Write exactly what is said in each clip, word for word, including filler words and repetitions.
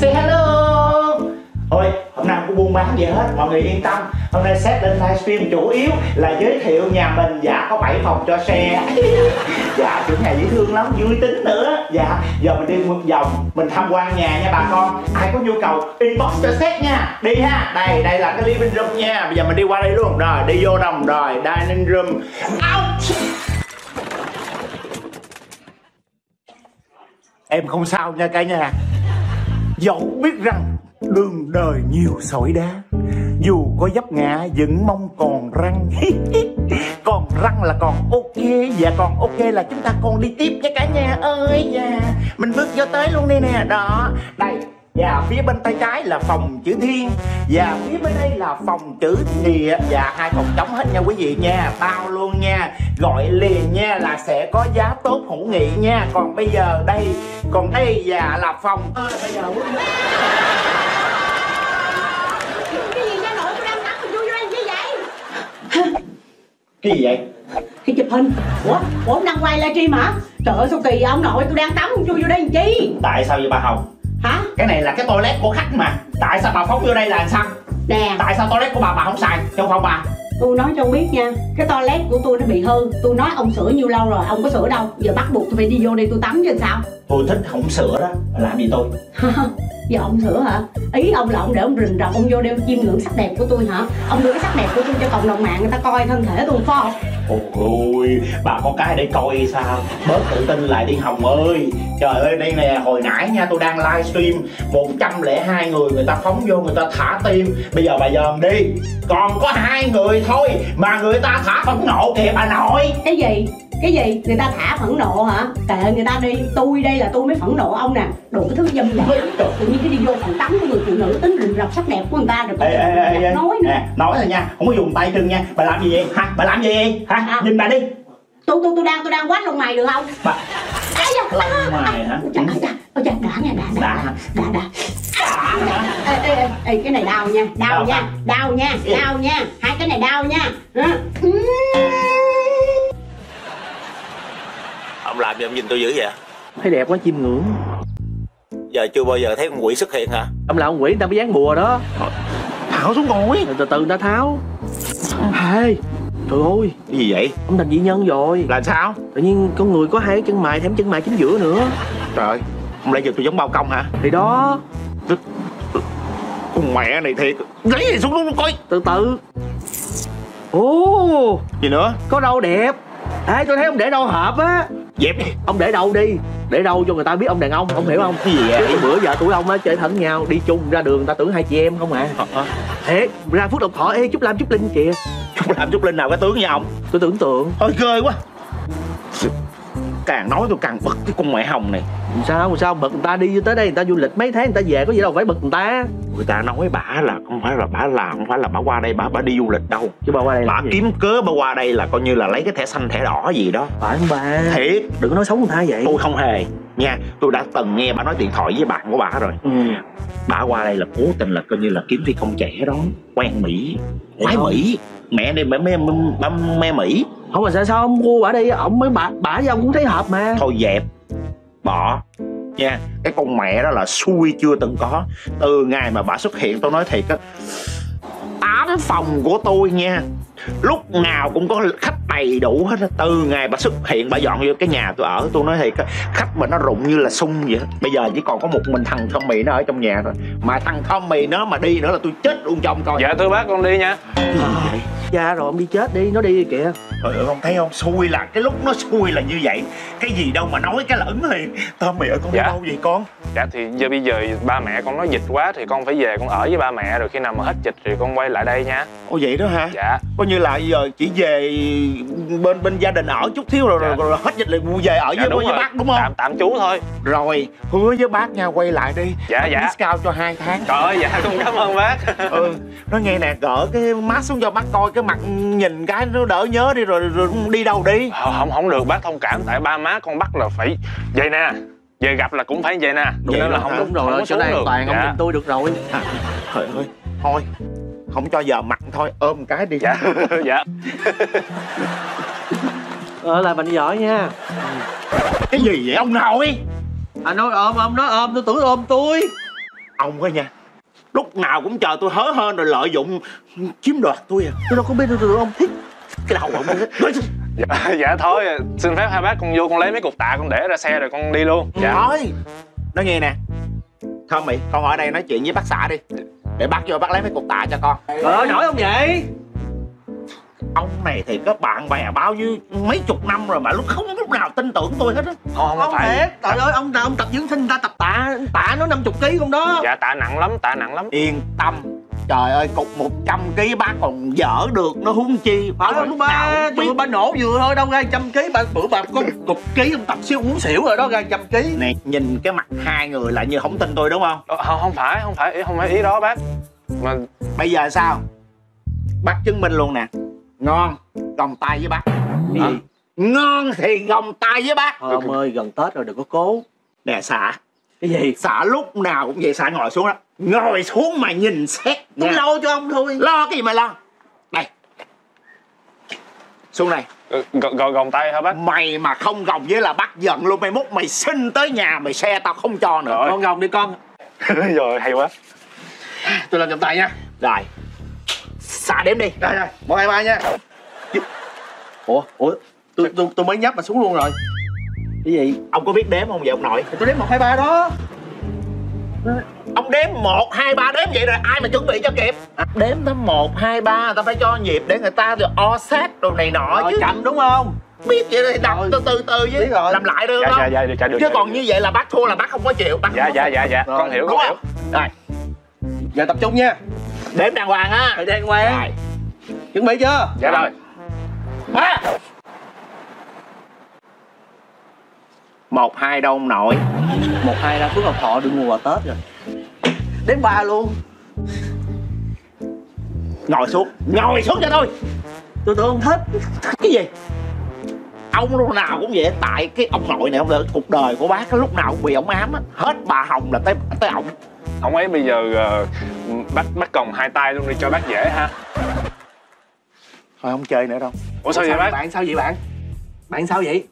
Say hello. Thôi, hôm nay không có buôn bán gì hết, mọi người yên tâm. Hôm nay sếp lên livestream chủ yếu là giới thiệu nhà mình. Dạ, có bảy phòng cho xe. Dạ, chủ nhà dễ thương lắm, vui tính nữa. Dạ, giờ mình đi một vòng, mình tham quan nhà nha bà con. Ai có nhu cầu inbox cho sếp nha. Đi ha, đây, đây là cái living room nha. Bây giờ mình đi qua đây luôn. Rồi, đi vô đồng rồi, dining room. Out. Em không sao nha cả nhà. Dẫu biết rằng đường đời nhiều sỏi đá, dù có vấp ngã vẫn mong còn răng. Còn răng là còn ok. Dạ còn ok là chúng ta còn đi tiếp nha cả nhà ơi. Dạ mình bước vô tới luôn đi nè. Đó, đây. Và phía bên tay trái là phòng chữ thiên, và phía bên đây là phòng chữ địa. Và hai phòng trống hết nha quý vị nha. Bao luôn nha. Gọi liền nha là sẽ có giá tốt hữu nghị nha. Còn bây giờ đây, còn đây và là phòng à, bây giờ cái gì nha nội, tôi đang tắm mình vui vô đây như vậy? cái gì vậy? Cái chụp hình. Ủa, ủa ông đang quay livestream hả? Trời ơi sao kỳ vậy ông nội, tôi đang tắm không chui vô đây làm chi? Tại sao vậy bà Hồng? Hả? Cái này là cái toilet của khách mà. Tại sao bà phóng vô đây là làm sao? Nè, tại sao toilet của bà bà không xài trong phòng bà? Tôi nói cho ông biết nha, cái toilet của tôi nó bị hư. Tôi nói ông sửa nhiêu lâu rồi, ông có sửa đâu. Giờ bắt buộc tôi phải đi vô đây tôi tắm chứ sao? Tôi thích không sửa đó, làm gì tôi? Giờ ông sửa hả? Ý ông là ông để ông rình rập ông vô đeo chiêm ngưỡng sắc đẹp của tôi hả? Ông đưa cái sắc đẹp của tôi cho cộng đồng mạng người ta coi thân thể tôi phải không? Ôi, bà có cái để coi sao? Bớt tự tin lại đi Hồng ơi. Trời ơi, đây nè, hồi nãy nha tôi đang livestream một trăm lẻ hai người, người ta phóng vô người ta thả tim. Bây giờ bà dòm đi, còn có hai người thôi mà người ta thả phẫn nộ kìa bà nội. Cái gì? Cái gì? Người ta thả phẫn nộ hả? Kệ người ta đi, tôi đây là tôi mới phẫn nộ ông nè. Đồ cái thứ dâm dật. Tự nhiên cái đi vô phòng tắm của người phụ nữ tính rình rập sắc đẹp của người ta rồi. Ê, ê, ê, ê. Nói nè, nói rồi nha, không có dùng tay chân nha. Bà làm gì vậy? Hả? Bà làm gì vậy? Hả? À. Nhìn bà đi. Tôi tôi tôi đang tôi đang quát lông mày được không? Bà lông mày hả? Trời ơi, ôi trời, đã nha, đã, đã, đã, đã. Ê, ê, ê, cái này đau nha, đau nha, đau nha, đau nha, hai cái này đau nha. Ông làm gì ông nhìn tôi dữ vậy? Thấy đẹp quá chiêm ngưỡng. Giờ chưa bao giờ thấy con quỷ xuất hiện hả? Ông là con quỷ người ta mới dán bùa đó. Tháo xuống ngồi. Từ từ người ta tháo. Ê, trời ơi. Cái gì vậy? Ông thành dị nhân rồi. Là sao? Tự nhiên con người có hai cái chân mày, thêm chân mày chính giữa nữa. Trời ơi, không lẽ giờ tôi giống bao công hả? Thì đó. Con mẹ này thiệt. Lấy gì xuống luôn coi. Từ từ. Ồ. Gì nữa? Có đâu đẹp. Ê, tôi thấy ông để đâu hợp á. Dẹp đi. Ông để đâu đi. Để đâu cho người ta biết ông đàn ông, ông hiểu không? Cái gì vậy? Chứ bữa giờ tụi ông á chơi thân nhau, đi chung ra đường người ta tưởng hai chị em không à. Hả? Thiệt, ra Phước Lộc Thọ, ê Trúc Lam Trúc Linh kìa. Trúc Lam Trúc Linh nào cái tướng với ông? Tôi tưởng tượng. Thôi ghê quá. Càng nói tôi càng bực cái con mẹ Hồng này. Sao sao bực người ta đi tới đây người ta du lịch mấy tháng người ta về có gì đâu phải bực người ta. Người ta nói bả là không phải là bả làm, không phải là bả qua đây bả bả đi du lịch đâu. Chứ bà qua đây bả kiếm cớ bả qua đây là coi như là lấy cái thẻ xanh thẻ đỏ gì đó. Phải không bà? Thiệt. Đừng có nói xấu người ta vậy. Tôi không hề nha, tôi đã từng nghe bả nói điện thoại với bạn của bả rồi. Ừ. Bả qua đây là cố tình là coi như là kiếm phi công trẻ đó, quen Mỹ, phái Mỹ. Mẹ đi mẹ mẹ mẹ, mẹ Mỹ. Không mà sao sao ông mua bả đi, ông mới bả bả với ông cũng thấy hợp mà. Thôi dẹp, bỏ nha. Cái con mẹ đó là xui chưa từng có. Từ ngày mà bả xuất hiện tôi nói thiệt á, tám phòng của tôi nha, lúc nào cũng có khách đầy đủ hết. Từ ngày bà xuất hiện bà dọn vô cái nhà tôi ở, tôi nói thiệt khách mà nó rụng như là sung vậy. Bây giờ chỉ còn có một mình thằng Tommy nó ở trong nhà thôi, mà thằng Tommy nó mà đi nữa là tôi chết luôn cho ông coi. Dạ thưa bác con đi nha. À, dạ rồi ông đi chết đi, nó đi kìa. Trời ơi, không thấy không, xui là cái lúc nó xui là như vậy. Cái gì đâu mà nói cái là ứng liền. Tommy ơi con đi dạ. đâu vậy con? Dạ thì giờ bây giờ ba mẹ con nói dịch quá thì con phải về con ở với ba mẹ, rồi khi nào mà hết dịch thì con quay lại đây nha. Ồ vậy đó hả? Dạ. Coi như là giờ chỉ về bên bên gia đình ở chút xíu rồi, dạ. rồi, rồi hết dịch lại về ở dạ, với, với bác đúng không? Tạm tạm trú thôi. Rồi hứa với bác nha, quay lại đi. Dạ bác dạ. Discount cho hai tháng. Trời ơi dạ con cảm ơn bác. Ừ, nó nghe nè, gỡ cái mask xuống cho bác coi cái mặt nhìn cái nó đỡ nhớ đi, rồi, rồi đi đâu đi. Không không không được bác thông cảm, tại ba má con bắt là phải vậy nè. Về gặp là cũng phải vậy nè. Đúng nên là không không đúng rồi, không chỗ này an toàn, dạ. ông nhìn tôi được rồi. À, trời ơi, thôi không cho giờ mặt thôi, ôm một cái đi. Dạ. Dạ. Ờ là bạn giỏi nha. Cái gì vậy ông nội? Anh nói ôm, ông nói ôm, tôi tưởng ôm tôi. Ông á nha, lúc nào cũng chờ tôi hớ hên rồi lợi dụng chiếm đoạt tôi à. Tôi đâu có biết tôi tưởng ông thích Cái đầu ông hết. Dạ, dạ thôi, xin phép hai bác con vô con lấy mấy cục tạ con để ra xe rồi con đi luôn. Dạ. Thôi, nói nghe nè, Thơm Mị, con ở đây nói chuyện với bác xã đi, để bác vô bác lấy mấy cục tạ cho con. Trời ơi, nổi không vậy? Ông này thì có bạn bè bao nhiêu mấy chục năm rồi mà lúc không lúc nào tin tưởng tôi hết á. Không, không, Không phải. thiệt, trời ơi, ông ông tập dưỡng sinh, người ta tập tạ, tạ nó năm mươi ký không đó. Dạ tạ nặng lắm, tạ nặng lắm. Yên tâm, trời ơi, cục một trăm ký bác còn dở được, nó huống chi. Phải không ba, tụi ba nổ vừa thôi, đâu ra trăm ký, ba bữa bà có cục ký ông tập siêu uống xỉu rồi đó, ra trăm ký. Nè, nhìn cái mặt hai người lại như không tin tôi đúng không? Ờ, không, không phải, không phải, không phải ý đó bác. Mà Bây giờ sao? Bác chứng minh luôn nè. Ngon, gồng tay với bác. Cái gì? Ngon thì gồng tay với bác. Thôi ông ơi, gần Tết rồi đừng có cố. Nè xã, Cái gì? xã lúc nào cũng vậy, xã ngồi xuống đó. Ngồi xuống mà nhìn xét. Tôi nha. lo cho ông thôi. Lo cái gì mà lo? Đây. Xuống đây. gồng, gồng, gồng tay hả bác? Mày mà không gồng với là bác giận luôn. Mày mốt mày xin tới nhà mày xe tao không cho nữa. Rồi. Con gồng đi con. Rồi, hay quá. Tôi làm chậm tay nha. Rồi. Xã đếm đi. Đây đây, một hai ba nha. Ủa, ủa, tôi tôi tôi mới nhấp mà xuống luôn rồi. Cái gì? Ông có biết đếm không vậy ông nội? Tôi đếm một hai ba đó. Ông đếm một, hai, ba đếm vậy rồi ai mà chuẩn bị cho kịp? À, đếm tới một, hai, ba người ta phải cho nhịp để người ta được o sát đồ này nọ Rồi, chứ. chậm đúng không? Biết vậy thì đặt Rồi. từ từ từ Biết chứ. rồi. Làm lại được Dạ, không? dạ, dạ, dạ, được, chứ dạ, còn được. như vậy là bác thua là bác không có chịu. Bác Dạ, không dạ, có... dạ, dạ, Rồi. con hiểu, Đúng con không? hiểu. Rồi, Giờ tập trung nha. đếm đàng hoàng á. Thời gian ngoan. Rồi. Chuẩn bị chưa? Dạ rồi. Ba. Một, hai đâu ông nội. Một hai ra Phước Ngọc Thọ đừng mua quà Tết rồi. Đếm ba luôn. Ngồi xuống, ngồi xuống cho tôi. Tôi tưởng ông thích. Cái gì? Ông lúc nào cũng vậy. Tại cái ông nội này, ông đợi cuộc đời của bác lúc nào cũng bị ổng ám á. Hết bà Hồng là tới tới ổng. Không ấy bây giờ uh, bắt bắt còng hai tay luôn đi cho bác dễ ha. Thôi không chơi nữa đâu. Ủa sao vậy bác? Bạn sao vậy bạn? Bạn sao vậy?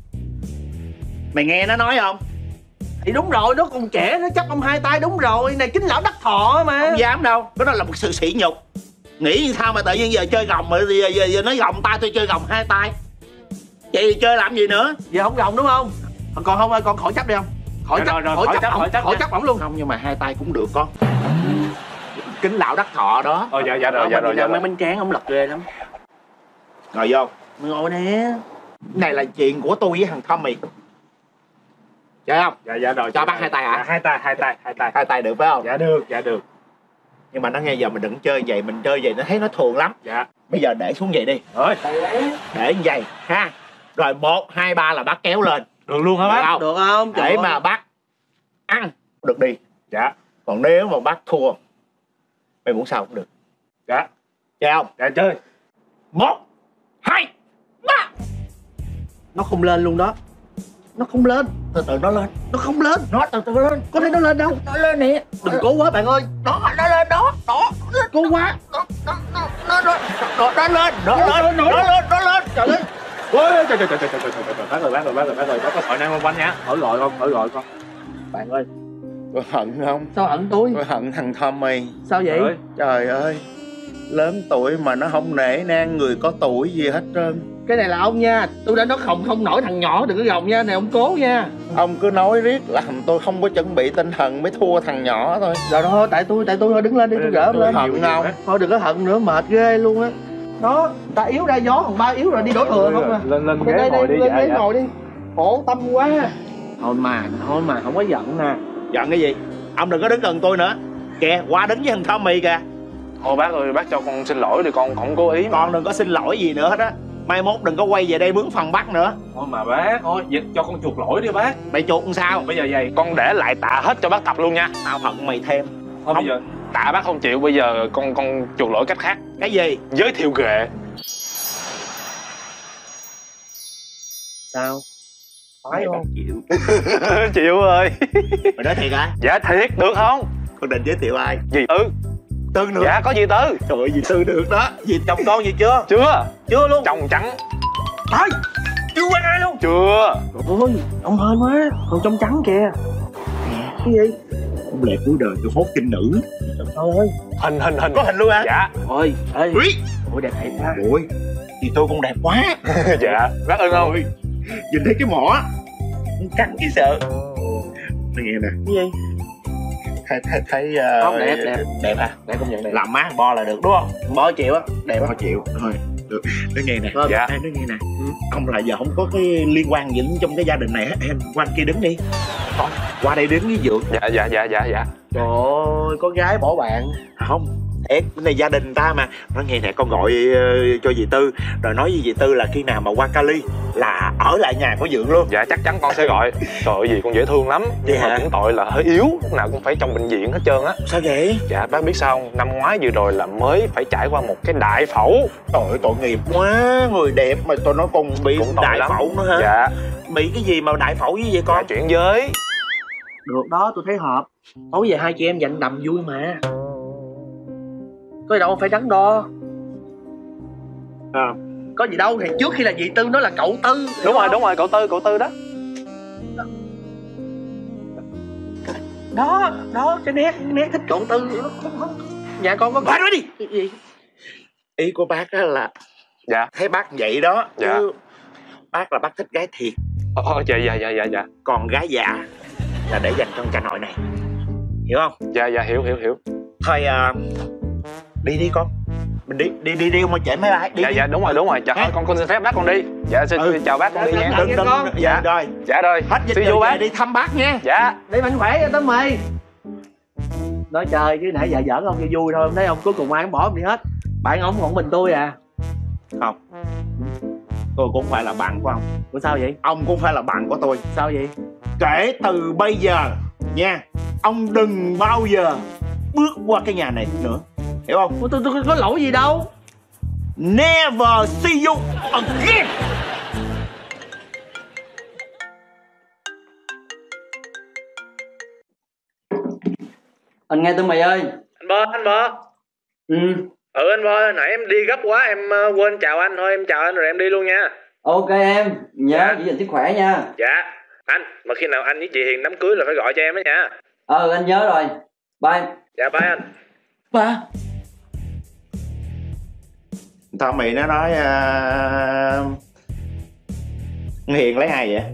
Mày nghe nó nói không? Thì đúng rồi, nó còn trẻ, nó chấp ông hai tay đúng rồi. Này kính lão đắc thọ mà. Không dám đâu. Cái đó là một sự sỉ nhục. Nghĩ sao mà tự nhiên giờ chơi gồng mà giờ, giờ, giờ nói gồng tay tôi chơi gồng hai tay. Vậy thì chơi làm gì nữa? Giờ không gồng đúng không? Còn không ơi, con khỏi chấp đi không? Khỏi Rồi, chấp, rồi, rồi, khỏi khỏi chấp, chấp, ổng, khỏi chấp khỏi nha. chấp ổng luôn. Không, nhưng mà hai tay cũng được con. Kính lão đắc thọ đó. Ồ dạ dạ rồi dạ rồi dạ Mấy rồi. bánh tráng ông lật ghê lắm. Ngồi vô. Ngồi nè. Này là chuyện của tôi với thằng Tommy. Chơi không? Dạ dạ rồi. Cho bác hai tay hả? Dạ, hai tay hai tay hai tay. Hai tay được phải không? Dạ được dạ được. Nhưng mà nó nghe giờ mình đừng chơi vậy. Mình chơi vậy nó thấy nó thường lắm. Dạ. Bây giờ để xuống vậy đi. Rồi. Để như vậy ha. Rồi một, hai, ba là bác kéo lên. Được luôn hả Được bác? không? Được không? Trời Để ơi. mà bác ăn được đi. Dạ. Còn nếu mà bác thua, mày muốn sao cũng được. Dạ. Chơi không? Dạ chơi. Một, hai, ba. Nó không lên luôn đó. Nó không lên. Từ từ nó lên. Nó không lên. Nó từ từ lên. Có thấy nó lên đâu? Nó lên nè. Đừng cố quá bạn ơi. Đó, nó lên đó. Đó. Cố quá. Nó nó nó nó nó nó lên. Nó lên. Nó lên. Nó lên. Trời ơi. Ôi trời trời trời trời trời trời trời bác ơi bác ơi bác ơi bác ơi bác có khỏi năng quanh nha. Hỏi gọi con, hỏi gọi con. Bạn ơi, Tôi hận không? sao hận tôi? Tôi hận thằng Tommy. Sao vậy? Trời ơi. Trời ơi. Lớn tuổi mà nó không nể nang người có tuổi gì hết trơn. Cái này là ông nha. Tôi đã nói không không nổi thằng nhỏ đừng có gồng nha. Này ông cố nha. Ông cứ nói riết làm tôi không có chuẩn bị tinh thần mới thua thằng nhỏ thôi. Rồi thôi, tại tôi tại tôi thôi đứng lên đi, tôi gỡ ông lên. Hận không? Thôi đừng có hận nữa, mệt ghê luôn á. Đó, ta yếu ra gió, còn ba yếu rồi đi đổ thừa không à. Lên lên Lên ghế đây ngồi đi, đi. lên Dạ ghế dạ. ngồi đi. Khổ tâm quá. Thôi mà, thôi mà, không có giận nè. Giận cái gì? Ông đừng có đứng gần tôi nữa. Kìa, qua đứng với thằng Tommy kìa. Thôi bác ơi bác cho con xin lỗi đi con không cố ý mà. Con đừng có xin lỗi gì nữa hết á. Mai mốt đừng có quay về đây mướn phần bắt nữa. Thôi mà bác thôi dịch cho con chuộc lỗi đi bác. Mày chuột làm sao? Bây giờ vậy con để lại tạ hết cho bác tập luôn nha. Tao hận mày thêm. Thôi bây giờ tạ bác không chịu bây giờ con con chuộc lỗi cách khác. Cái gì? Giới thiệu ghệ. Sao? Phải không? Chịu. Chịu ơi. Mày nói thiệt hả? Dạ thiệt được không? Con định giới thiệu ai? Gì Tư? Tư nữa. Dạ có gì Tư? Trời ơi, gì Tư được đó. Gì chồng con gì chưa? Chưa. Chưa luôn. Chồng trắng. Thôi, Chưa quen ai luôn. Chưa. ôi, ông hên quá. Còn trong trắng kìa. Cái gì? không lẽ cuối đời tôi hốt trinh nữ? Trời ơi, Hình hình hình. Có hình luôn hả? Dạ. ôi ê, Úi, ôi đẹp thiệt ha. ôi, thì tôi cũng đẹp quá. Dạ, bác ưng không? Ôi, nhìn thấy cái mỏ căng cái sợ. Nghe nè, Cái gì? thấy thấy thấy uh, Không, đẹp, đẹp. đẹp hả? Đẹp, công nhận đẹp. Làm má bo là được đúng không? Bỏ chịu á, đẹp á. Bao chịu thôi được. Nói nghe nè. Vâng. Dạ. Em nói nghe nè, ông là giờ không có cái liên quan gì đến trong cái gia đình này hết. Em qua anh kia đứng đi. Thôi, qua đây đứng với Dượng. Dạ dạ dạ dạ dạ. Trời ơi, con gái bỏ bạn. À, không, thiệt, cái này gia đình ta mà. Nói nghe nè, con gọi uh, cho dì Tư. Rồi nói với dì Tư là khi nào mà qua Cali là ở lại nhà của Dượng luôn. Dạ chắc chắn con sẽ gọi. Trời ơi, dì con dễ thương lắm. Nhưng Dạ. mà cũng tội là hơi yếu, lúc nào cũng phải trong bệnh viện hết trơn á. Sao vậy? Dạ bác biết sao không? Năm ngoái vừa rồi là mới phải trải qua một cái đại phẫu. Trời ơi, tội nghiệp quá. Người đẹp mà tôi nói con bị Cũng tội đại lắm. phẫu nữa hả? Dạ. Bị cái gì mà đại phẫu với vậy Dạ con? chuyển giới. Được đó, tôi thấy hợp. Tối về hai chị em dành đầm vui mà. Có gì đâu phải đắn đo. À. Có gì đâu, thì trước khi là dì Tư nói là cậu Tư. Đúng rồi, đúng rồi, cậu Tư, cậu Tư đó. Đó, đó, cái nét, cái nét thích cậu Tư. Nhà con có Bà nói đi. cái gì? Ý của bác á là Dạ. thấy bác vậy đó. Dạ. Chứ bác là bác thích gái thiệt. Ờ, dạ dạ dạ dạ dạ. Còn gái già là để dành cho cha nội này. Hiểu không? Dạ dạ hiểu hiểu hiểu. Thôi à, đi đi con. Mình đi đi đi đi không mà trễ máy bay. Đi, Dạ đi. dạ đúng rồi đúng rồi. Dạ Ha? con con xin phép bác con đi. Dạ xin Ừ. chào bác con đi Dạ, nha. dạ. Đừng đừng. con. Dạ rồi. Dạ rồi. Hết dịch See rồi you về bác. đi thăm bác nha. Dạ. Đi mạnh khỏe cho tấm mì. Nói chơi chứ nãy giờ giỡn ông cho vui thôi, ông thấy ông cuối cùng ai cũng bỏ ông đi hết. Bạn ông còn mình tôi à. Không. Tôi cũng phải là bạn của ông. Ủa sao vậy? Ông cũng phải là bạn của tôi. Sao vậy? Kể từ bây giờ nha, ông đừng bao giờ bước qua cái nhà này nữa. Hiểu không? Ủa tôi, tôi có lỗi gì đâu. Never see you again. Anh nghe tụi mày ơi. Anh Bo, anh Bo. Ừ. Ừ anh Bo, nãy em đi gấp quá em uh, quên chào anh thôi, em chào anh rồi em đi luôn nha. Ok em, nhớ Dạ. giữ gìn sức khỏe nha. Dạ. Anh, mà khi nào anh với chị Hiền đám cưới là phải gọi cho em đó nha. Ờ anh nhớ rồi. Bye. Dạ bye anh. Ba. Tao mày nó nói uh... Hiền lấy ai vậy?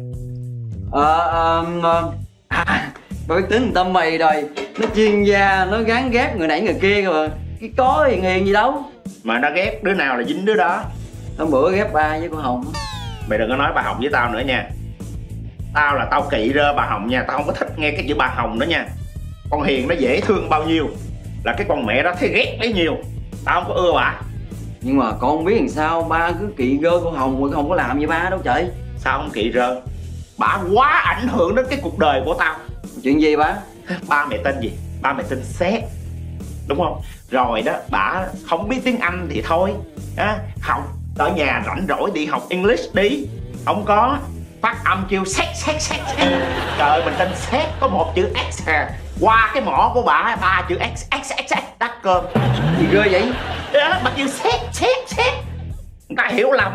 Ờ ờ ờ. À, ba biết tính tâm mày rồi. Nó chuyên gia, nó gán ghép người này người kia cơ mà. Cái có hiền hiền gì đâu. Mà nó ghét đứa nào là dính đứa đó. Hôm bữa ghép ba với con Hồng. Mày đừng có nói bà Hồng với tao nữa nha. Tao là tao kỵ rơ bà Hồng nha. Tao không có thích nghe cái chữ bà Hồng nữa nha. Con Hiền nó dễ thương bao nhiêu là cái con mẹ đó thấy ghét bấy nhiêu. Tao không có ưa bà. Nhưng mà con không biết làm sao ba cứ kỵ gơ con Hồng rồi con không có làm gì ba đâu trời. Sao không kỵ rơ? Bà quá ảnh hưởng đến cái cuộc đời của tao. Chuyện gì ba? Ba mẹ tên gì? Ba mẹ tên Xét, đúng không? Rồi đó, bà không biết tiếng Anh thì thôi à, học ở nhà rảnh rỗi đi học English đi. Không có phát âm kêu xét xét xét xét. Trời, mình tên Xét có một chữ X à. Qua cái mỏ của bà ba chữ X X X X đắt cơm. Gì ghê vậy? Đó, bà kêu xét xét xét, người ta hiểu lầm.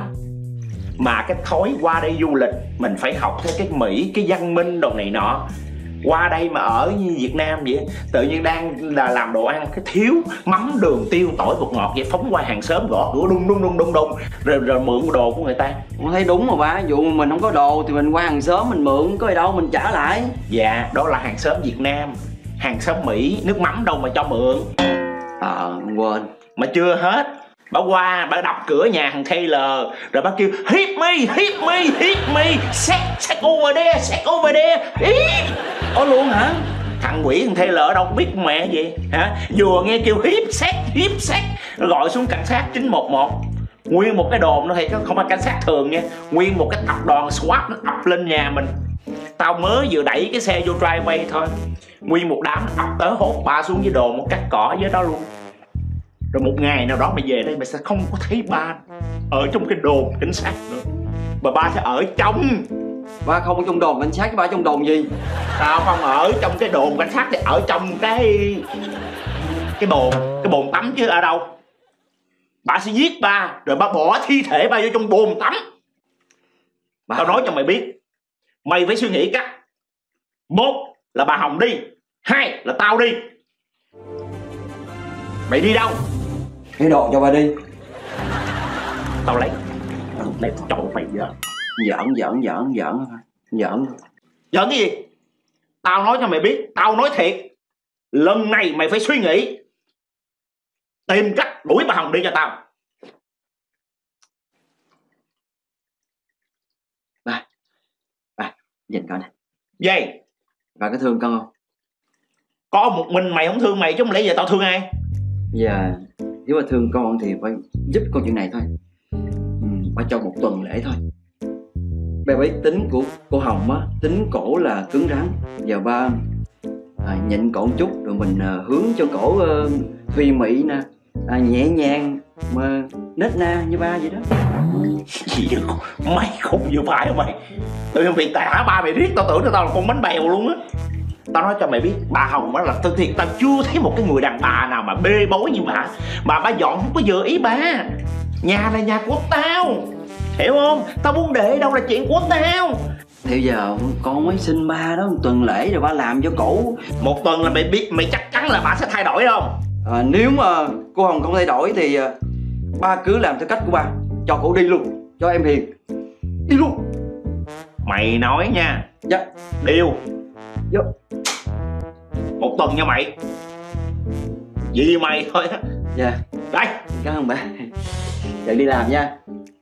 Mà cái thói qua đây du lịch mình phải học theo cái Mỹ, cái văn minh đồ này nọ. Qua đây mà ở như Việt Nam vậy, tự nhiên đang là làm đồ ăn cái thiếu mắm đường tiêu tỏi bột ngọt vậy, phóng qua hàng xóm gõ cửa đung đung đung đung đung rồi rồi mượn đồ của người ta. Con thấy đúng mà ba, dụ mình không có đồ thì mình qua hàng xóm mình mượn, có gì đâu mình trả lại. Dạ, đó là hàng xóm Việt Nam. Hàng xóm Mỹ nước mắm đâu mà cho mượn. Ờ, à, quên. Mà chưa hết, bà qua bà đập cửa nhà thằng Taylor rồi bà kêu hit me hit me hit me set set over there set over there. Ý, Có luôn hả? thằng quỷ thằng Taylor đâu biết mẹ gì hả, vừa nghe kêu hiếp xét hiếp xét gọi xuống cảnh sát chín một một. Nguyên một cái đồn nó thì không phải cảnh sát thường nha, nguyên một cái tập đoàn SWAT nó ập lên nhà mình. Tao mới vừa đẩy cái xe vô driveway thôi, nguyên một đám ập tới hốt ba xuống dưới đồn một cắt cỏ dưới đó luôn. Rồi một ngày nào đó mày về đây mày sẽ không có thấy ba ở trong cái đồn cảnh sát nữa, mà ba sẽ ở trong. Ba không ở trong đồn cảnh sát, chứ ba trong đồn gì? Tao không ở trong cái đồn cảnh sát thì ở trong cái cái bồn cái bồn tắm chứ ở đâu. Bà sẽ giết ba rồi ba bỏ thi thể ba vô trong bồn tắm. Tao nói cho mày biết, mày phải suy nghĩ cách. Một là bà Hồng đi, hai là tao đi. Mày đi đâu? Cái đồ cho ba đi. Tao lấy. Lấy trộn mày giờ. Giỡn giỡn giỡn giỡn giỡn. Giỡn cái gì? Tao nói cho mày biết, tao nói thiệt. Lần này mày phải suy nghĩ, tìm cách đuổi bà Hồng đi cho tao. Ba, ba, nhìn con này. Gì? Ba có thương con không? Có một mình mày không thương mày chứ không lẽ giờ tao thương ai? Dạ, nếu mà thương con thì phải giúp con chuyện này thôi. Ừ, ba cho một tuần lễ thôi. Ba biết tính của cô Hồng á, tính cổ là cứng rắn. Giờ ba à, nhịn cổ một chút rồi mình à, hướng cho cổ uh, thùy mị nè, à, nhẹ nhàng mà nết na như ba vậy đó. Gì vậy? Mày không vừa phải hả mày? Tự việc tại hả ba mày riết tao tưởng cho tao là con bánh bèo luôn á. Tao nói cho mày biết, bà Hồng á là thực thiệt tao chưa thấy một cái người đàn bà nào mà bê bối như bà. Mà bà dọn không có vừa ý ba. Nhà là nhà của tao, hiểu không? Tao muốn để đâu là chuyện của tao. Thì giờ con mới xin ba đó một tuần lễ rồi ba làm cho cổ. Một tuần là mày biết, mày chắc chắn là bà sẽ thay đổi không? À, nếu mà cô Hồng không thay đổi thì à, ba cứ làm theo cách của ba, cho cổ đi luôn, cho em Hiền đi luôn. Mày nói nha. Dạ. Điều. Dạ. Một tuần nha mày. Vì mày thôi á. Dạ. Đây. Cảm ơn ba. Chạy đi làm nha.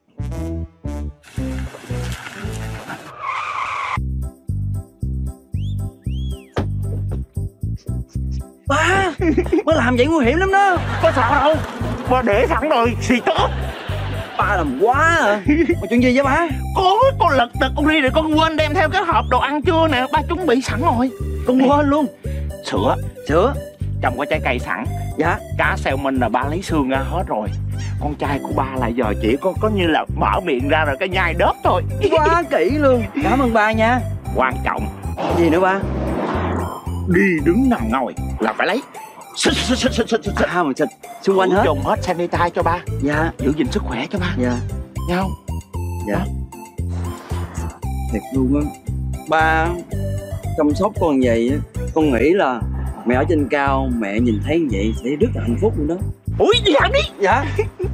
Ba, ba làm vậy nguy hiểm lắm đó. Có sợ đâu, ba để sẵn rồi, xì tốt. Ba làm quá à. Mà chuyện gì vậy ba? Con con lật đật con đi rồi con quên đem theo cái hộp đồ ăn trưa nè. Ba chuẩn bị sẵn rồi. Con quên luôn. Sữa. Sữa. Trong có trái cây sẵn. Dạ. Cá salmon là ba lấy xương ra hết rồi. Con trai của ba là giờ chỉ có có như là mở miệng ra rồi cái nhai đớp thôi. Quá kỹ luôn. Cảm ơn ba nha. Quan trọng gì nữa ba? Đi đứng nằm ngồi là phải lấy xịt xịt xịt xịt xịt xịt. À mà xịt xung quanh hết. Dùng hết sanitize cho ba. Dạ. Giữ gìn sức khỏe cho ba. Dạ. Nghe không? Dạ. Đó. Thiệt luôn á. Ba chăm sóc con vậy á, con nghĩ là mẹ ở trên cao, mẹ nhìn thấy như vậy sẽ rất là hạnh phúc luôn đó. Ui đi làm đi. Dạ.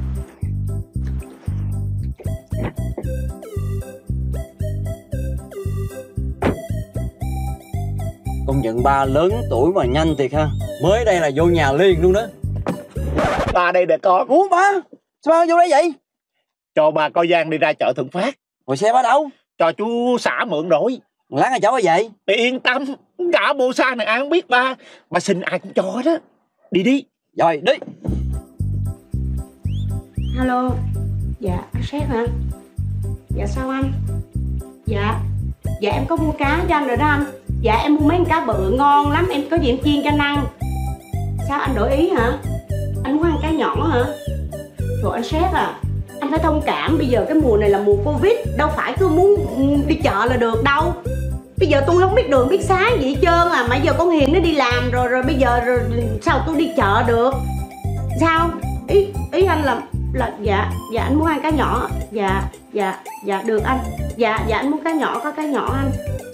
Công nhận ba lớn tuổi mà nhanh thiệt ha. Mới đây là vô nhà liền luôn đó. Ba đây để con. Ủa ba, sao ba vô đây vậy? Cho ba coi Giang đi ra chợ Thượng Phát. Rồi xe ba đâu? Cho chú xã mượn đổi. Lát là cháu ba vậy? Yên tâm, cả bộ xa này ai không biết ba. Ba xin ai cũng cho đó. Đi đi. Rồi đi. Alo. Dạ anh sếp hả? Dạ sao anh? Dạ. Dạ em có mua cá cho anh rồi đó anh. Dạ em mua mấy con cá bự ngon lắm. Em có gì em chiên cho anh ăn. Sao anh đổi ý hả? Anh muốn ăn cá nhỏ hả? Rồi anh sếp à, anh phải thông cảm. Bây giờ cái mùa này là mùa Covid. Đâu phải cứ muốn đi chợ là được đâu. Bây giờ tôi không biết đường biết xá gì hết trơn à. Mà giờ con Hiền nó đi làm rồi. Rồi bây giờ rồi, sao tôi đi chợ được? Sao? Ý ý anh là là dạ dạ anh muốn ăn cá nhỏ. Dạ dạ dạ được anh. Dạ dạ anh muốn cá nhỏ, có cá nhỏ anh.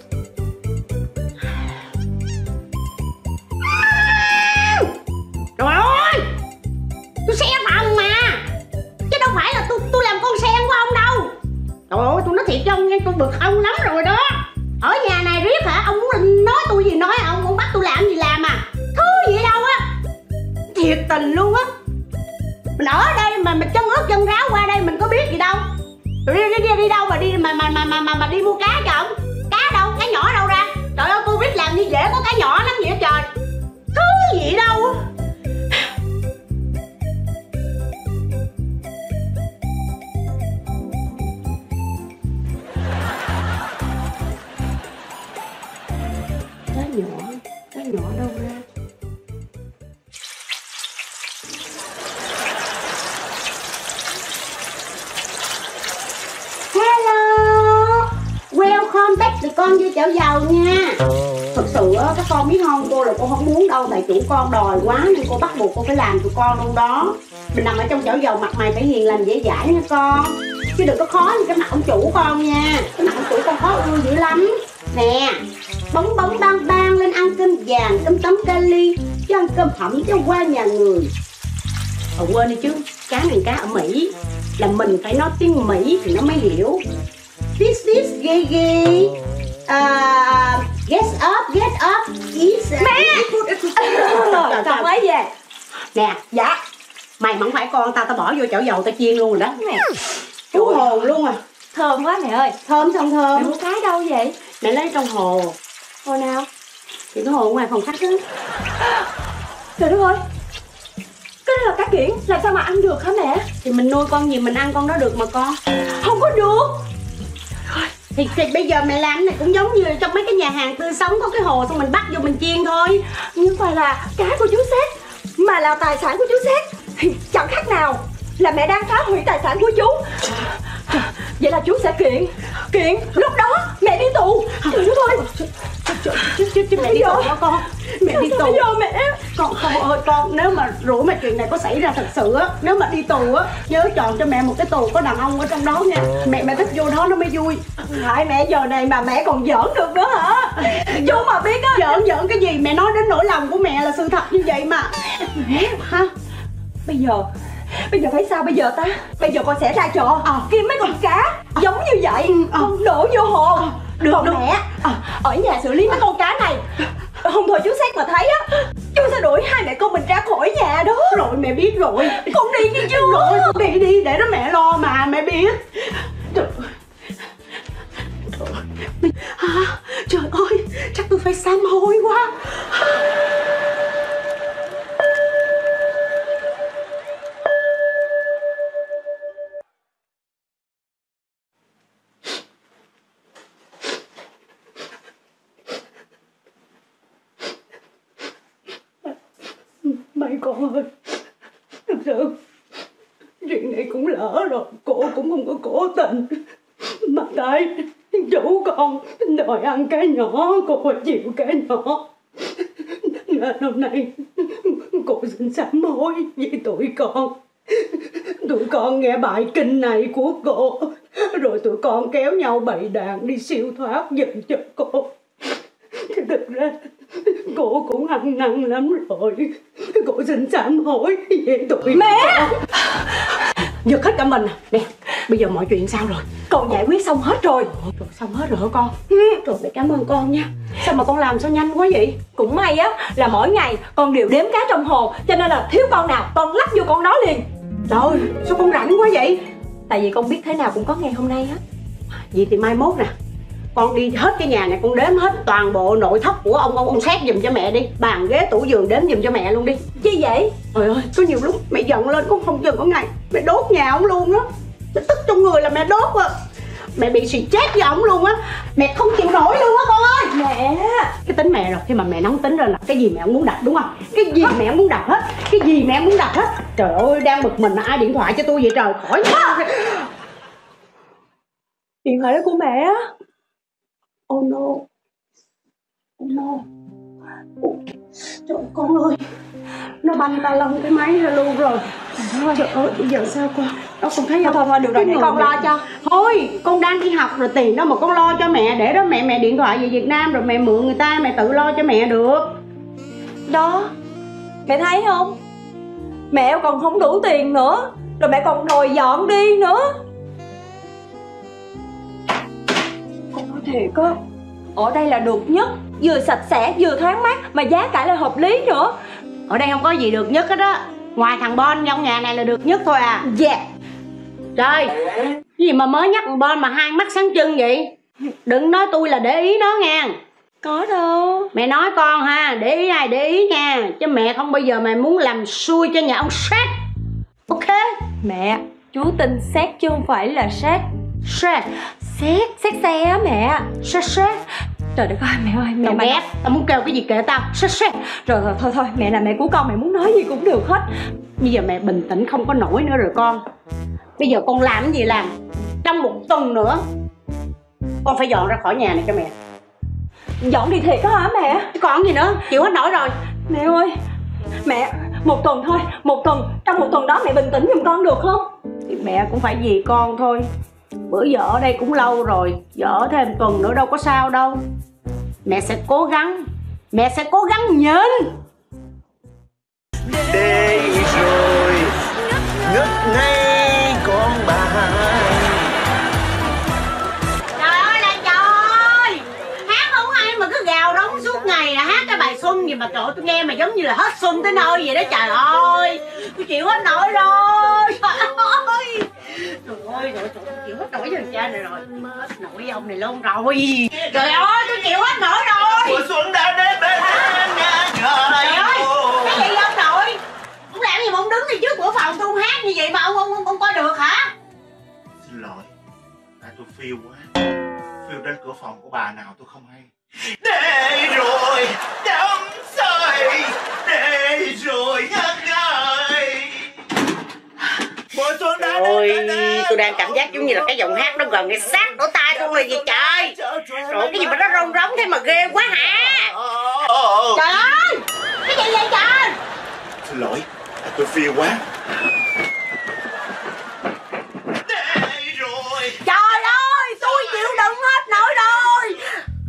Trời ơi, tôi xe phòng mà, chứ đâu phải là tôi tôi làm con sen của ông đâu. Trời ơi, tôi nói thiệt cho ông nghe, tôi bực ông lắm rồi đó. Ở nhà này riết hả? Ông muốn nói tôi gì nói ông, ông bắt tôi làm gì làm à? Thứ gì đâu á. Thiệt tình luôn á. Mình ở đây mà mình chân ướt chân ráo qua đây mình có biết gì đâu. Rồi đi, đi, đi, đi đâu mà đi mà mà mà mà mà, mà đi mua cá cho ông? Cá đâu? Cá nhỏ đâu ra? Trời ơi, Covid làm như dễ có cá nhỏ lắm vậy đó trời. Thứ gì đâu á. Cá nhỏ, cá nhỏ đâu ra? Hello, welcome back tụi con vô chảo dầu nha. Thật sự á, các con biết không, cô là cô không muốn đâu, tại chủ con đòi quá nên cô bắt buộc cô phải làm tụi con luôn đó. Mình nằm ở trong chảo dầu mặt mày phải hiền lành dễ dãi nha con, chứ đừng có khó như cái mặt ông chủ con nha. Cái mặt ông chủ con khó ưa dữ lắm nè. Bóng bóng bang bang lên ăn cơm vàng tấm tấm kali, chứ ăn cơm hẩm chứ qua nhà người. Ờ quên đi chứ, cá này cá ở Mỹ, là mình phải nói tiếng Mỹ thì nó mới hiểu. This is ghê ghê. Uh, get up, get up. Is mẹ. Rồi, con mới về. Nè, dạ. mày mà không phải con tao, tao bỏ vô chảo dầu tao chiên luôn rồi đó. Mẹ. Chú hồn luôn à. Thơm quá mẹ ơi. Thơm không thơm. Mẹ mua cái đâu vậy? Mẹ lấy trong hồ. Hồ nào? Thì cái hồ ngoài phòng khách đó. Trời đất ơi, cái đó là cá kiển, làm sao mà ăn được hả mẹ? Thì mình nuôi con gì mình ăn con đó được mà con. Không có được. Thì, thì bây giờ mẹ làm cái này cũng giống như trong mấy cái nhà hàng tươi sống có cái hồ xong mình bắt vô mình chiên thôi. Nhưng mà là cá của chú Xét, mà là tài sản của chú Xét, thì chẳng khác nào là mẹ đang phá hủy tài sản của chú. Vậy là chú sẽ kiện. Kiện, lúc đó mẹ đi tù. Trời đất ơi. Chứ, chứ, chứ mẹ đi tù hả con? Mẹ đi tù. Bây giờ mẹ. Con, con ơi con, nếu mà rủi mà chuyện này có xảy ra thật sự á, nếu mà đi tù á, nhớ chọn cho mẹ một cái tù có đàn ông ở trong đó nha. Mẹ mẹ thích vô đó nó mới vui. Hại mẹ giờ này mà mẹ còn giỡn được nữa hả? Chú mà biết á. Giỡn giỡn cái gì, mẹ nói đến nỗi lòng của mẹ là sự thật như vậy mà. Mẹ hả? Bây giờ Bây giờ phải sao bây giờ ta? Bây giờ con sẽ ra chợ à, kiếm mấy con cá giống như vậy, à, con đổ vô hồ. À, được, còn được. Mẹ à, ở nhà xử lý mấy con cá này. Không thôi chú Xét mà thấy á, chú sẽ đuổi hai mẹ con mình ra khỏi nhà đó. Rồi mẹ biết rồi. Con đi đi chú. Rồi con đi đi, để đó mẹ lo mà, mẹ biết. Trời ơi, à, trời ơi, chắc tôi phải sám hối quá. Mày con ơi, thực sự chuyện này cũng lỡ rồi, cô cũng không có cố tình, mà tại chủ con đòi ăn cái nhỏ, cô chịu cái nhỏ, nên hôm nay cô xin sám hối với tụi con. Tụi con nghe bài kinh này của cô, rồi tụi con kéo nhau bày đàn đi siêu thoát giùm cho cô. Thì thực ra cô cũng ăn năn lắm rồi. Cô xin sám hối về tụi mẹ con. Giật hết cả mình. Nè, bây giờ mọi chuyện sao rồi? Con giải quyết xong hết rồi. Rồi xong hết rồi hả con? Rồi mẹ cảm ơn con nha. Sao mà con làm sao nhanh quá vậy? Cũng may á là mỗi ngày con đều đếm cá trong hồ, cho nên là thiếu con nào con lắp vô con đó liền. Trời, sao con rảnh quá vậy? Tại vì con biết thế nào cũng có ngày hôm nay á. Vậy thì mai mốt nè, con đi hết cái nhà này, con đếm hết toàn bộ nội thất của ông ông ông Xét giùm cho mẹ đi. Bàn ghế tủ giường đếm giùm cho mẹ luôn đi. Chi vậy? Trời ơi, có nhiều lúc mẹ giận lên cũng không chừng có ngày mẹ đốt nhà ông luôn á. Mẹ tức trong người là mẹ đốt à. Mẹ bị xì chết với ổng luôn á. Mẹ không chịu nổi luôn á con ơi. Mẹ, cái tính mẹ rồi, khi mà mẹ nóng tính rồi là cái gì mẹ cũng muốn đập đúng không? Cái gì mẹ cũng muốn đập hết. Cái gì mẹ cũng muốn đập hết. Trời ơi, đang bực mình mà ai điện thoại cho tôi vậy trời, khỏi quá. Điện thoại đó của mẹ á. Oh no. Oh no. Oh. Trời ơi, con ơi, nó banh ba lông cái máy ra luôn rồi. Trời ơi, bây giờ sao con? Đó con thấy không? Thôi thôi được rồi, để con lo cho. Thôi, con đang đi học rồi, tiền đó mà con lo cho mẹ. Để đó mẹ mẹ điện thoại về Việt Nam rồi mẹ mượn người ta, mẹ tự lo cho mẹ được. Đó, mẹ thấy không? Mẹ còn không đủ tiền nữa, rồi mẹ còn đòi dọn đi nữa. Con nói thiệt á, ở đây là được nhất, vừa sạch sẽ vừa thoáng mát, mà giá cả là hợp lý nữa. Ở đây không có gì được nhất hết á, ngoài thằng Bon trong nhà này là được nhất thôi à. Dạ yeah. Trời, cái gì mà mới nhắc thằng Bon mà hai mắt sáng trưng vậy? Đừng nói tôi là để ý nó nha. Có đâu. Mẹ nói con ha, để ý ai để ý nha. Chứ mẹ không bao giờ mẹ muốn làm xui cho nhà ông Xét. Ok. Mẹ, chú tin Xét chứ không phải là Xét. Xét. Xét, xét xe á mẹ. Xét xét. Trời đất ơi mẹ ơi, mẹ Tao mà ghét, tao muốn kêu cái gì kệ tao. Xét xét. Rồi rồi thôi thôi, mẹ là mẹ của con, mẹ muốn nói gì cũng được hết. Bây giờ mẹ bình tĩnh không có nổi nữa rồi con. Bây giờ con làm cái gì làm, trong một tuần nữa con phải dọn ra khỏi nhà này cho mẹ. Dọn đi thiệt đó hả mẹ? Chứ còn gì nữa, chịu hết nổi rồi. Mẹ ơi, mẹ, một tuần thôi, một tuần, trong một tuần đó mẹ bình tĩnh giùm con được không? Thì mẹ cũng phải vì con thôi. Bữa giờ ở đây cũng lâu rồi, giờ ở thêm tuần nữa đâu có sao đâu. Mẹ sẽ cố gắng Mẹ sẽ cố gắng nhịn. Đây rồi, ngất ngây con bà. Trời ơi là trời, hát không hay mà cứ gào rống suốt ngày là hát cái bài xuân gì mà trời ơi, tôi nghe mà giống như là hết xuân tới nơi vậy đó. Trời ơi, tôi chịu hết nổi rồi. Trời ơi, trời ơi, trời ơi, tôi chịu hết nổi với thằng cha này rồi, hết nổi với ông này luôn rồi. Trời ơi, tôi chịu hết nổi rồi. Mùa xuân đã đến bên nhà Trời ơi, cái gì ông nội? Ông làm gì mà ông đứng ngay trước cửa phòng tôi hát như vậy mà ông ông ông, ông coi được hả? Xin lỗi, tại tôi phiêu quá, phiêu đến cửa phòng của bà nào tôi không hay. Để rồi đắm say, để rồi ngất ngây. Mùa xuân đã Ôi, đến bên em. tôi đang cảm giác giống như là cái giọng hát nó gần cái sát lỗ tai tôi là gì trời. Rồi cái gì mà nó rong rống thế mà ghê quá hả? Trời ơi, cái gì vậy trời? Xin lỗi, tại tôi phiêu quá. Để rồi. Trời ơi, tôi chịu đựng hết nổi rồi.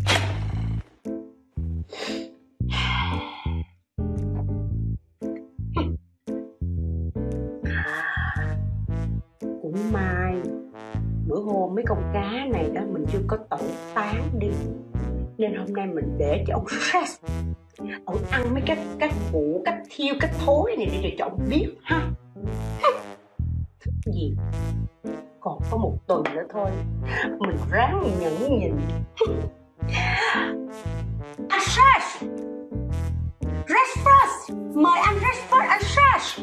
Cũng may bữa hôm mấy con cá này đó mình chưa có tẩu tán đi, nên hôm nay mình để cho ông stress, ông ăn mấy cái cái củ, cách thiêu, cách thối này để cho ông biết ha. Thích gì, còn có một tuần nữa thôi, mình ráng nhẫn nhịn. Anh stress, rest first, mời anh rest first, anh stress.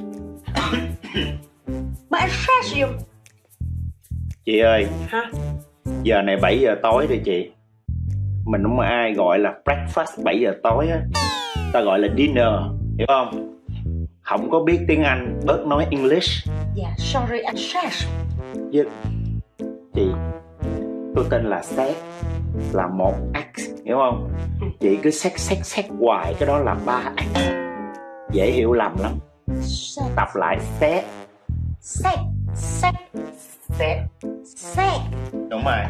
Mời anh stress gì? Chị ơi, Hả? giờ này bảy giờ tối rồi chị. Mình không có ai gọi là breakfast bảy giờ tối á. Ta gọi là dinner, hiểu không? Không có biết tiếng Anh, bớt nói English. Dạ, sorry anh stress. Với... Chị, tôi tên là Seth, là một X, hiểu không? Chị cứ xét xét xét hoài, cái đó là ba X. Dễ hiểu lầm lắm. Tập lại Seth. Seth, Seth, Seth. Seth. Đúng rồi.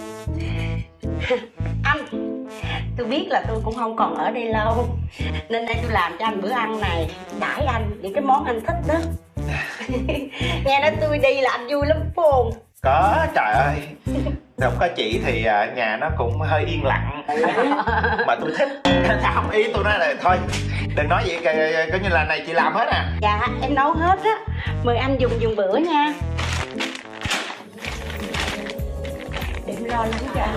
Anh, tôi biết là tôi cũng không còn ở đây lâu, nên đây tôi làm cho anh bữa ăn này, đãi anh những cái món anh thích đó. Nghe nói tôi đi là anh vui lắm phải không? Có, trời ơi. Không có chị thì nhà nó cũng hơi yên lặng. Mà tôi thích. Không, ý tôi nói là thôi, đừng nói vậy, coi như là này chị làm hết à. Dạ, em nấu hết á. Mời anh dùng dùng bữa nha. Để em lo lắng cho anh.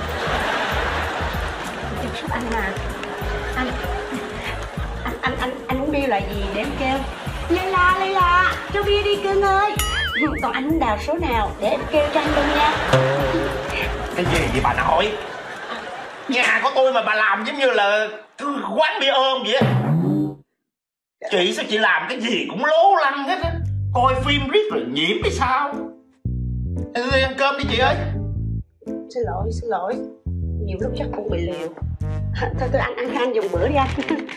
Chăm sóc anh mà. Anh, anh, anh, anh, anh uống bia loại gì để em kêu? Layla, Layla, cho bia đi cưng ơi. Còn anh uống đào số nào để em kêu cho anh luôn nha. Cái gì vậy bà nội? Nhà của tôi mà bà làm giống như là quán bia ôm vậy á. Chị sao chị làm cái gì cũng lố lăng hết á. Coi phim riết rồi nhiễm hay sao? Đi ăn cơm đi chị ơi. Xin lỗi, xin lỗi. Nhiều lúc chắc cũng bị liều. Thôi tôi ăn, ăn anh dùng bữa đi anh.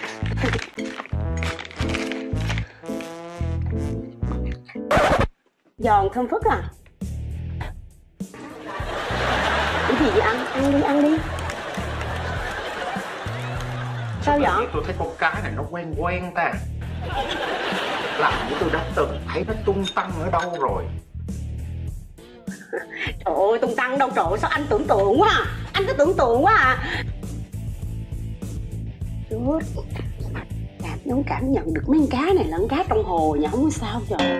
Giòn thơm phức à? Cái gì vậy anh? Ăn đi, ăn đi. Sao vậy? Tôi thấy con cá này nó quen quen ta. Làm như tôi đã từng thấy nó tung tăng ở đâu rồi. Trời ơi, tung tăng đâu trời ơi, sao anh tưởng tượng quá à? Anh cứ tưởng tượng quá à. Chúa, cảm giống cảm nhận được mấy con cá này là con cá trong hồ nhà không có sao trời.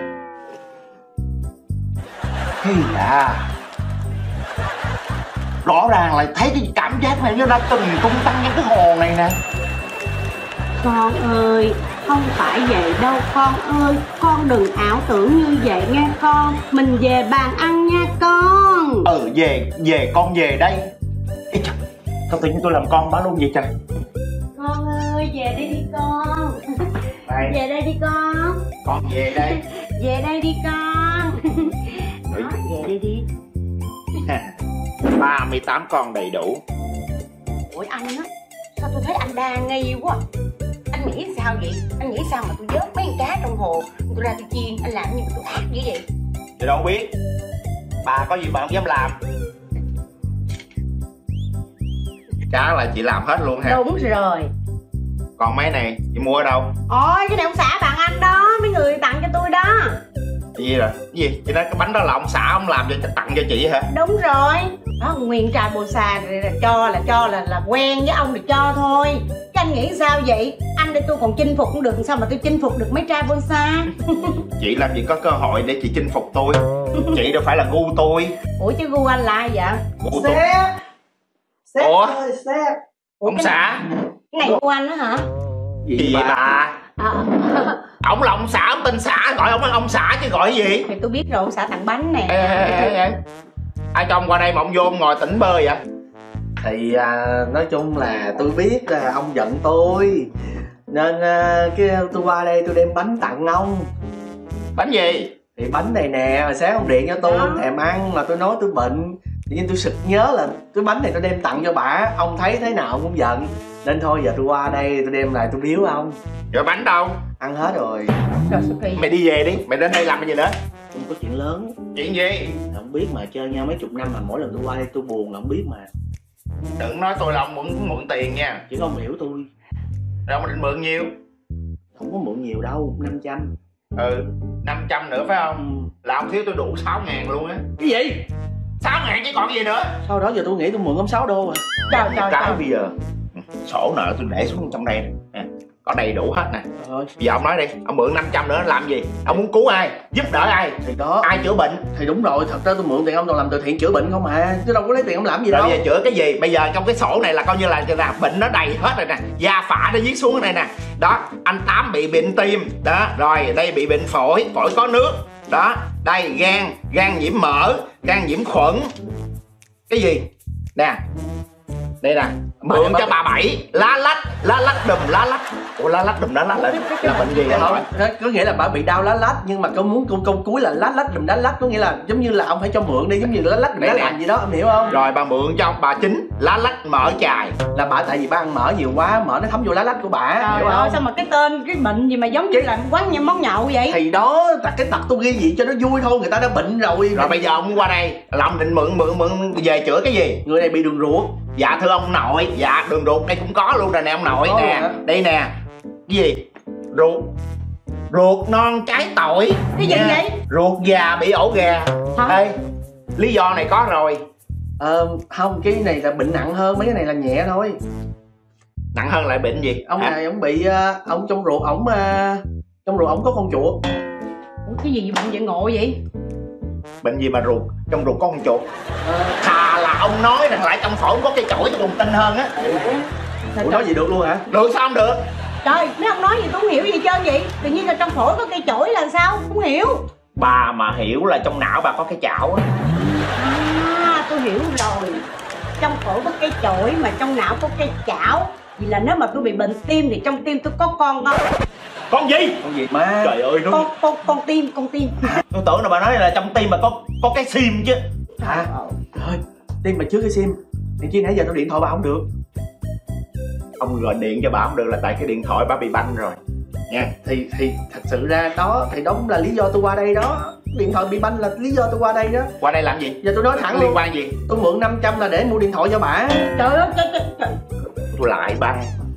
Hay à, rõ ràng là thấy cái cảm giác này như đã từng tung tăng trong cái hồ này nè. Con ơi, không phải vậy đâu con ơi. Con đừng ảo tưởng như vậy nghe con. Mình về bàn ăn nha con. Ừ, về, về con về đây. Ê trời, sao tự nhiên tôi làm con bá luôn vậy trời. Con ơi, về đây đi con. Đây. Về đây đi con. Con về đây. Về đây đi con. Đó, về đây đi. ba mươi tám con đầy đủ. Ủa anh á, sao tôi thấy anh đa nghi quá. Anh nghĩ sao vậy? Anh nghĩ sao mà tôi vớt mấy con cá trong hồ, tôi ra tôi chiên, anh làm như mà tôi ác dữ vậy? Tôi đâu biết. Bà có gì mà không dám làm. Cá là chị làm hết luôn hả? Đúng rồi. Còn mấy này chị mua ở đâu? Ôi cái này ông xã bạn anh đó, mấy người tặng cho tôi đó. Cái gì rồi? Cái gì? Chị nói cái bánh đó là ông xã ông làm cho tặng cho chị hả? Đúng rồi. Đó, nguyên trai bồ xà là cho là cho là là quen với ông thì cho thôi. Cái anh nghĩ sao vậy? Anh đây tôi còn chinh phục cũng được, sao mà tôi chinh phục được mấy trai bồ xa? Chị làm gì có cơ hội để chị chinh phục tôi. Chị đâu phải là gu tôi. Ủa chứ gu anh là ai vậy? Gu tôi. Sếp Sếp Ủa? ơi sếp. Ông xã. Cái này gu anh đó hả? Gì, gì bà? bà? À. Ông là ông xã, ông tên xã, gọi ông là ông xã chứ gọi gì? Thì tôi biết rồi, ông xã tặng bánh nè. Ê, ê, ê, ê. Ai cho ông qua đây mà ông vô ông ngồi tỉnh bơ vậy? Thì à, nói chung là tôi biết là ông giận tôi, nên à, cái tôi qua đây tôi đem bánh tặng ông. Bánh gì? Thì bánh này nè, hồi sáng ông điện cho tôi, Đó. thèm ăn mà tôi nói tôi bệnh. Tự nhiên tôi sực nhớ là cái bánh này tôi đem tặng cho bả, ông thấy thế nào ông cũng giận. Nên thôi giờ tôi qua đây tôi đem lại tôi biếu ông. Rồi bánh đâu? Ăn hết rồi. Rồi sao kỳ? Mày đi về đi, mày đến đây làm cái gì nữa? Không có chuyện lớn. Chuyện gì? Ông biết mà, chơi nhau mấy chục năm mà mỗi lần tôi qua đây tôi buồn là ông biết mà. Đừng nói tôi là ông mượn mượn tiền nha. Chứ không hiểu tôi. Rồi ông định mượn nhiêu? Không có mượn nhiều đâu, năm trăm. Ừ, năm trăm nữa phải không? Là ông thiếu tôi đủ sáu ngàn luôn á. Cái gì? Sáu ngàn chứ còn gì nữa. Sau đó giờ tôi nghĩ tôi mượn ông sáu đô à. Trời trời Cái trời. bây giờ sổ nợ tôi để xuống trong đây nè, có đầy đủ hết nè. Thôi Bây giờ ông nói đi, ông mượn năm trăm nữa làm gì? Ông muốn cứu ai? Giúp đỡ ai? thì đó. Ai chữa bệnh? Thì đúng rồi, thật ra tôi mượn tiền ông toàn làm từ thiện chữa bệnh không à, chứ đâu có lấy tiền ông làm gì Rồi đâu. bây giờ chữa cái gì? Bây giờ trong cái sổ này là coi như là, là bệnh nó đầy hết rồi nè, da phả nó viết xuống đây nè. Đó, anh Tám bị bệnh tim, đó, rồi đây bị bệnh phổi, phổi có nước. Đó, đây gan, gan nhiễm mỡ, gan nhiễm khuẩn. Cái gì? Nè. Đây nè, mượn cho bà Bảy, lá lách, lá lách đùm lá lách. Ủa lá lách đùm lá lách là, là bệnh gì vậy? Không, có nghĩa là bà bị đau lá lách, nhưng mà câu muốn câu câu cuối là lá lách đùm lá lách, có nghĩa là giống như là ông phải cho mượn đi, giống như lá lách đùm lá lành gì đó, ông hiểu không? Rồi bà mượn cho bà Chính lá lách mỡ chài. Là bà tại vì bà ăn mỡ nhiều quá, mỡ nó thấm vô lá lách của bà, Trời hiểu ơi, không? sao mà cái tên cái bệnh gì mà giống như là quán như món nhậu vậy? Thì đó, là cái tật tôi ghi gì cho nó vui thôi, người ta đã bệnh rồi. Rồi bây giờ ông qua đây là ông định mượn mượn mượn về chữa cái gì? Người này bị đường ruột. Dạ thưa ông nội, dạ đường ruột đây cũng có luôn rồi nè ông nội. Có nè hả? Đây nè. Cái gì? Ruột ruột non trái tỏi. Cái gì nha. vậy? Ruột già bị ổ gà. Hả? Ê, lý do này có rồi. Ờ, không, cái này là bệnh nặng hơn, mấy cái này là nhẹ thôi. Nặng hơn lại bệnh gì? Ông Hả? này ông bị, uh, ông trong ruột ổng, uh, trong ruột ổng có con chuột. Ủa cái gì bệnh vậy ngộ vậy? Bệnh gì mà ruột, trong ruột có con chuột? Ờ, Thà là ông nói rằng lại trong phổi có cây chổi tôi còn tin hơn á. ủa nói gì được luôn hả? Được sao không được? Trời, nếu ông nói gì tôi không hiểu gì trơn vậy? Tự nhiên là trong phổi có cây chổi là sao? Không hiểu. Bà mà hiểu là trong não bà có cái chảo á. À, tôi hiểu rồi. Trong phổi có cây chổi mà trong não có cây chảo. Vì là nếu mà tôi bị bệnh tim thì trong tim tôi có con con Con gì? Con gì mà? Trời ơi nó con con con tim con tim. tôi tưởng là bà nói là trong tim mà có có cái sim chứ. Hả? Trời, tim mà trước cái sim. Điện chi nãy giờ tôi điện thoại bà không được. Ông gọi điện cho bà không được là tại cái điện thoại bà bị banh rồi nha. Thì thì thật sự ra đó, thì đó cũng là lý do tôi qua đây đó. Điện thoại bị banh là lý do tôi qua đây đó. Qua đây làm gì? Giờ tôi nói thẳng Liên luôn, quan gì? tôi mượn năm trăm là để mua điện thoại cho bả. Trời ơi trời, trời, trời. Tôi lại ba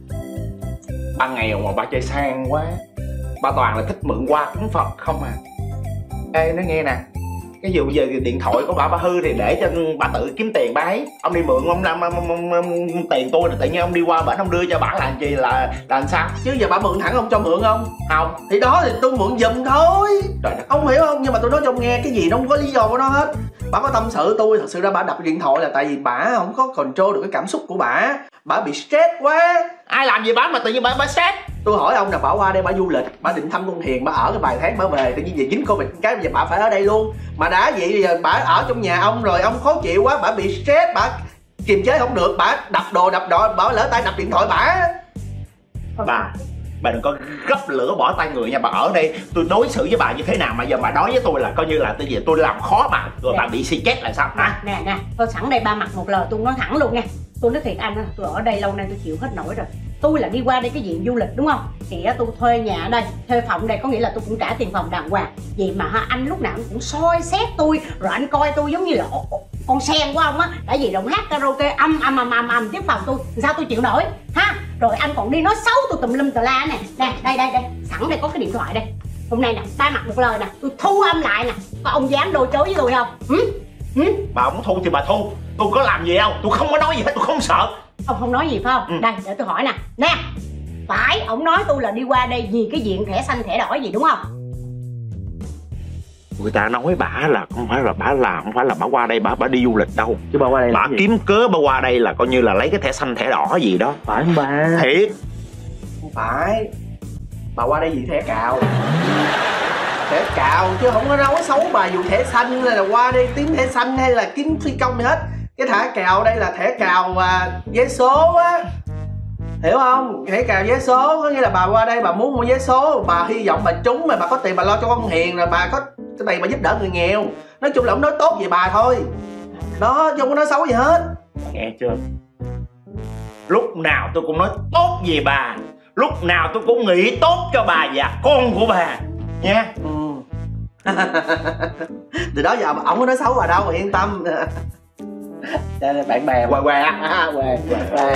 ba nghèo mà ba chơi sang quá. Ba toàn là thích mượn qua cúng Phật không à. Ê nói nghe nè, cái dù giờ điện thoại của bà bà hư thì để cho bà tự kiếm tiền bà ấy. Ông đi mượn ông làm tiền tôi là tự nhiên ông đi qua bển ông đưa cho bà làm gì là là làm sao? Chứ giờ bả mượn thẳng ông cho mượn không? Không. Thì đó thì tôi mượn giùm thôi. Trời đất. Ông hiểu không? Nhưng mà tôi nói cho ông nghe, cái gì nó không có lý do của nó hết. Bả có tâm sự tôi, thật sự ra bả đập điện thoại là tại vì bả không có control được cái cảm xúc của bả. Bả bị stress quá. Ai làm gì bà mà tự nhiên bà bà stress? Tôi hỏi ông là bả qua đây bả du lịch, bả định thăm con Hiền, bả ở cái vài tháng bả về, tự nhiên về dính Covid cái bây giờ bả phải ở đây luôn. Mà đã vậy bây giờ bả ở trong nhà ông rồi ông khó chịu quá, bả bị stress, bả kiềm chế không được, bả đập đồ đập đồ, bả lỡ tay đập điện thoại bả. Bà bà đừng có gấp lửa bỏ tay người nha. Bà ở đây tôi đối xử với bà như thế nào mà giờ bà nói với tôi là coi như là tôi về tôi làm khó bà rồi. Nè. Bà bị si chết là sao hả? Nè nè, tôi sẵn đây ba mặt một lời tôi nói thẳng luôn nha. Tôi nói thiệt anh á, tôi ở đây lâu nay tôi chịu hết nổi rồi. tôi là đi qua đây cái diện du lịch đúng không, thì tôi thuê nhà ở đây, thuê phòng đây, có nghĩa là tôi cũng trả tiền phòng đàng hoàng. Vậy mà ha, anh lúc nào cũng soi xét tôi, rồi anh coi tôi giống như là con sen của ông á. Tại vì đồng hát karaoke âm âm âm âm âm tiếp phòng tôi, sao tôi chịu nổi ha. Rồi anh còn đi nói xấu tôi tùm lum tà la nè. Nè đây đây đây, sẵn đây có cái điện thoại đây. Hôm nay nè, ba mặt một lời nè, tôi thu âm lại nè. Có ông dám đối chối với tôi không? Ừ? Ừ? Bà không thu thì bà thu, tôi có làm gì đâu, tôi không có nói gì hết, tôi không sợ. Ông không nói gì phải không? Ừ. Đây để tôi hỏi nè. Nè, phải ông nói tôi là đi qua đây vì cái diện thẻ xanh thẻ đỏ gì đúng không? Người ta nói bả là không phải là bả làm, không phải là bả qua đây bả bả đi du lịch đâu. Chứ bà qua đây bả kiếm cớ bả qua đây là coi như là lấy cái thẻ xanh thẻ đỏ gì đó. Phải không bà? Thiệt. Không phải, bà qua đây vì thẻ cào. Thẻ cào chứ không có nói xấu bà dù thẻ xanh hay là qua đây kiếm thẻ xanh hay là kiếm phi công gì hết. Cái thẻ cào đây là thẻ cào và vé số á, hiểu không? Thẻ cào vé số có nghĩa là bà qua đây bà muốn mua vé số, bà hy vọng bà trúng mà bà có tiền bà lo cho con hiền, rồi bà có cái tiền bà giúp đỡ người nghèo. Nói chung là ông nói tốt về bà thôi đó, chứ không có nói xấu gì hết. Nghe chưa? Lúc nào tôi cũng nói tốt về bà, lúc nào tôi cũng nghĩ tốt cho bà và con của bà nha. Ừ. Từ đó giờ ổng có nói xấu bà đâu, mà yên tâm. Đây là bạn bè quà quà quà quà.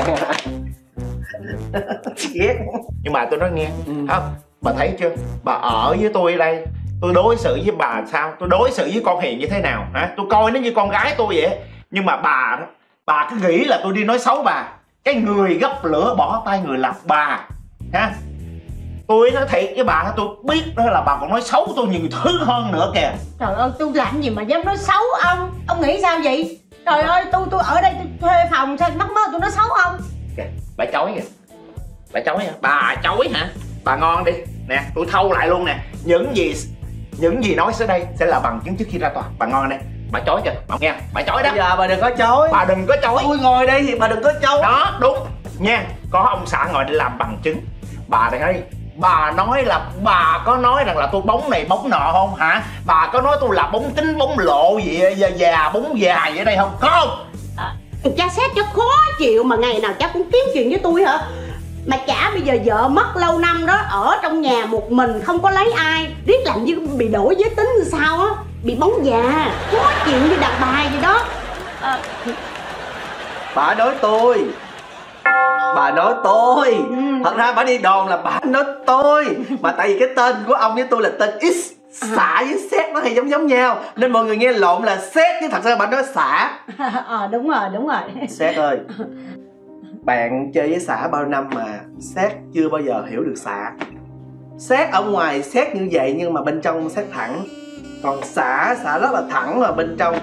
Nhưng mà tôi nói nghe, ừ. không, bà thấy chưa, bà ở với tôi ở đây, tôi đối xử với bà sao, tôi đối xử với con Hiền như thế nào hả? Tôi coi nó như con gái tôi vậy. Nhưng mà bà đó, bà cứ nghĩ là tôi đi nói xấu bà. Cái người gấp lửa bỏ tay người là bà ha. Tôi nói thiệt với bà, tôi biết đó là bà còn nói xấu tôi nhiều thứ hơn nữa kìa. Trời ơi, tôi làm gì mà dám nói xấu ông? Ông nghĩ sao vậy? Trời ơi, tôi tôi ở đây tôi thuê phòng sao mắc mớ tôi nói xấu ông? Kìa, bà chối kìa. Bà chối hả? Bà chối hả? Bà ngon đi. Nè, tôi thâu lại luôn nè. Những gì những gì nói tới đây sẽ là bằng chứng trước khi ra tòa. Bà ngon đây. Bà chối kìa, bà nghe. Bà chối đó. Bây giờ bà đừng có chối. Bà đừng có chối. Tôi ngồi đây thì bà đừng có chối. Đó, đúng. Nha, có ông xã ngồi để làm bằng chứng. Bà đây đây. Bà nói là bà có nói rằng là tôi bóng này bóng nọ không hả? Bà có nói tôi là bóng tính bóng lộ gì già, già bóng dài vậy đây không? Có không? À, cha xét cho khó chịu mà ngày nào cha cũng kiếm chuyện với tôi hả? Mà chả bây giờ vợ mất lâu năm đó, ở trong nhà một mình không có lấy ai, riết làm như bị đổi giới tính như sao á, bị bóng già, khó chịu như đàn bà gì đó. À, bà nói tôi bà nói tôi ừ. Thật ra bà đi đòn là bà nói tôi, mà tại vì cái tên của ông với tôi là tên X, xả với xét nó hay giống giống nhau nên mọi người nghe lộn là xét, chứ thật ra bà nói xả. Ờ à, đúng rồi đúng rồi. Xét ơi, bạn chơi với xả bao năm mà xét chưa bao giờ hiểu được xả. Xét ở ngoài xét như vậy nhưng mà bên trong xét thẳng, còn xả xả rất là thẳng mà bên trong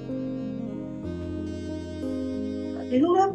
yếu lắm.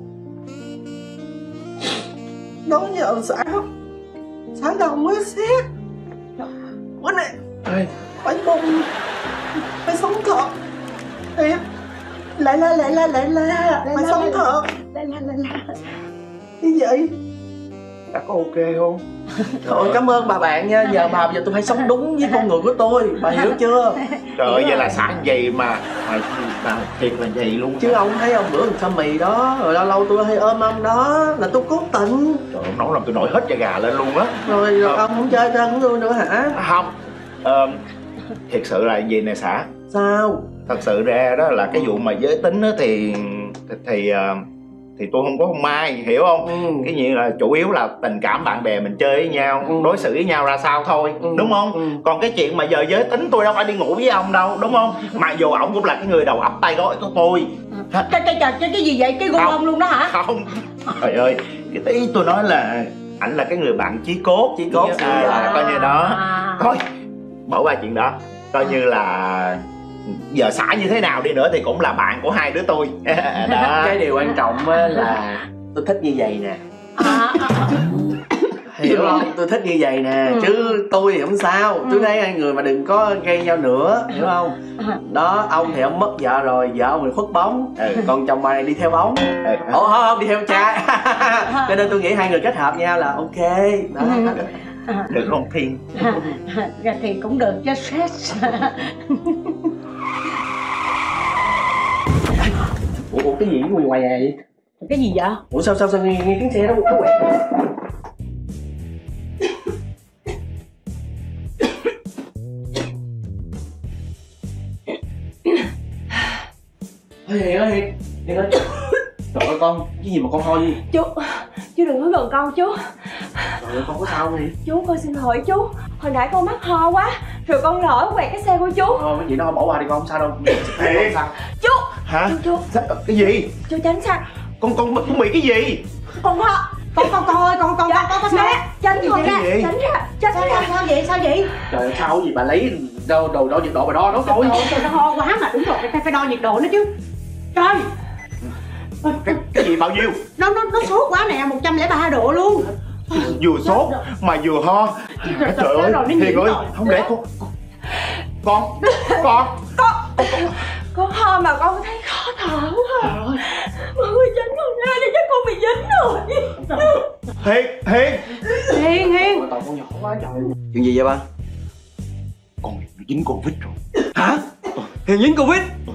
Nói nhờ xả không, xả đồng mới xét. Bữa này bánh bông phải sống thật thiệt. Lại la lại la lại la phải sống thật. Lại la lại la như vậy Đã có ok không? thôi cảm ơn bà bạn nha. Giờ bà bây giờ tôi phải sống đúng với con người của tôi, bà hiểu chưa? Trời ơi, vậy là xả vậy mà mà bà thiệt là vậy luôn Chứ ông thấy ông bữa cơm mì đó, rồi lâu lâu tôi hay ôm ông đó là tôi cố tình. Trời ơi, nói làm tôi nổi hết da gà lên luôn á. Rồi, rồi ông không chơi thân với tôi nữa hả? Không, ờ, thiệt sự là gì nè xã. Sao? Thật sự ra đó là cái vụ mà giới tính đó thì thì thì, thì tôi không có không mai, hiểu không? Ừ. Cái gì là chủ yếu là tình cảm bạn bè mình chơi với nhau, ừ. đối xử với nhau ra sao thôi, ừ. đúng không? ừ. Còn cái chuyện mà giờ giới tính tôi đâu phải đi ngủ với ông đâu, đúng không? Mặc dù ổng cũng là cái người đầu ấp tay gói của tôi. Cái cái cái, cái, cái gì vậy? Cái gu ông luôn đó hả? Không, trời ơi, cái ý tôi nói là ảnh là cái người bạn chí cốt, Chí cốt à, à, coi như đó. À. Thôi, bỏ qua chuyện đó, coi như là giờ xả như thế nào đi nữa thì cũng là bạn của hai đứa tôi. Đó. Cái điều quan trọng là tôi thích như vậy nè. À, à, à. Hiểu không? Tôi thích như vậy nè, ừ. chứ tôi thì không sao. ừ. Tôi thấy hai người mà đừng có gây nhau nữa, hiểu không? Đó, ông thì ông mất vợ rồi, vợ ông thì khuất bóng, ừ. còn chồng bà này đi theo bóng. ừ. Ủa không, không, đi theo trai. Cho nên tôi nghĩ hai người kết hợp nhau là ok. Đó. Được không Thiên? Dạ thì cũng được cho stress. Ủa, ủa cái gì ngoài ngoài vậy? Cái gì vậy? Ủa sao sao sao nghe, nghe tiếng xe đó có quẹt. Hiền ơi, Hiền Hiền ơi. Trời ơi con, cái gì mà con ho gì? Chú, chú đừng có gần con chú. Trời ơi con có sao không Hiền? Chú con xin lỗi chú, hồi nãy con mắc ho quá, rồi con lỡ quẹt cái xe của chú. Thôi cái gì đó bỏ qua đi con, không sao đâu. Hiền. Sao? Chú, Hả? chú, chú, Sao? Cái gì? chú tránh sang. Con con con bị cái gì? Con ho. Con con con ơi, con con Dạ, con có sao? mẹ, tránh thôi Cái ra, gì? tránh ra, tránh Sao, ra. sao vậy? Sao vậy? Trời ơi sao gì bà lấy đâu đồ đo nhiệt độ bà đo nó thôi. Trời ơi, nó ho quá mà, đúng rồi, phải phải đo nhiệt độ nữa chứ. Trời, Cái, cái gì bao nhiêu? nó nó nó sốt quá nè, một trăm lẻ ba độ luôn. Vừa sốt mà vừa ho. Trời Trời ơi, rồi, nó Hiền nhiễm ơi, rồi. không để con. Con, con. Con ho mà con thấy khó thở quá. Mọi người tránh con ra để chắc con bị dính rồi. Hiền, Hiền. Hiền, Hiền. Tao con nhỏ quá trời. Chuyện gì vậy ba? Con bị dính Covid rồi. Hả? Hiền dính Covid.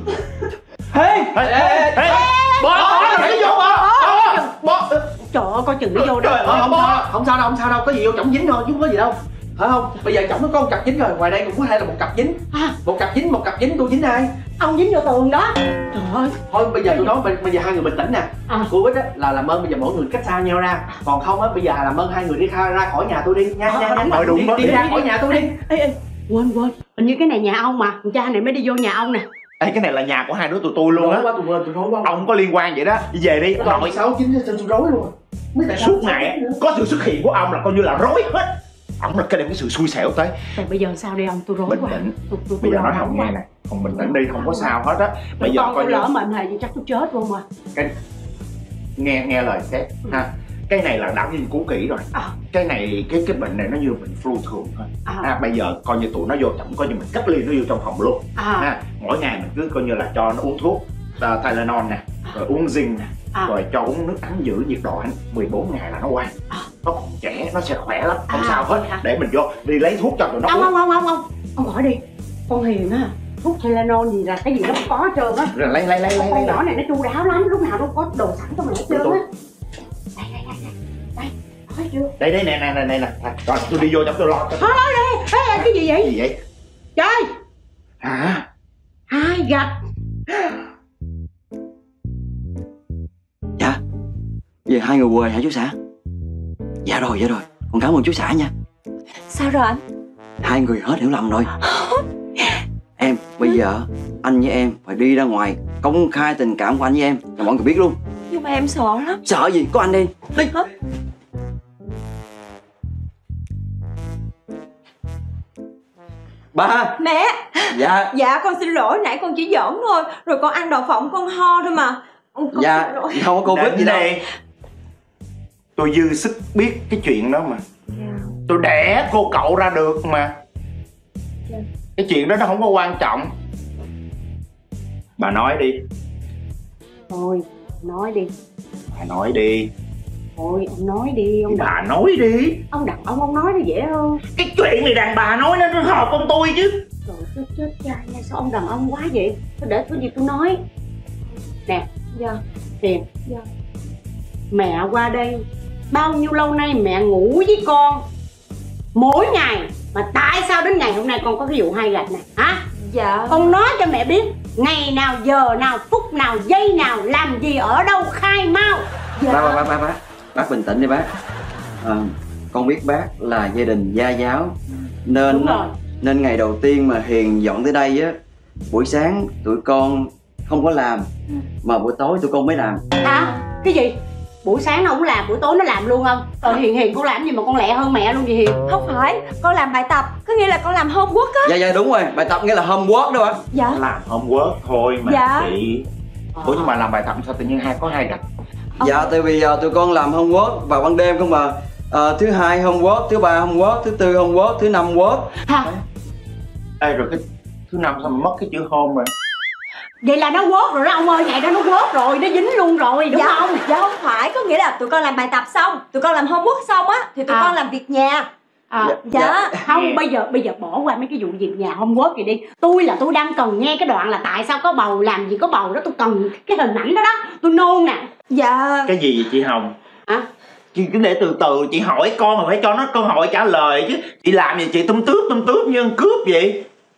Ê, Ê, ê, ê, bỏ, bỏ, đừng vô, bỏ, bỏ. Trời ơi, coi chừng nó vô đó. Trời ơi, không sao đâu, không sao đâu, không sao đâu, có gì vô chổng dính thôi chứ không có gì đâu. Phải không? Bây giờ chổng nó có một cặp dính rồi, ngoài đây cũng có thể là một cặp dính. À, Một cặp dính, một cặp dính, tôi dính ai? ông dính vô tường đó. Trời ơi. Thôi bây giờ tôi nói bây, bây giờ hai người bình tĩnh nè. À. Covid á là làm ơn bây giờ mỗi người cách xa nhau ra. Còn không á bây giờ làm ơn hai người đi ra, ra khỏi nhà tôi đi nha. Ờ, nha, nha. đúng rồi, đúng đi, rồi. đi ra khỏi nhà tôi đi. Ê, ê, quên quên. Hình như cái này nhà ông mà, con cha này mới đi vô nhà ông nè. Ê, cái này là nhà của hai đứa tụi tôi luôn á. Rối quá tôi quên, tôi rối quá. Ông có liên quan vậy đó. Đi về đi, ông Nội nội. sáu chín tôi rối luôn. Mấy tại sao Suốt ngày á, có sự xuất hiện của ông là coi như là rối hết. Ông là cái đem cái sự xui xẻo tới. Rồi bây giờ sao đây ông? Tôi rối Bình quá. tĩnh. Tôi, tôi, Bây giờ tôi nói lo Hồng lắng nghe quá. nè. Hồng bình tĩnh đi, không có sao hết á. Bây giờ con coi tôi như lỡ mệnh hệ thì chắc tôi chết luôn mà. cái nghe nghe lời sếp ha. Cái này là đã nghiên cứu kỹ rồi. À. Cái này cái cái bệnh này nó như bệnh flu thường thôi. À. À, bây giờ coi như tụi nó vô chậm, coi như mình cách ly nó vô trong phòng luôn. À. Ha, mỗi ngày mình cứ coi như là cho nó uống thuốc uh, Tylenol nè, rồi uống zinc nè, À. rồi cho uống nước ấm giữ nhiệt độ mười bốn ngày là nó qua. À. Nó còn trẻ, nó sẽ khỏe lắm, không À, sao hết. vậy hả? Để mình vô đi lấy thuốc cho tụi nó Ông uống. ông ông ông ông ông hỏi đi. Con Hiền á, thuốc Tylenol gì là cái gì nó cũng có hết trơn á. Rồi lấy lấy lấy lấy Con lấy. nhỏ này nó chu đáo lắm, lúc nào nó có đồ sẵn trong này hết trơn á. Đây đây đây đây. Đây, hỏi chưa? Đây đây nè nè nè nè nè. Rồi tôi đi vô cho tôi lo cho. Thôi nói đi. Ê, cái gì Cái vậy? gì vậy? Trời, Hả? hai gạch. Dạ. Về hai người quê hả chú xã? Dạ rồi, dạ rồi. Con cảm ơn chú xã nha. Sao rồi anh? Hai người hết hiểu lầm rồi. Em, bây giờ anh với em phải đi ra ngoài công khai tình cảm của anh với em cho mọi người biết luôn. Nhưng mà em sợ lắm. Sợ gì, có anh đi. Đi. Hả? Ba. Mẹ. Dạ. Dạ con xin lỗi, nãy con chỉ giỡn thôi. Rồi con ăn đậu phộng con ho thôi mà. Con Dạ, xin lỗi. không có Covid Đến gì đâu. đây. Tôi dư sức biết cái chuyện đó mà. Tôi đẻ cô cậu ra được mà. Cái chuyện đó nó không có quan trọng. Bà nói đi. Thôi, nói đi. Bà nói đi. Thôi, ông nói đi. Ông Bà nói đi. ông đàn ông ông nói nó dễ hơn. Cái chuyện này đàn bà nói nó nó hợp con tôi chứ. Trời chết chết cha nha, sao ông đàn ông quá vậy? Tôi để cái gì tôi nói. Nè, Dạ. Hiền. Dạ. Mẹ qua đây bao nhiêu lâu nay mẹ ngủ với con mỗi ngày, mà tại sao đến ngày hôm nay con có cái vụ hai gạch này hả? Dạ. Con nói cho mẹ biết ngày nào, giờ nào, phút nào, giây nào, làm gì, ở đâu, khai mau. Dạ. Bác, bác, bác, bác, bác bình tĩnh đi bác. À, con biết bác là gia đình gia giáo nên Đúng rồi. nên ngày đầu tiên mà Hiền dọn tới đây á, buổi sáng tụi con không có làm mà buổi tối tụi con mới làm. Hả? Cái gì? Buổi sáng nó không làm, buổi tối nó làm luôn không? Ờ Hiền Hiền con làm gì mà con lẹ hơn mẹ luôn vậy Hiền? Không phải, con làm bài tập, có nghĩa là con làm homework á. Dạ dạ đúng rồi, bài tập nghĩa là homework đó bác. Dạ. Làm homework thôi mà Dạ. chị. Ủa nhưng mà làm bài tập sao tự nhiên hai có hai gạch? Dạ tại vì giờ tụi con làm homework vào ban đêm không mà. À, thứ hai homework, thứ ba homework, thứ tư homework, thứ năm work. Hả? Ê rồi cái thứ năm sao mà mất cái chữ home rồi? Vậy là nó quớt rồi đó ông ơi, ngày đó nó quớt rồi, nó dính luôn rồi đúng Dạ không? Dạ không phải, có nghĩa là tụi con làm bài tập xong, tụi con làm homework xong á thì tụi À. con làm việc nhà. À, Dạ. dạ. Không, bây giờ bây giờ bỏ qua mấy cái vụ việc nhà homework vậy đi. Tôi là tôi đang cần nghe cái đoạn là tại sao có bầu, làm gì có bầu đó, tôi cần cái hình ảnh đó đó. Tôi nôn nè. Dạ. Cái gì vậy chị Hồng? Hả? Chị cứ để từ từ, chị hỏi con mà phải cho nó cơ hội trả lời chứ. Chị làm gì chị tum tướp tum tướp như ăn cướp vậy?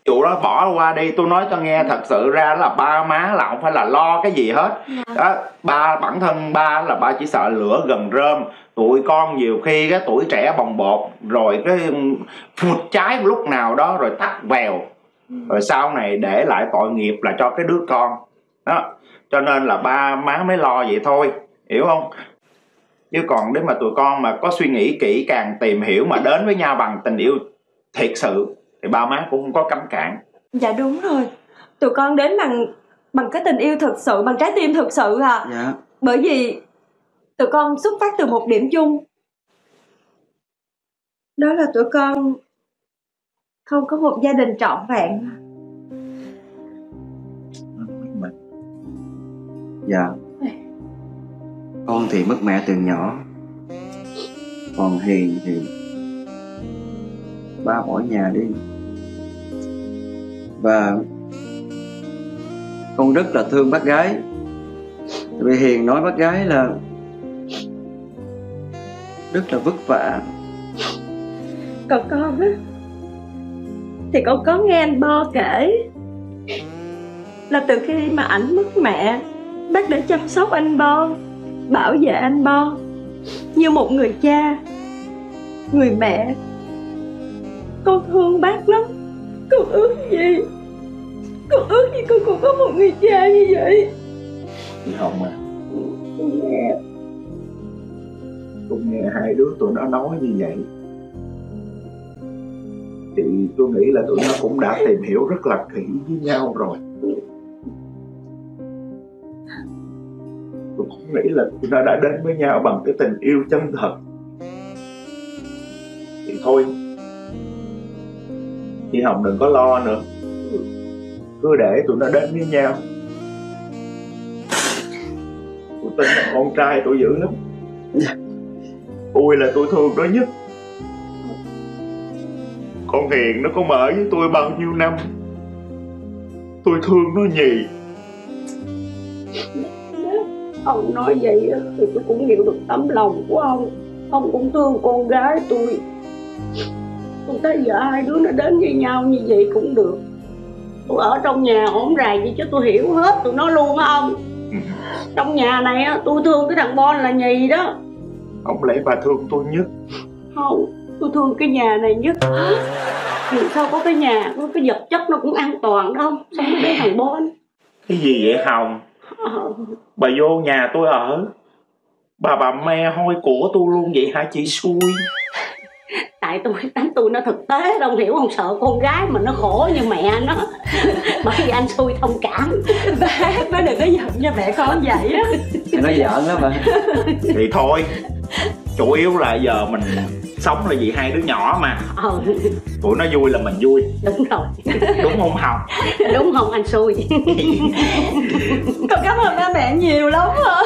Vụ đó bỏ qua đi, tôi nói cho nghe, thật sự ra là ba má là không phải là lo cái gì hết. Đó, ba bản thân ba là ba chỉ sợ lửa gần rơm. Tụi con nhiều khi cái tuổi trẻ bồng bột, rồi cái phụt trái lúc nào đó rồi tắt vèo, rồi sau này để lại tội nghiệp là cho cái đứa con. Đó, cho nên là ba má mới lo vậy thôi, hiểu không? Chứ còn nếu mà tụi con mà có suy nghĩ kỹ càng, tìm hiểu mà đến với nhau bằng tình yêu thiệt sự thì ba má cũng không có cấm cản. Dạ đúng rồi, tụi con đến bằng bằng cái tình yêu thực sự, bằng trái tim thực sự à. Dạ. Bởi vì tụi con xuất phát từ một điểm chung, đó là tụi con không có một gia đình trọn vẹn. Dạ. Con thì mất mẹ từ nhỏ, còn Hiền thì ba bỏ nhà đi. Và con rất là thương bác gái. Tại vì Hiền nói bác gái là rất là vất vả. Còn con á thì con có nghe anh Bo kể là từ khi mà ảnh mất mẹ, bác đã chăm sóc anh Bo, bảo vệ anh Bo như một người cha, người mẹ. Con thương bác lắm. Con ước gì Con ước gì con cũng có một người cha như vậy. Chị Hồng à, nghe tôi nghe hai đứa tụi nó nói như vậy thì tôi nghĩ là tụi nó cũng đã tìm hiểu rất là kỹ với nhau rồi. Tôi cũng nghĩ là tụi nó đã đến với nhau bằng cái tình yêu chân thật. Thì thôi, chị Hồng đừng có lo nữa, cứ để tụi nó đến với nhau. Tôi tin là con trai tôi dữ lắm. Tôi là tôi thương nó nhất. Con Hiền nó có ở với tôi bao nhiêu năm, tôi thương nó nhì. Ông nói vậy thì tôi cũng hiểu được tấm lòng của ông. Ông cũng thương con gái tôi. Tôi thấy giờ hai đứa nó đến với nhau như vậy cũng được. Tôi ở trong nhà hỗn ràng gì chứ tôi hiểu hết tụi nó luôn á ông. Trong nhà này á, tôi thương cái thằng Bon là nhì đó. Không lẽ bà thương tôi nhất? Không, tôi thương cái nhà này nhất. Vì sao có cái nhà, có cái vật chất nó cũng an toàn đó không? Sao mới đến thằng Bon? Cái gì vậy Hồng? Ờ. Bà vô nhà tôi ở, bà bà me hôi của tôi luôn vậy hả chị xui? Tại tôi tính tôi nó thực tế đâu hiểu không, sợ con gái mà nó khổ như mẹ nó. Bởi vì anh xui thông cảm. Bác, bác đừng có giận cho mẹ con vậy á. Mẹ nói giỡn lắm mà. Thì thôi, chủ yếu là giờ mình sống là vì hai đứa nhỏ mà. Ờ. Tụi nó vui là mình vui. Đúng rồi. Đúng không Hồng? Đúng không anh xui? Con cảm ơn ba mẹ nhiều lắm hả?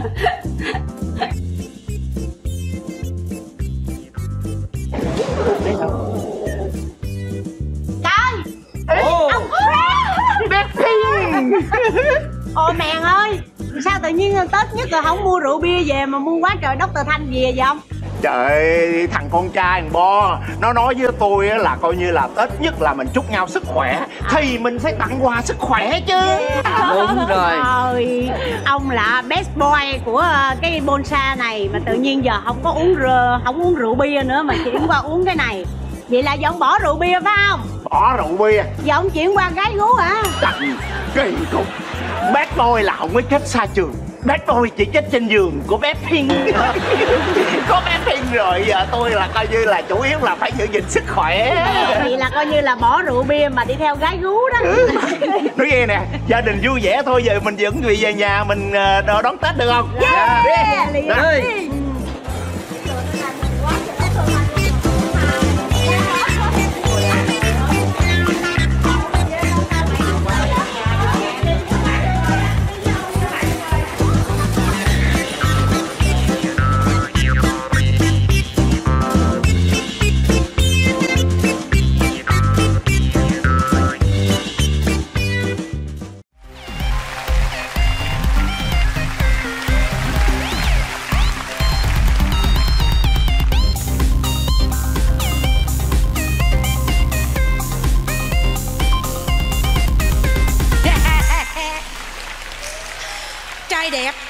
Trời! Ông bé Phi! Ồ mẹ ơi, sao tự nhiên Tết nhất rồi không mua rượu bia về mà mua quá trời Doctor Thanh về vậy ông? Trời ơi, thằng con trai thằng Bo nó nói với tôi là coi như là Tết nhất là mình chúc nhau sức khỏe thì mình phải tặng quà sức khỏe chứ. Đúng rồi. Trời, ông là best boy của cái Bonsa này mà tự nhiên giờ không có uống rượu, không uống rượu bia nữa mà chuyển qua uống cái này. Vậy là giờ ông bỏ rượu bia phải không? Bỏ rượu bia. Giờ ông chuyển qua gái gú hả? Trời, kỳ cục. Bad boy là không có chết xa trường, bad boy chỉ chết trên giường của bé Pink. Có bé Pink rồi giờ tôi là coi như là chủ yếu là phải giữ gìn sức khỏe. Vậy là coi như là bỏ rượu bia mà đi theo gái gú đó. Nói nghe nè, gia đình vui vẻ thôi, giờ mình vẫn về nhà mình đón Tết được không? Yeah, yeah. Yeah. Ê,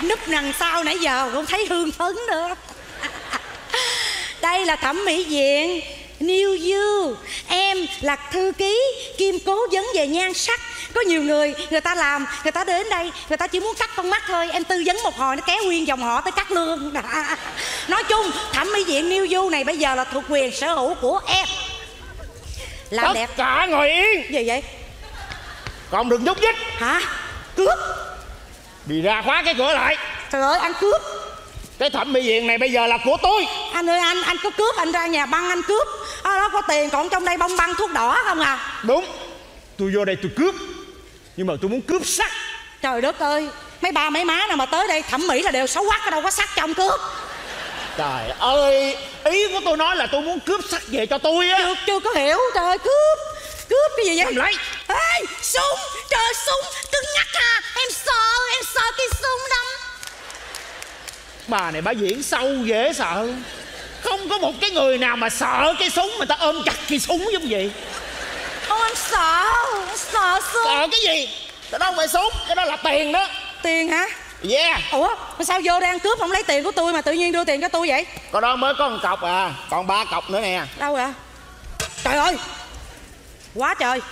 núp đằng sau nãy giờ không thấy hương phấn nữa. Đây là thẩm mỹ viện New You. Em là thư ký kiêm cố vấn về nhan sắc. Có nhiều người, người ta làm, người ta đến đây, người ta chỉ muốn cắt con mắt thôi. Em tư vấn một hồi nó kéo nguyên dòng họ tới cắt lương. Nói chung thẩm mỹ viện New You này bây giờ là thuộc quyền sở hữu của em. Làm Tất đẹp. cả ngồi yên. Gì vậy? Còn đừng nhúc nhích. Hả? Cướp? Đi ra khóa cái cửa lại. Trời ơi anh cướp. Cái thẩm mỹ viện này bây giờ là của tôi. Anh ơi anh, anh có cướp, anh ra nhà băng anh cướp. Ở đó có tiền, còn trong đây bông băng thuốc đỏ không à? Đúng. Tôi vô đây tôi cướp. Nhưng mà tôi muốn cướp sắc. Trời đất ơi, mấy ba mấy má nào mà tới đây thẩm mỹ là đều xấu quắc, ở đâu có sắc trong cướp. Trời ơi, ý của tôi nói là tôi muốn cướp sắc về cho tôi á. Chưa, chưa có hiểu, trời ơi cướp. Cướp cái gì vậy? Cầm lấy. Ê, súng, trời súng, cứng nhắc à. Em sợ, em sợ cái súng đâm. Bà này bà diễn sâu dễ sợ. Không có một cái người nào mà sợ cái súng mà ta ôm chặt cái súng giống vậy. Ô anh sợ, em sợ súng. Sợ cái gì? Cái đó không phải súng, cái đó là tiền đó. Tiền hả? Yeah. Ủa, sao vô đang cướp không lấy tiền của tôi mà tự nhiên đưa tiền cho tôi vậy? Có đó mới có một cọc à, còn ba cọc nữa nè. Đâu vậy? Trời ơi, quá trời.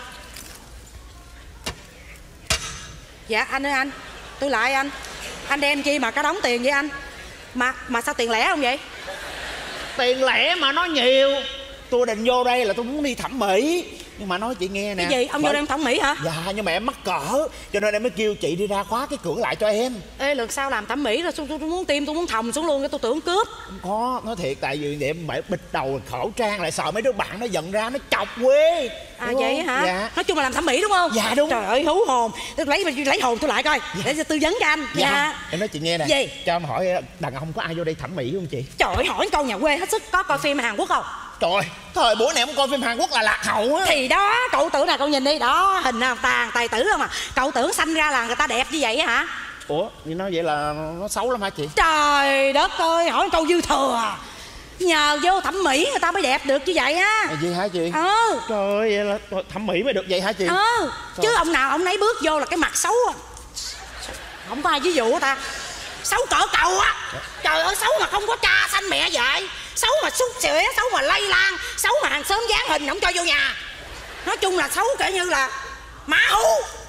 Dạ anh ơi anh, tôi lại anh. Anh đem chi mà có đóng tiền vậy anh? Mà mà sao tiền lẻ không vậy? Tiền lẻ mà nó nhiều. Tôi định vô đây là tôi muốn đi thẩm mỹ. Nhưng mà nói chị nghe nè. Cái gì? Ông Bởi... vô đây thẩm mỹ hả? Dạ nhưng mà em mắc cỡ. Cho nên em mới kêu chị đi ra khóa cái cửa lại cho em. Ê lần sau làm thẩm mỹ rồi tôi, tôi, tôi muốn tim tôi muốn thòng xuống luôn, cái tôi tưởng cướp. Không có, nói thiệt tại vì em phải bịt đầu khẩu trang lại sợ mấy đứa bạn nó giận ra nó chọc quê. À vậy không? hả? Dạ. Nói chung là làm thẩm mỹ đúng không? Dạ đúng. Trời ơi hú hồn. Tôi lấy lấy hồn tôi lại coi. Để tôi tư vấn cho anh. Dạ. Dạ. Em nói chị nghe nè. Gì? Cho em hỏi đàn ông có ai vô đây thẩm mỹ không chị? Trời ơi hỏi câu nhà quê hết sức. Có coi phim Hàn Quốc không? Trời, thời buổi này không coi phim Hàn Quốc là lạc hậu á. Thì đó, cậu tưởng nào cậu nhìn đi. Đó, hình nào tàn tài tử không à. Cậu tưởng sanh ra là người ta đẹp như vậy á hả? Ủa, như nói vậy là nó xấu lắm hả chị? Trời đất ơi, hỏi câu dư thừa. Nhờ vô thẩm mỹ người ta mới đẹp được như vậy á. À, gì hả chị? Ừ. Trời ơi, vậy là thẩm mỹ mới được vậy hả chị? Ừ. Chứ ông nào ông nấy bước vô là cái mặt xấu à. Không có ai ví dụ ta. Xấu cỡ cậu á. Trời ơi, xấu mà không có cha sanh mẹ vậy. Xấu mà xúc xỉa, xấu mà lây lan. Xấu mà hàng xóm dán hình không cho vô nhà. Nói chung là xấu kể như là má hú.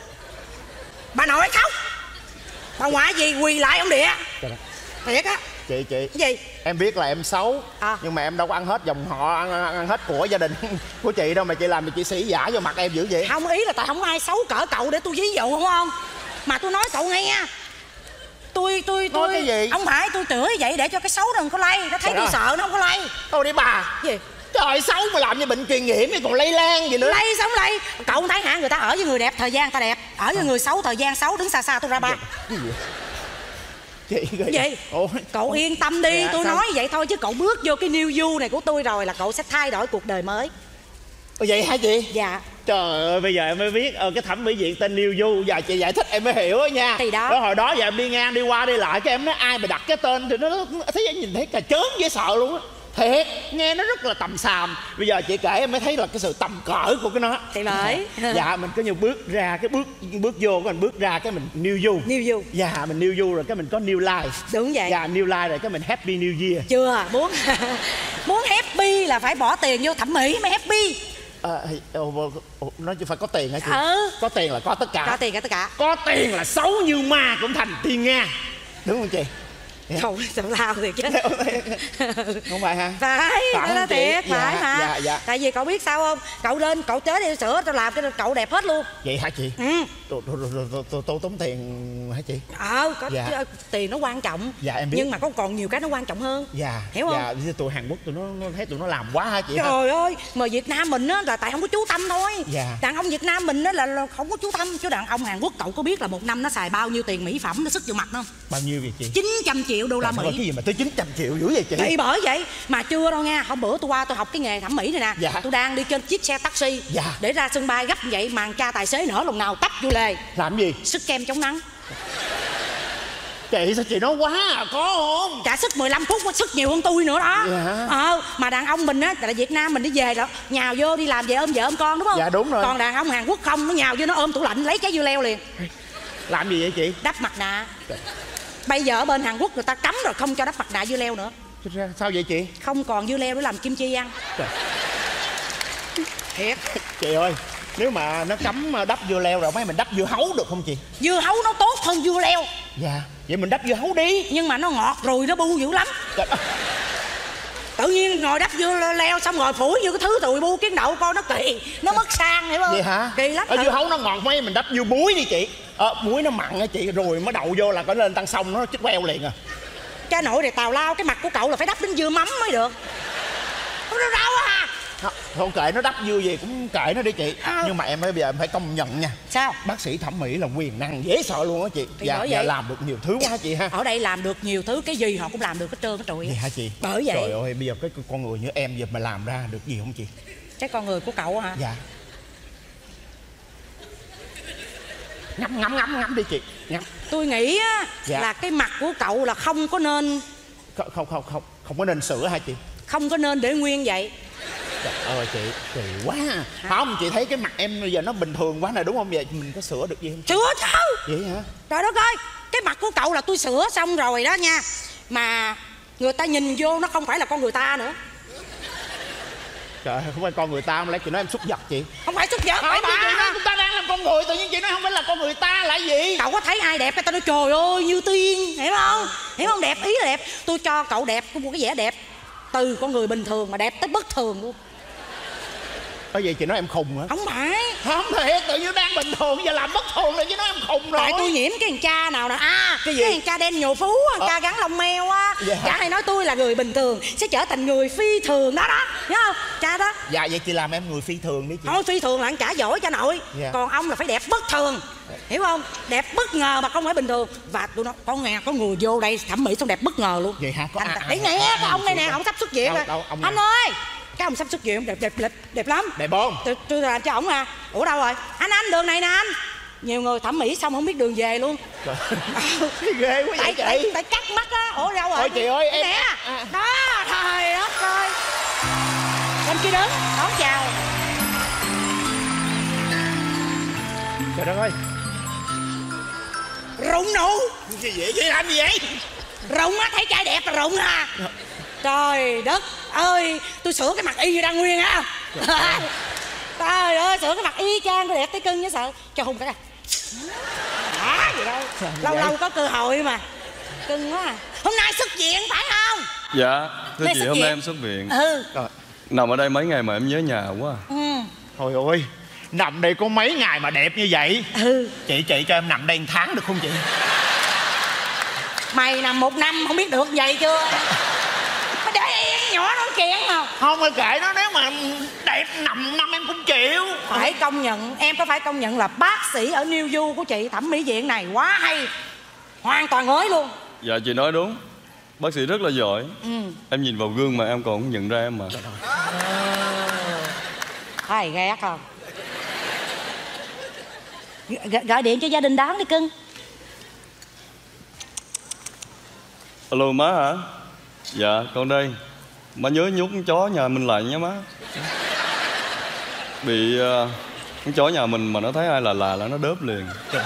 Bà nội khóc. Bà ngoại gì quỳ lại ông địa. Thiệt á. Chị, chị. Cái gì? Em biết là em xấu à. Nhưng mà em đâu có ăn hết dòng họ, ăn, ăn, ăn hết của gia đình của chị đâu mà chị làm thì chị sĩ giả vô mặt em dữ vậy. Không, ý là tại không ai xấu cỡ cậu để tôi ví dụ không không. Mà tôi nói cậu nghe. Tôi, tôi, tôi... Nói cái gì? Không phải, tôi chửi vậy để cho cái xấu đừng có lây. Nó thấy Trời tôi ơi. sợ nó không có lây. Thôi đi bà. Gì? Trời, xấu mà làm như bệnh truyền nhiễm thì còn lây lan gì nữa. Lây sống lây. Cậu không thấy hả, người ta ở với người đẹp thời gian ta đẹp, ở với à. người xấu thời gian xấu, đứng xa xa tôi ra ba. Cái gì? Chị cái gì? Ôi. Cậu yên tâm đi. Dạ, tôi sao? Nói vậy thôi chứ cậu bước vô cái New You này của tôi rồi là cậu sẽ thay đổi cuộc đời mới. Ồ, vậy hả chị? Dạ. Trời ơi, bây giờ em mới biết ờ, cái thẩm mỹ viện tên New You. Giờ chị giải thích em mới hiểu á nha. Thì đó. Đó hồi đó giờ em đi ngang đi qua đi lại cái em nói ai mà đặt cái tên thì nó thấy nhìn thấy cà chớn dễ sợ luôn á. Thiệt, nghe nó rất là tầm xàm. Bây giờ chị kể em mới thấy là cái sự tầm cỡ của cái nó. Thì bởi. Dạ mình có nhiều bước ra, cái bước bước vô cái mình bước ra cái mình New You. New You. Dạ mình New You rồi cái mình có New Life. Đúng vậy. Dạ New Life rồi cái mình Happy New Year. Chưa, muốn muốn happy là phải bỏ tiền vô thẩm mỹ mới happy. À, nó chỉ phải có tiền hả chị? Ừ. Có tiền là có tất cả. Có tiền cả tất cả. Có tiền là xấu như ma cũng thành tiên Nga. Đúng không chị? Không, sao lao thiệt chứ. Không phải ha? Phải, đó là thiệt, phải dạ, mà dạ, dạ. Tại vì cậu biết sao không? Cậu lên, cậu chế đi sữa, tao làm cho cậu đẹp hết luôn. Vậy hả chị? Ừ. Tôi, tôi, tôi, tôi, tôi, tôi tốn tiền hả chị? Ờ, có dạ. tiền nó quan trọng. Dạ em biết. Nhưng mà có còn nhiều cái nó quan trọng hơn. Dạ. Hiểu không? Dạ, tụi Hàn Quốc tụi nó, nó thấy tụi nó làm quá hả chị? Trời hả? ơi, mà Việt Nam mình á là tại không có chú tâm thôi. Dạ. Đàn ông Việt Nam mình á là, là không có chú tâm. Chứ đàn ông Hàn Quốc cậu có biết là một năm nó xài bao nhiêu tiền mỹ phẩm nó sức vô mặt không? Bao nhiêu vậy chị? chín trăm triệu đô la Mỹ. Cái gì mà tới chín trăm triệu dữ vậy chị? Thì bởi vậy mà chưa đâu nha. Hôm bữa tôi qua tôi học cái nghề thẩm mỹ này nè. Dạ. Tôi đang đi trên chiếc xe taxi. Dạ. Để ra sân bay gấp vậy mà cha tài xế nở lòng nào tấp vô lề. Làm gì? Sức kem chống nắng. Chị sao chị nói quá à, có không? Trả sức mười lăm phút có sức nhiều hơn tôi nữa đó. Dạ. Ờ, mà đàn ông mình á, là Việt Nam mình đi về đó, nhào vô đi làm về ôm vợ ôm con đúng không? Dạ đúng rồi. Còn đàn ông Hàn Quốc không, nó nhào vô nó ôm tủ lạnh lấy trái dưa leo liền. Làm gì vậy chị? Đắp mặt nạ. Bây giờ ở bên Hàn Quốc người ta cấm rồi, không cho đắp mặt nạ dưa leo nữa. Sao vậy chị? Không còn dưa leo để làm kim chi ăn. Trời. Thiệt. Chị ơi, nếu mà nó cấm đắp dưa leo rồi mấy mình đắp dưa hấu được không chị? Dưa hấu nó tốt hơn dưa leo. Dạ, vậy mình đắp dưa hấu đi. Nhưng mà nó ngọt rồi nó bu dữ lắm. Trời. Tự nhiên ngồi đắp dưa leo xong rồi phủi như cái thứ tụi bu kiến đậu coi nó kỳ, nó mất sang, hiểu không? Vậy hả? Kỳ lắm. Ở dưa hấu nó ngọt mấy mình đắp dưa muối đi chị. Ờ, muối nó mặn á chị, rồi mới đậu vô là có lên tăng xong nó chết queo liền à. Cha nội này tào lao, cái mặt của cậu là phải đắp đến dưa mắm mới được. Không đâu đâu à. Không kệ nó đắp dưa gì cũng kệ nó đi chị. À. Nhưng mà em bây giờ em phải công nhận nha. Sao? Bác sĩ thẩm mỹ là quyền năng dễ sợ luôn á chị. Thì dạ, bởi dạ vậy làm được nhiều thứ quá chị ha. Ở đây làm được nhiều thứ, cái gì họ cũng làm được hết trơn hết trụi. Vậy hả chị? Bởi vậy. Trời ơi, bây giờ cái con người như em giờ mà làm ra được gì không chị? Cái con người của cậu hả? Dạ. Ngắm ngắm ngắm ngắm đi chị, ngắm. Tôi nghĩ á, dạ. là cái mặt của cậu là không có nên không không không không không có nên sửa hả chị? Không có nên để nguyên vậy. Trời ơi chị, kỳ quá. Hả? Không, chị thấy cái mặt em bây giờ nó bình thường quá này đúng không? Vậy mình có sửa được gì không? Sửa chứ. Vậy hả? Trời đất ơi, cái mặt của cậu là tôi sửa xong rồi đó nha. Mà người ta nhìn vô nó không phải là con người ta nữa. Trời ơi, không phải con người ta, không lẽ chị nói em xúc vật chị? Không phải xúc vật, không, phải chị nói chúng ta đang làm con người, tự nhiên chị nói không phải là con người ta là gì? Cậu có thấy ai đẹp cái tao nói trời ơi như tiên, hiểu không? Hiểu không? Đẹp, ý là đẹp. Tôi cho cậu đẹp, có một cái vẻ đẹp từ con người bình thường mà đẹp tới bất thường luôn. Có vậy chị nói em khùng hả? Không phải. Không thiệt, tự nhiên đang bình thường giờ làm bất thường là chứ nói em khùng rồi. Tại tôi nhiễm cái thằng cha nào nè. À, cái gì? Cái thằng cha đen nhồ phú, thằng cha gắn lông mèo á. Dạ. Cha hay nói tôi là người bình thường sẽ trở thành người phi thường đó đó. Nhớ không? Cha đó. Dạ vậy chị làm em người phi thường đi chị. Thôi phi thường là anh chả giỏi cha nội. Dạ. Còn ông là phải đẹp bất thường. Hiểu không? Đẹp bất ngờ mà không phải bình thường. Và tôi nói có nghe có người vô đây thẩm mỹ xong đẹp bất ngờ luôn. Vậy hả? Có Anh à, ta, à, đấy nè, à, cái ông này nè, ông sắp xuất viện rồi. Anh ơi, cái ông sắp xuất viện đẹp đẹp đẹp đẹp lắm. Đẹp không? Tôi, tôi làm cho ổng à. Ủa đâu rồi? Anh anh đường này nè anh. Nhiều người thẩm mỹ xong không biết đường về luôn. Trời, ghê quá vậy tại, chị. tại, tại cắt mắt á. Ủa đâu rồi? Thôi chị ơi em. Nè. Đó, trời đất ơi. Bên kia đứng, đón chào. Trời đất ơi. Rụng nụ. Gì vậy? Chị làm gì vậy? Rụng á, thấy trai đẹp là rụng à. Trời đất ơi, tôi sửa cái mặt y như đang nguyên á. Trời ơi, sửa cái mặt y chang tôi đẹp tới cưng chứ sợ. Cho hùng cái này. Đã gì đâu. Lâu lâu có cơ hội mà. Cưng quá à. Hôm nay xuất viện phải không? Dạ, thưa Lê chị xuất hôm viện. nay em xuất viện. Ừ. Trời. Nằm ở đây mấy ngày mà em nhớ nhà quá. Ừ. Thôi ơi, nằm đây có mấy ngày mà đẹp như vậy. Ừ. Chị chị cho em nằm đây một tháng được không chị? Mày nằm một năm không biết được vậy chưa? Mày để em nhỏ nó kiện mà. Không ơi kệ nó, nếu mà đẹp nằm năm em cũng chịu. Phải công nhận, em có phải công nhận là bác sĩ ở New Du của chị thẩm mỹ viện này quá hay. Hoàn toàn mới luôn. Dạ chị nói đúng. Bác sĩ rất là giỏi. Ừ. Em nhìn vào gương mà em còn không nhận ra em mà. Hay ghét không? G- gọi điện cho gia đình đón đi cưng. Alo má hả? Dạ con đây. Má nhớ nhốt con chó nhà mình lại nha má. Bị uh, con chó nhà mình mà nó thấy ai là là là nó đớp liền.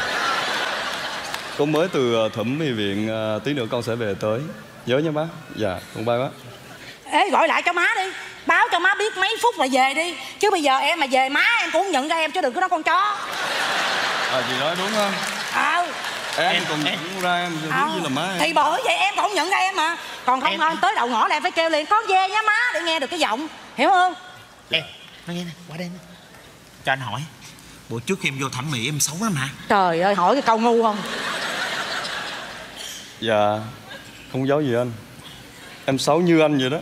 Con mới từ uh, thẩm mỹ viện, uh, tí nữa con sẽ về tới. Nhớ nha má. Dạ con bye má. Ê gọi lại cho má đi. Báo cho má biết mấy phút là về đi. Chứ bây giờ em mà về má em cũng không nhận ra em chứ đừng có nói con chó. À chị nói đúng không? Ờ. Em, em còn nhận ra em đúng Ờ. như là má em. Thì bởi vậy em còn không nhận ra em mà. Còn không Em- thôi tới đầu ngõ là em phải kêu liền con về nha má để nghe được cái giọng. Hiểu không? Em, nói nghe nè, qua đây nè. Cho anh hỏi, bữa trước khi em vô thẩm mỹ em xấu lắm hả? Trời ơi hỏi cái câu ngu không? Dạ không giấu gì anh. Em xấu như anh vậy đó.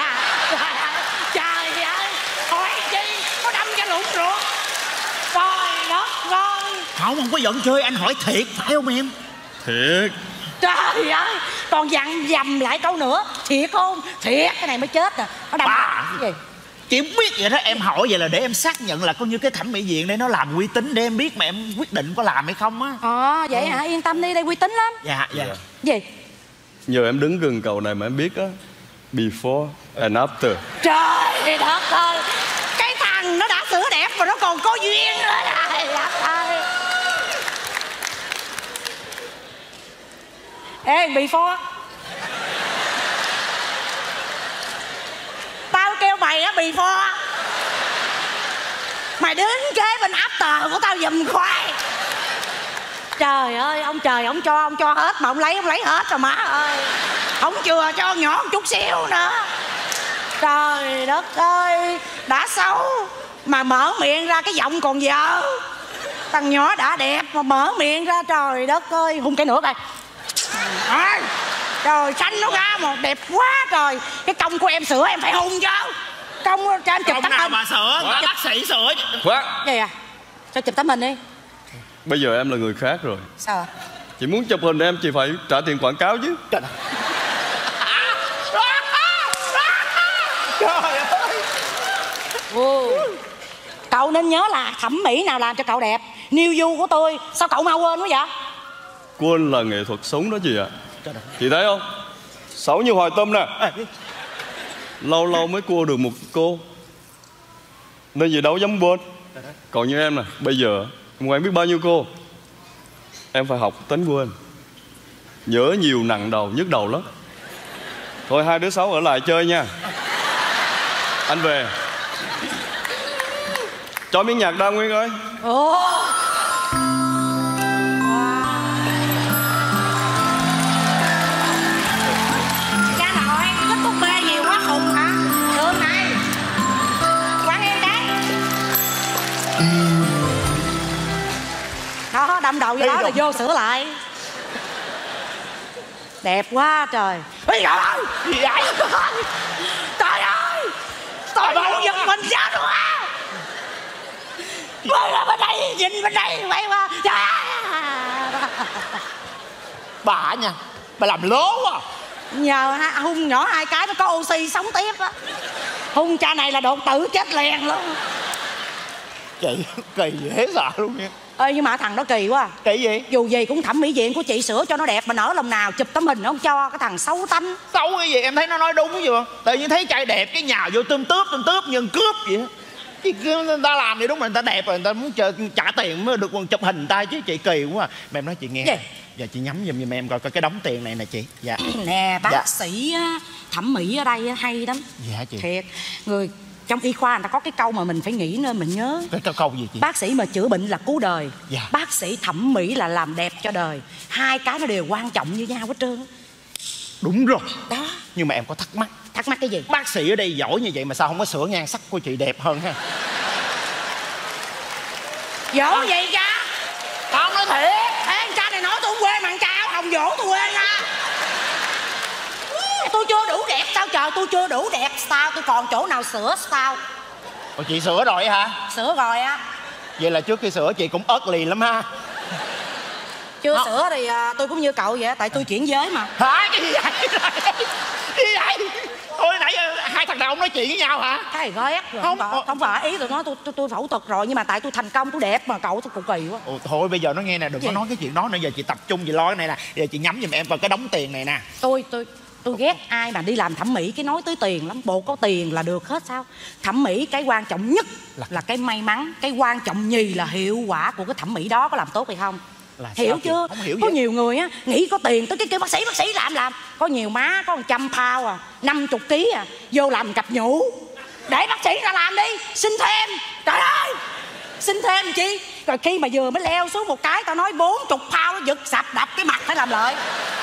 Trời ơi hỏi chi có đâm cho lủng ruột. Trời đất ơi. Không, không có giận chơi, anh hỏi thiệt phải không em? Thiệt. Trời ơi còn dặn dầm lại câu nữa. Thiệt không? Thiệt cái này mới chết nè. Nó đâm Bà. cái gì? Chị không biết vậy đó, em hỏi vậy là để em xác nhận là coi như cái thẩm mỹ viện đây nó làm uy tín để em biết mà em quyết định có làm hay không á. Ờ vậy hả? Yên tâm đi, đây uy tín lắm. Dạ, dạ. Gì? Nhờ em đứng gần cầu này mà em biết á. Before and after. Trời đất ơi. Cái thằng nó đã sửa đẹp mà nó còn có duyên nữa. Trời đất ơi. Ê bị pho, tao kêu mày á bị pho, mày đứng kế bên áp tờ của tao giùm khoai. Trời ơi, ông trời ông cho, ông cho hết mà ông lấy, ông lấy hết rồi má ơi. Ông chừa cho nhỏ một chút xíu nữa. Trời đất ơi, đã xấu mà mở miệng ra cái giọng còn dở. Thằng nhỏ đã đẹp mà mở miệng ra, trời đất ơi. Hôn cái nữa coi. À, trời xanh nó ra mà đẹp quá trời. Cái công của em sửa em phải hôn chứ. Công cho anh chụp công tấm nào hình mà sửa, chụp... bác sĩ sửa. Khoan. Gì à? Cho chụp tấm hình đi. Bây giờ em là người khác rồi. Sao à? Chị muốn chụp hình em chị phải trả tiền quảng cáo chứ. Trời ơi. Trời ơi. Ừ. Cậu nên nhớ là thẩm mỹ nào làm cho cậu đẹp. Niêu du của tôi, sao cậu mau quên quá vậy? Quên là nghệ thuật sống đó chị ạ. À. Chị thấy không? Xấu như Hoài Tâm nè. Lâu lâu mới cua được một cô nên gì đâu dám quên. Còn như em nè, bây giờ em quen biết bao nhiêu cô, em phải học tính quên. Nhớ nhiều nặng đầu, nhức đầu lắm. Thôi hai đứa xấu ở lại chơi nha. Anh về. Cho miếng nhạc Đa Nguyên ơi. Ồ. Cha nội thích búp bê nhiều quá khùng hả? Đường này quán em đấy. Đó, đâm đầu vô đó là vô sửa lại. Đẹp quá trời. Ê trời ơi, gì vậy? Trời ơi, tôi ngủ giật mình sao nữa? Quay ra bên đây, nhìn bên đây, quay qua. Bà nha, bà làm lố quá. Nhờ hung nhỏ hai cái nó có oxy sống tiếp á. Hung cha này là đột tử chết liền luôn. Chị kỳ dễ sợ luôn nha. Ê nhưng mà thằng đó kỳ quá. Kỳ gì? Dù gì cũng thẩm mỹ viện của chị sửa cho nó đẹp mà nở lòng nào. Chụp tấm hình nó không cho, cái thằng xấu tánh. Xấu cái gì, em thấy nó nói đúng cái gì không? Tự nhiên thấy trai đẹp cái nhào vô tươm tướp tươm tướp nhân cướp vậy. Chứ người ta làm vậy đúng là người ta đẹp rồi, người ta muốn chờ, trả tiền mới được chụp hình người ta chứ. Chị kỳ quá à. Mà em nói chị nghe gì? Giờ chị nhắm giùm giùm em coi coi cái đống tiền này nè chị. Dạ. Nè bác dạ. sĩ thẩm mỹ ở đây hay lắm. Dạ chị. Thiệt. Người trong y khoa người ta có cái câu mà mình phải nghĩ nên mình nhớ. Cái câu, câu gì chị? Bác sĩ mà chữa bệnh là cứu đời. Dạ. Bác sĩ thẩm mỹ là làm đẹp cho đời. Hai cái nó đều quan trọng như nhau hết trơn. Đúng rồi. Đó. Nhưng mà em có thắc mắc. Thắc mắc cái gì? Bác sĩ ở đây giỏi như vậy mà sao không có sửa nhan sắc của chị đẹp hơn ha? Dỗ à. Gì cha? Không nói thiệt. Ê cha này nói tôi không quên mà cha áo hồng dỗ tôi quên à. Tôi chưa đủ đẹp sao trời? Tôi chưa đủ đẹp sao? Tôi còn chỗ nào sửa sao? Ủa chị sửa rồi hả? Sửa rồi á. Vậy là trước khi sửa chị cũng ớt lì lắm ha? Chưa Không. Sửa thì à, tôi cũng như cậu vậy. Tại tôi chuyển giới mà. Hả? Cái gì vậy? Cái gì vậy? Ôi nãy hai thằng đàn ông nói chuyện với nhau hả? Cái này ghét rồi. Không, không, không phải ý tôi nói tôi, tôi tôi phẫu thuật rồi. Nhưng mà tại tôi thành công tôi đẹp mà cậu tôi cũng kỳ quá. Ồ, thôi bây giờ nó nghe nè, đừng gì? Có nói cái chuyện đó nữa. Giờ chị tập trung, chị lo cái này nè. Giờ chị nhắm giùm em vào cái đống tiền này nè. Tôi tôi tôi ghét ai mà đi làm thẩm mỹ cái nói tới tiền lắm. Bộ có tiền là được hết sao? Thẩm mỹ cái quan trọng nhất là, là cái may mắn. Cái quan trọng nhì là hiệu quả của cái thẩm mỹ đó có làm tốt hay không. Là hiểu chưa? Không hiểu có gì? Nhiều người á nghĩ có tiền tới cái kêu bác sĩ bác sĩ làm làm. Có nhiều má có một trăm pound à, năm chục ký à, vô làm cặp nhũ. Để bác sĩ ra làm đi, xin thêm. Trời ơi, xin thêm chi? Rồi khi mà vừa mới leo xuống một cái tao nói bốn chục pound nó giật sập đập cái mặt phải làm lợi.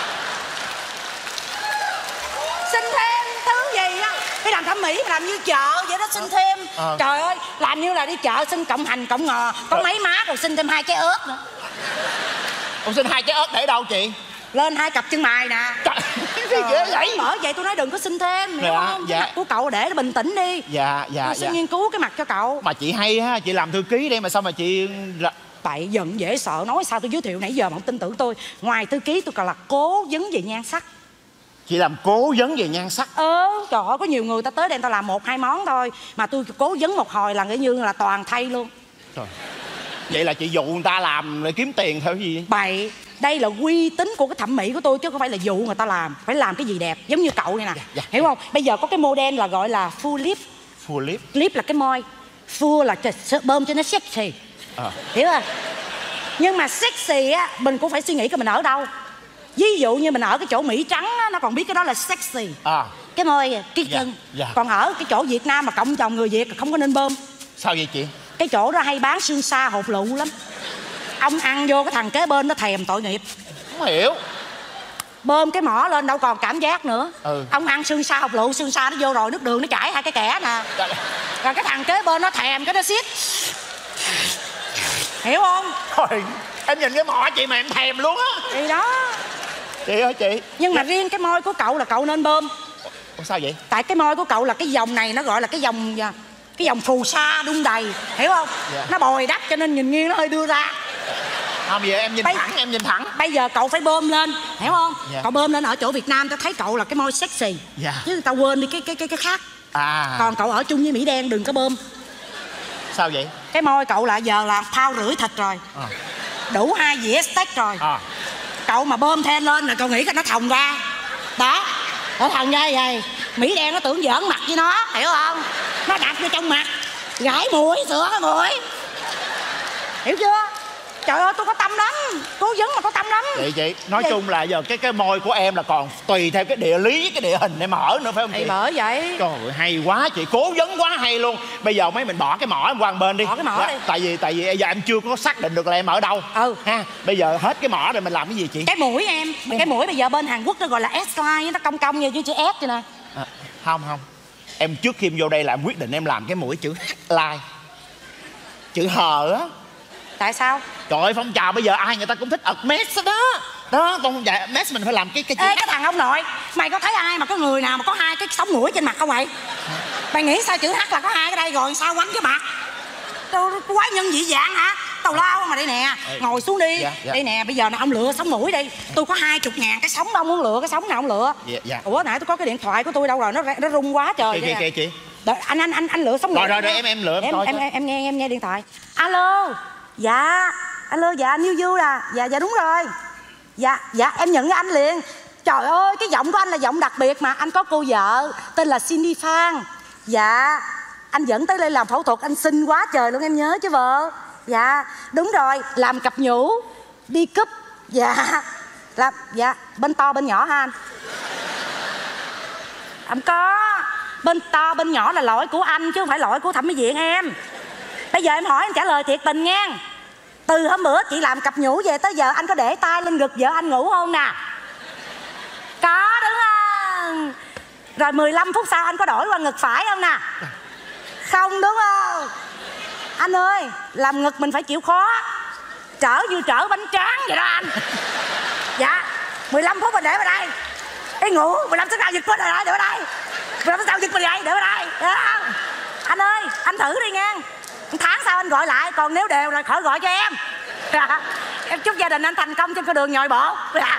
Xin thêm thứ gì á? Cái làm thẩm mỹ mà làm như chợ vậy đó, xin thêm. À. Trời ơi, làm như là đi chợ xin cộng hành cộng ngò. Có à. Mấy má còn xin thêm hai trái ớt nữa. Ông xin hai trái ớt để đâu chị? Lên hai cặp chân mày nè. Trời, cái ghê vậy? Bởi vậy tôi nói đừng có xin thêm, hiểu dạ, không? Dạ. Cái mặt của cậu để nó bình tĩnh đi. Dạ, dạ, tôi sẽ dạ. nghiên cứu cái mặt cho cậu. Mà chị hay ha, chị làm thư ký đây mà sao mà chị... Tại giận dễ sợ, nói sao tôi giới thiệu nãy giờ mà không tin tưởng tôi. Ngoài thư ký tôi còn là cố vấn về nhan sắc. Chị làm cố vấn về nhan sắc? Ờ, trời ơi, có nhiều người ta tới đây ta làm một hai món thôi. Mà tôi cố vấn một hồi là như là toàn thay luôn. Trời. Vậy là chị dụ người ta làm để kiếm tiền theo gì? Bậy. Đây là uy tín của cái thẩm mỹ của tôi chứ không phải là dụ người ta làm. Phải làm cái gì đẹp, giống như cậu này nè. Dạ, dạ. Hiểu không? Bây giờ có cái model là gọi là full lip. Full lip? Lip là cái môi. Full là bơm cho nó sexy. À. Hiểu không? Nhưng mà sexy á, mình cũng phải suy nghĩ coi mình ở đâu. Ví dụ như mình ở cái chỗ Mỹ trắng á, nó còn biết cái đó là sexy. À. Cái môi cái Dạ, chân. dạ. Còn ở cái chỗ Việt Nam mà cộng chồng người Việt là không có nên bơm. Sao vậy chị? Cái chỗ đó hay bán xương xa hột lựu lắm. Ông ăn vô cái thằng kế bên nó thèm tội nghiệp. Không hiểu. Bơm cái mỏ lên đâu còn cảm giác nữa. Ừ. Ông ăn xương xa hột lựu, xương xa nó vô rồi nước đường nó chảy hai cái kẻ nè. Rồi cái thằng kế bên nó thèm cái nó xiết. Hiểu không? Thôi em nhìn cái mỏ chị mà em thèm luôn á. Thì đó. Chị ơi chị. Nhưng mà riêng cái môi của cậu là cậu nên bơm. Ủa sao vậy? Tại cái môi của cậu là cái dòng này nó gọi là cái dòng cái dòng phù sa đung đầy, hiểu không? Dạ. Nó bồi đắp cho nên nhìn nghiêng nó hơi đưa ra. Không vậy em nhìn Bây... thẳng, em nhìn thẳng. Bây giờ cậu phải bơm lên, hiểu không? Dạ. Cậu bơm lên ở chỗ Việt Nam tao thấy cậu là cái môi sexy. Dạ. Chứ tao quên đi cái cái cái cái khác. À. Còn cậu ở chung với Mỹ đen đừng có bơm. Sao vậy? Cái môi cậu là giờ là thao rưỡi thịt rồi. À. Đủ hai dĩa steak rồi. À. Cậu mà bơm thêm lên là cậu nghĩ cái nó thòng ra. Đó. Nó thòng ra vậy. Mỹ đen nó tưởng giỡn mặt với nó, hiểu không? Nó đập vô trong mặt, gãi mũi, sửa cái mũi. Hiểu chưa? Trời ơi tôi có tâm lắm, cố vấn mà có tâm lắm. Chị chị nói Gì? chung là giờ cái cái môi của em là còn tùy theo cái địa lý với cái địa hình em ở nữa phải không chị? Thì bởi vậy. Trời ơi, hay quá chị, cố vấn quá hay luôn. Bây giờ mấy mình bỏ cái mỏ em qua một bên đi. Bỏ cái mỏ Đó, đi. Tại vì tại vì giờ em chưa có xác định được là em ở đâu. Ừ. Ha. Bây giờ hết cái mỏ rồi mình làm cái gì chị? Cái mũi em, cái mũi bây giờ bên Hàn Quốc nó gọi là S-line, nó cong cong như chữ S vậy nè. À, không không. Em trước khi em vô đây là em quyết định em làm cái mũi chữ H-line. Chữ hờ á. Tại sao? Trời ơi phong trào bây giờ ai người ta cũng thích ật mess đó. Đó con dạ mess mình phải làm cái cái chữ. Ê cái thằng ông nội, mày có thấy ai mà có người nào mà có hai cái sống mũi trên mặt không vậy? Mày nghĩ sao chữ H là có hai cái đây rồi sao quánh cái mặt? Tao quái nhân dị dạng hả? Tào lao mà đây nè. Ê. Ngồi xuống đi. Dạ, dạ. Đây nè bây giờ nè ông lựa sống mũi đi. Tôi có hai chục ngàn cái sống đâu, muốn lựa cái sống nào ông lựa. Dạ, dạ. Ủa nãy tôi có cái điện thoại của tôi đâu rồi, nó nó rung quá trời. Kìa kìa kìa chị. Đợi, anh anh anh anh lựa sống Rồi mũi. rồi rồi em em lựa em em coi em, coi. em em nghe em nghe điện thoại. Alo. Dạ. Alo dạ anh New Du à. Dạ dạ đúng rồi. Dạ dạ em nhận ra anh liền. Trời ơi cái giọng của anh là giọng đặc biệt mà. Anh có cô vợ tên là Cindy Phan. Dạ anh dẫn tới đây làm phẫu thuật, anh xinh quá trời luôn em nhớ chứ vợ. Dạ đúng rồi, làm cặp nhũ, đi cúp. Dạ làm dạ bên to bên nhỏ ha anh? Không có, bên to bên nhỏ là lỗi của anh chứ không phải lỗi của thẩm mỹ viện em. Bây giờ em hỏi anh trả lời thiệt tình nha. Từ hôm bữa chị làm cặp nhũ về tới giờ anh có để tay lên ngực vợ anh ngủ không nè? Có đúng không? Rồi mười lăm phút sau anh có đổi qua ngực phải không nè? Không đúng không? Anh ơi, làm ngực mình phải chịu khó. Trở như trở bánh tráng vậy đó anh. Dạ, mười lăm phút mình để vào đây. Cái ngủ, mười lăm phút sau giật mình rồi để vào đây. mười lăm phút sau giật mình vậy, để vào đây. Được không? Anh ơi, anh thử đi nha. Tháng sau anh gọi lại, còn nếu đều rồi khỏi gọi cho em. Em chúc gia đình anh thành công trên con đường nhồi bộ.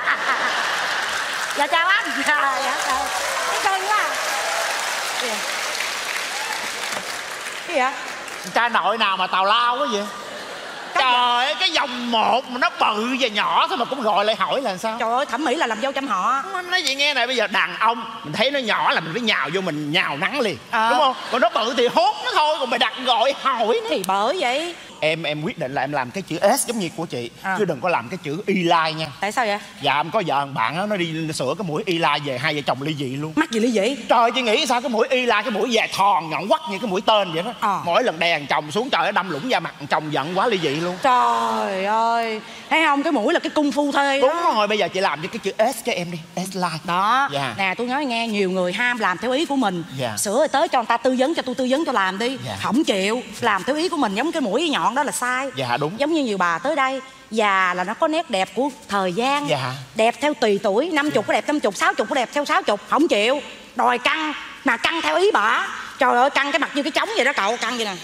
Dạ chào anh. Dạ, dạ. Cái cưng quá. Cái gì? Cái gì vậy? Cha nội nào mà tào lao quá vậy? Trời ơi cái dòng một mà nó bự và nhỏ thôi mà cũng gọi lại hỏi là sao? Trời ơi thẩm mỹ là làm dâu trăm họ. Em nói vậy nghe này, bây giờ đàn ông mình thấy nó nhỏ là mình phải nhào vô mình nhào nắng liền. À. Đúng không? Còn nó bự thì hốt nó thôi, còn mày đặt gọi hỏi nó. Thì bởi vậy Em em quyết định là em làm cái chữ S giống như của chị. À. Chứ đừng có làm cái chữ Y Lai nha. tại sao vậy? Dạ em có vợ thằng bạn đó, nó đi sửa cái mũi Y Lai về, hai vợ chồng ly dị luôn. Mắc gì ly dị? Trời chị nghĩ sao cái mũi Y Lai, cái mũi dài thòn nhọn quắt như cái mũi tên vậy đó. À. Mỗi lần đè thằng chồng xuống trời nó đâm lũng da mặt, thằng chồng giận quá ly dị luôn. Trời ơi, thấy không, cái mũi là cái cung phu thê đó. Đúng rồi, bây giờ chị làm cho cái chữ S cho em đi. S Line. Đó. Dạ. Nè tôi nói nghe, nhiều người ham làm theo ý của mình. Dạ. Sửa rồi tới cho người ta tư vấn, cho tôi tư vấn cho làm đi. Dạ. Không chịu làm theo ý của mình, giống cái mũi nhọn đó là sai. Dạ đúng. Giống như nhiều bà tới đây, già là nó có nét đẹp của thời gian. Dạ. Đẹp theo tùy tuổi, năm chục có đẹp năm chục, sáu chục có đẹp theo sáu chục. Không chịu, đòi căng mà căng theo ý bả. Trời ơi căng cái mặt như cái trống vậy đó cậu, căng vậy nè.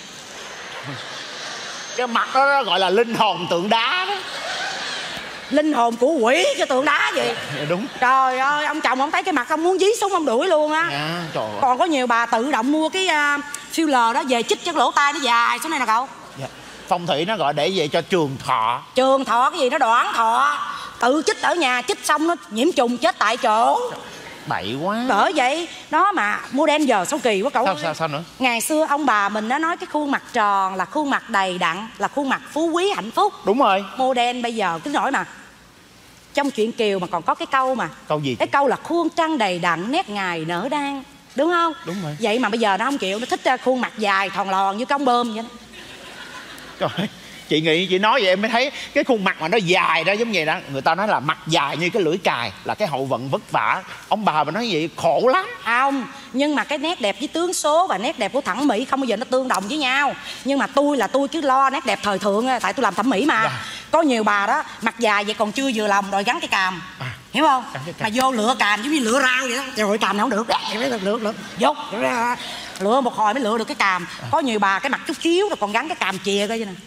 Cái mặt đó, đó gọi là linh hồn tượng đá đó. Linh hồn của quỷ cái tượng đá gì. Dạ, đúng. Trời ơi ông chồng ông thấy cái mặt ông muốn dí xuống ông đuổi luôn á. Dạ, trời ơi. Còn có nhiều bà tự động mua cái uh, filler đó về chích cho lỗ tai nó dài xuống đây nè cậu. Dạ. Phong thủy nó gọi để về cho trường thọ. Trường thọ cái gì, nó đoạn thọ. Tự chích ở nhà, chích xong nó nhiễm trùng chết tại chỗ. Bậy quá. Bởi vậy đó mà model giờ số kỳ quá cậu. Sao sao sao nữa? Ngày xưa ông bà mình đã nói cái khuôn mặt tròn là khuôn mặt đầy đặn, là khuôn mặt phú quý hạnh phúc. Đúng rồi. Model bây giờ cứ nổi mà trong truyện Kiều mà còn có cái câu mà. Câu gì? Cái câu là khuôn trăng đầy đặn nét ngài nở đang, đúng không? Đúng rồi. Vậy mà bây giờ nó không chịu, nó thích khuôn mặt dài thòn lòn như con bơm vậy đó. Trời ơi, chị nghĩ chị nói vậy em mới thấy cái khuôn mặt mà nó dài ra giống vậy đó. Người ta nói là mặt dài như cái lưỡi cài là cái hậu vận vất vả. Ông bà mà nói vậy khổ lắm. Không, nhưng mà cái nét đẹp với tướng số và nét đẹp của thẩm mỹ không bao giờ nó tương đồng với nhau. Nhưng mà tôi là tôi cứ lo nét đẹp thời thượng, tại tôi làm thẩm mỹ mà. Dạ. Có nhiều bà đó mặt dài vậy còn chưa vừa lòng rồi gắn cái càm, à, hiểu không? Mà vô lựa càm giống như lựa rau vậy đó. Trời ơi, càm nào không được, lựa lựa dốt lựa một hồi mới lựa được cái càm. Có nhiều bà cái mặt chút xíu rồi còn gắn cái càm chìa coi vậy nè.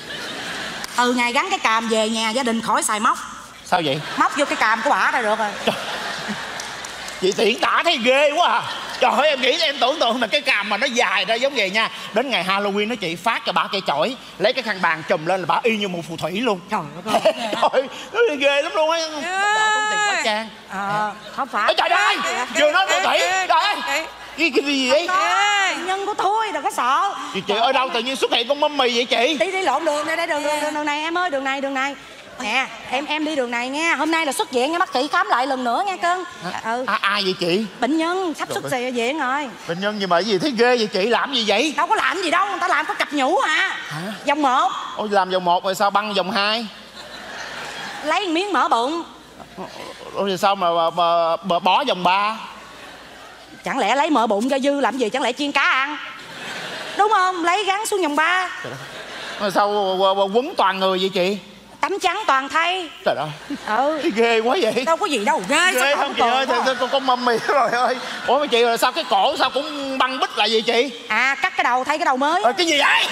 Ừ, ngày gắn cái càm về nhà gia đình khỏi xài móc. Sao vậy? Móc vô cái càm của bả ra được rồi. Trời. Chị tiện tả thấy ghê quá à. Trời ơi, em nghĩ em tưởng tượng là cái càm mà nó dài ra giống vậy nha. Đến ngày Halloween đó chị phát cho bà cây chổi, lấy cái khăn bàn chùm lên là bà y như một phù thủy luôn. Trời ơi, ghê, ghê lắm luôn á. Đạo tốn tiền quá Trang. Ờ, không phải. Ê, trời ơi, vừa nói phù thủy. Trời ơi, cái, cái gì vậy? Nhân của tôi đừng có sợ. Chị, chị ở đâu tự nhiên xuất hiện con mâm mì vậy chị? Đi đi lộn đường đây, đây đường, đường, đường, đường này em ơi, đường này đường này. Nè, em em đi đường này nghe. Hôm nay là xuất viện nha, bác sĩ khám lại lần nữa nha cưng. Ừ. À, ai vậy chị? Bệnh nhân sắp xuất viện rồi. Bệnh nhân gì mà cái gì thấy ghê vậy chị? Làm gì vậy? Đâu có làm gì đâu, người ta làm có cặp nhũ à. Hả? Vòng một. Ôi, làm vòng một rồi sao băng vòng hai? Lấy miếng mỡ bụng. Ôi, rồi sao mà, mà, mà bỏ vòng ba? Chẳng lẽ lấy mỡ bụng ra dư làm gì? Chẳng lẽ chiên cá ăn? Đúng không? Lấy gắn xuống vòng ba. Rồi sao quấn toàn người vậy chị? Tấm trắng toàn thay. Trời ơi. Ừ. Ghê quá vậy. Đâu có gì đâu. Ghê, ghê không chị ơi? Con, con, con mâm mì rồi ơi. Ủa mà chị rồi sao cái cổ sao cũng băng bít lại vậy chị? À, cắt cái đầu thay cái đầu mới. Ờ, cái gì vậy?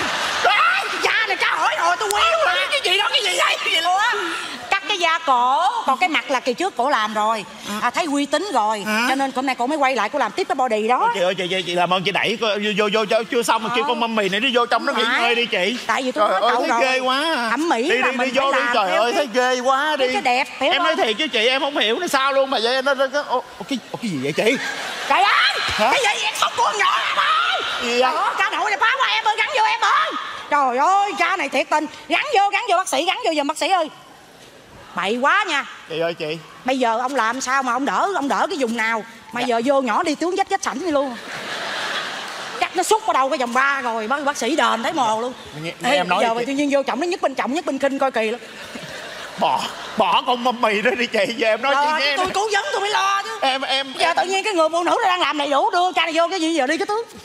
Da này cá hỏi rồi tôi quéo rồi. Cái gì đó, cái gì vậy? Cái gì luôn á? Cắt cái da cổ, còn cái mặt là kỳ trước cổ làm rồi. À, thấy uy tín rồi. À. Cho nên hôm nay cổ mới quay lại cổ làm tiếp cái body đó. Ôi, chị ơi, chị, chị, chị làm ơn chị đẩy vô vô, vô, vô chưa xong mà kêu con mâm mì này nó vô trong nó nghỉ ngơi đi chị. Tại vì tôi nói cậu thấy rồi. Ghê quá. Thẩm mỹ đi, là đi, mình đi vô đi, trời ơi cái, thấy ghê quá đi. Cái đẹp, hiểu em không? nói thiệt chứ chị, em không hiểu nó sao luôn mà vậy nó, nó, nó ô, cái, ô, cái gì vậy chị? Trời ơi, hả? Cái gì vậy? Không của con nhỏ em ơi. Gì vậy? Đó, cha nội này phá qua em ơi, gắn vô em ơi. Trời ơi, cha này thiệt tình. Gắn vô, gắn vô bác sĩ, gắn vô giùm bác sĩ ơi. Bậy quá nha. Chị ơi chị. Bây giờ ông làm sao mà ông đỡ, ông đỡ cái vùng nào mà dạ. Giờ vô nhỏ đi tướng vách vách sảnh đi luôn. Chắc nó xúc vào đầu cái vòng ba rồi bác, bác sĩ đền thấy mồ luôn. Nghe, nghe Ê, em nói giờ mà tự nhiên vô trọng nó nhất bên trọng nhất bên khinh coi kỳ lắm. Bỏ bỏ con mâm mì đó đi chị, giờ em nói rồi, chị nghe. Tôi cố vấn tôi mới lo chứ. Em em giờ em... tự nhiên cái người phụ nữ đang làm đầy đủ đưa cha này vô cái gì giờ đi cái tướng.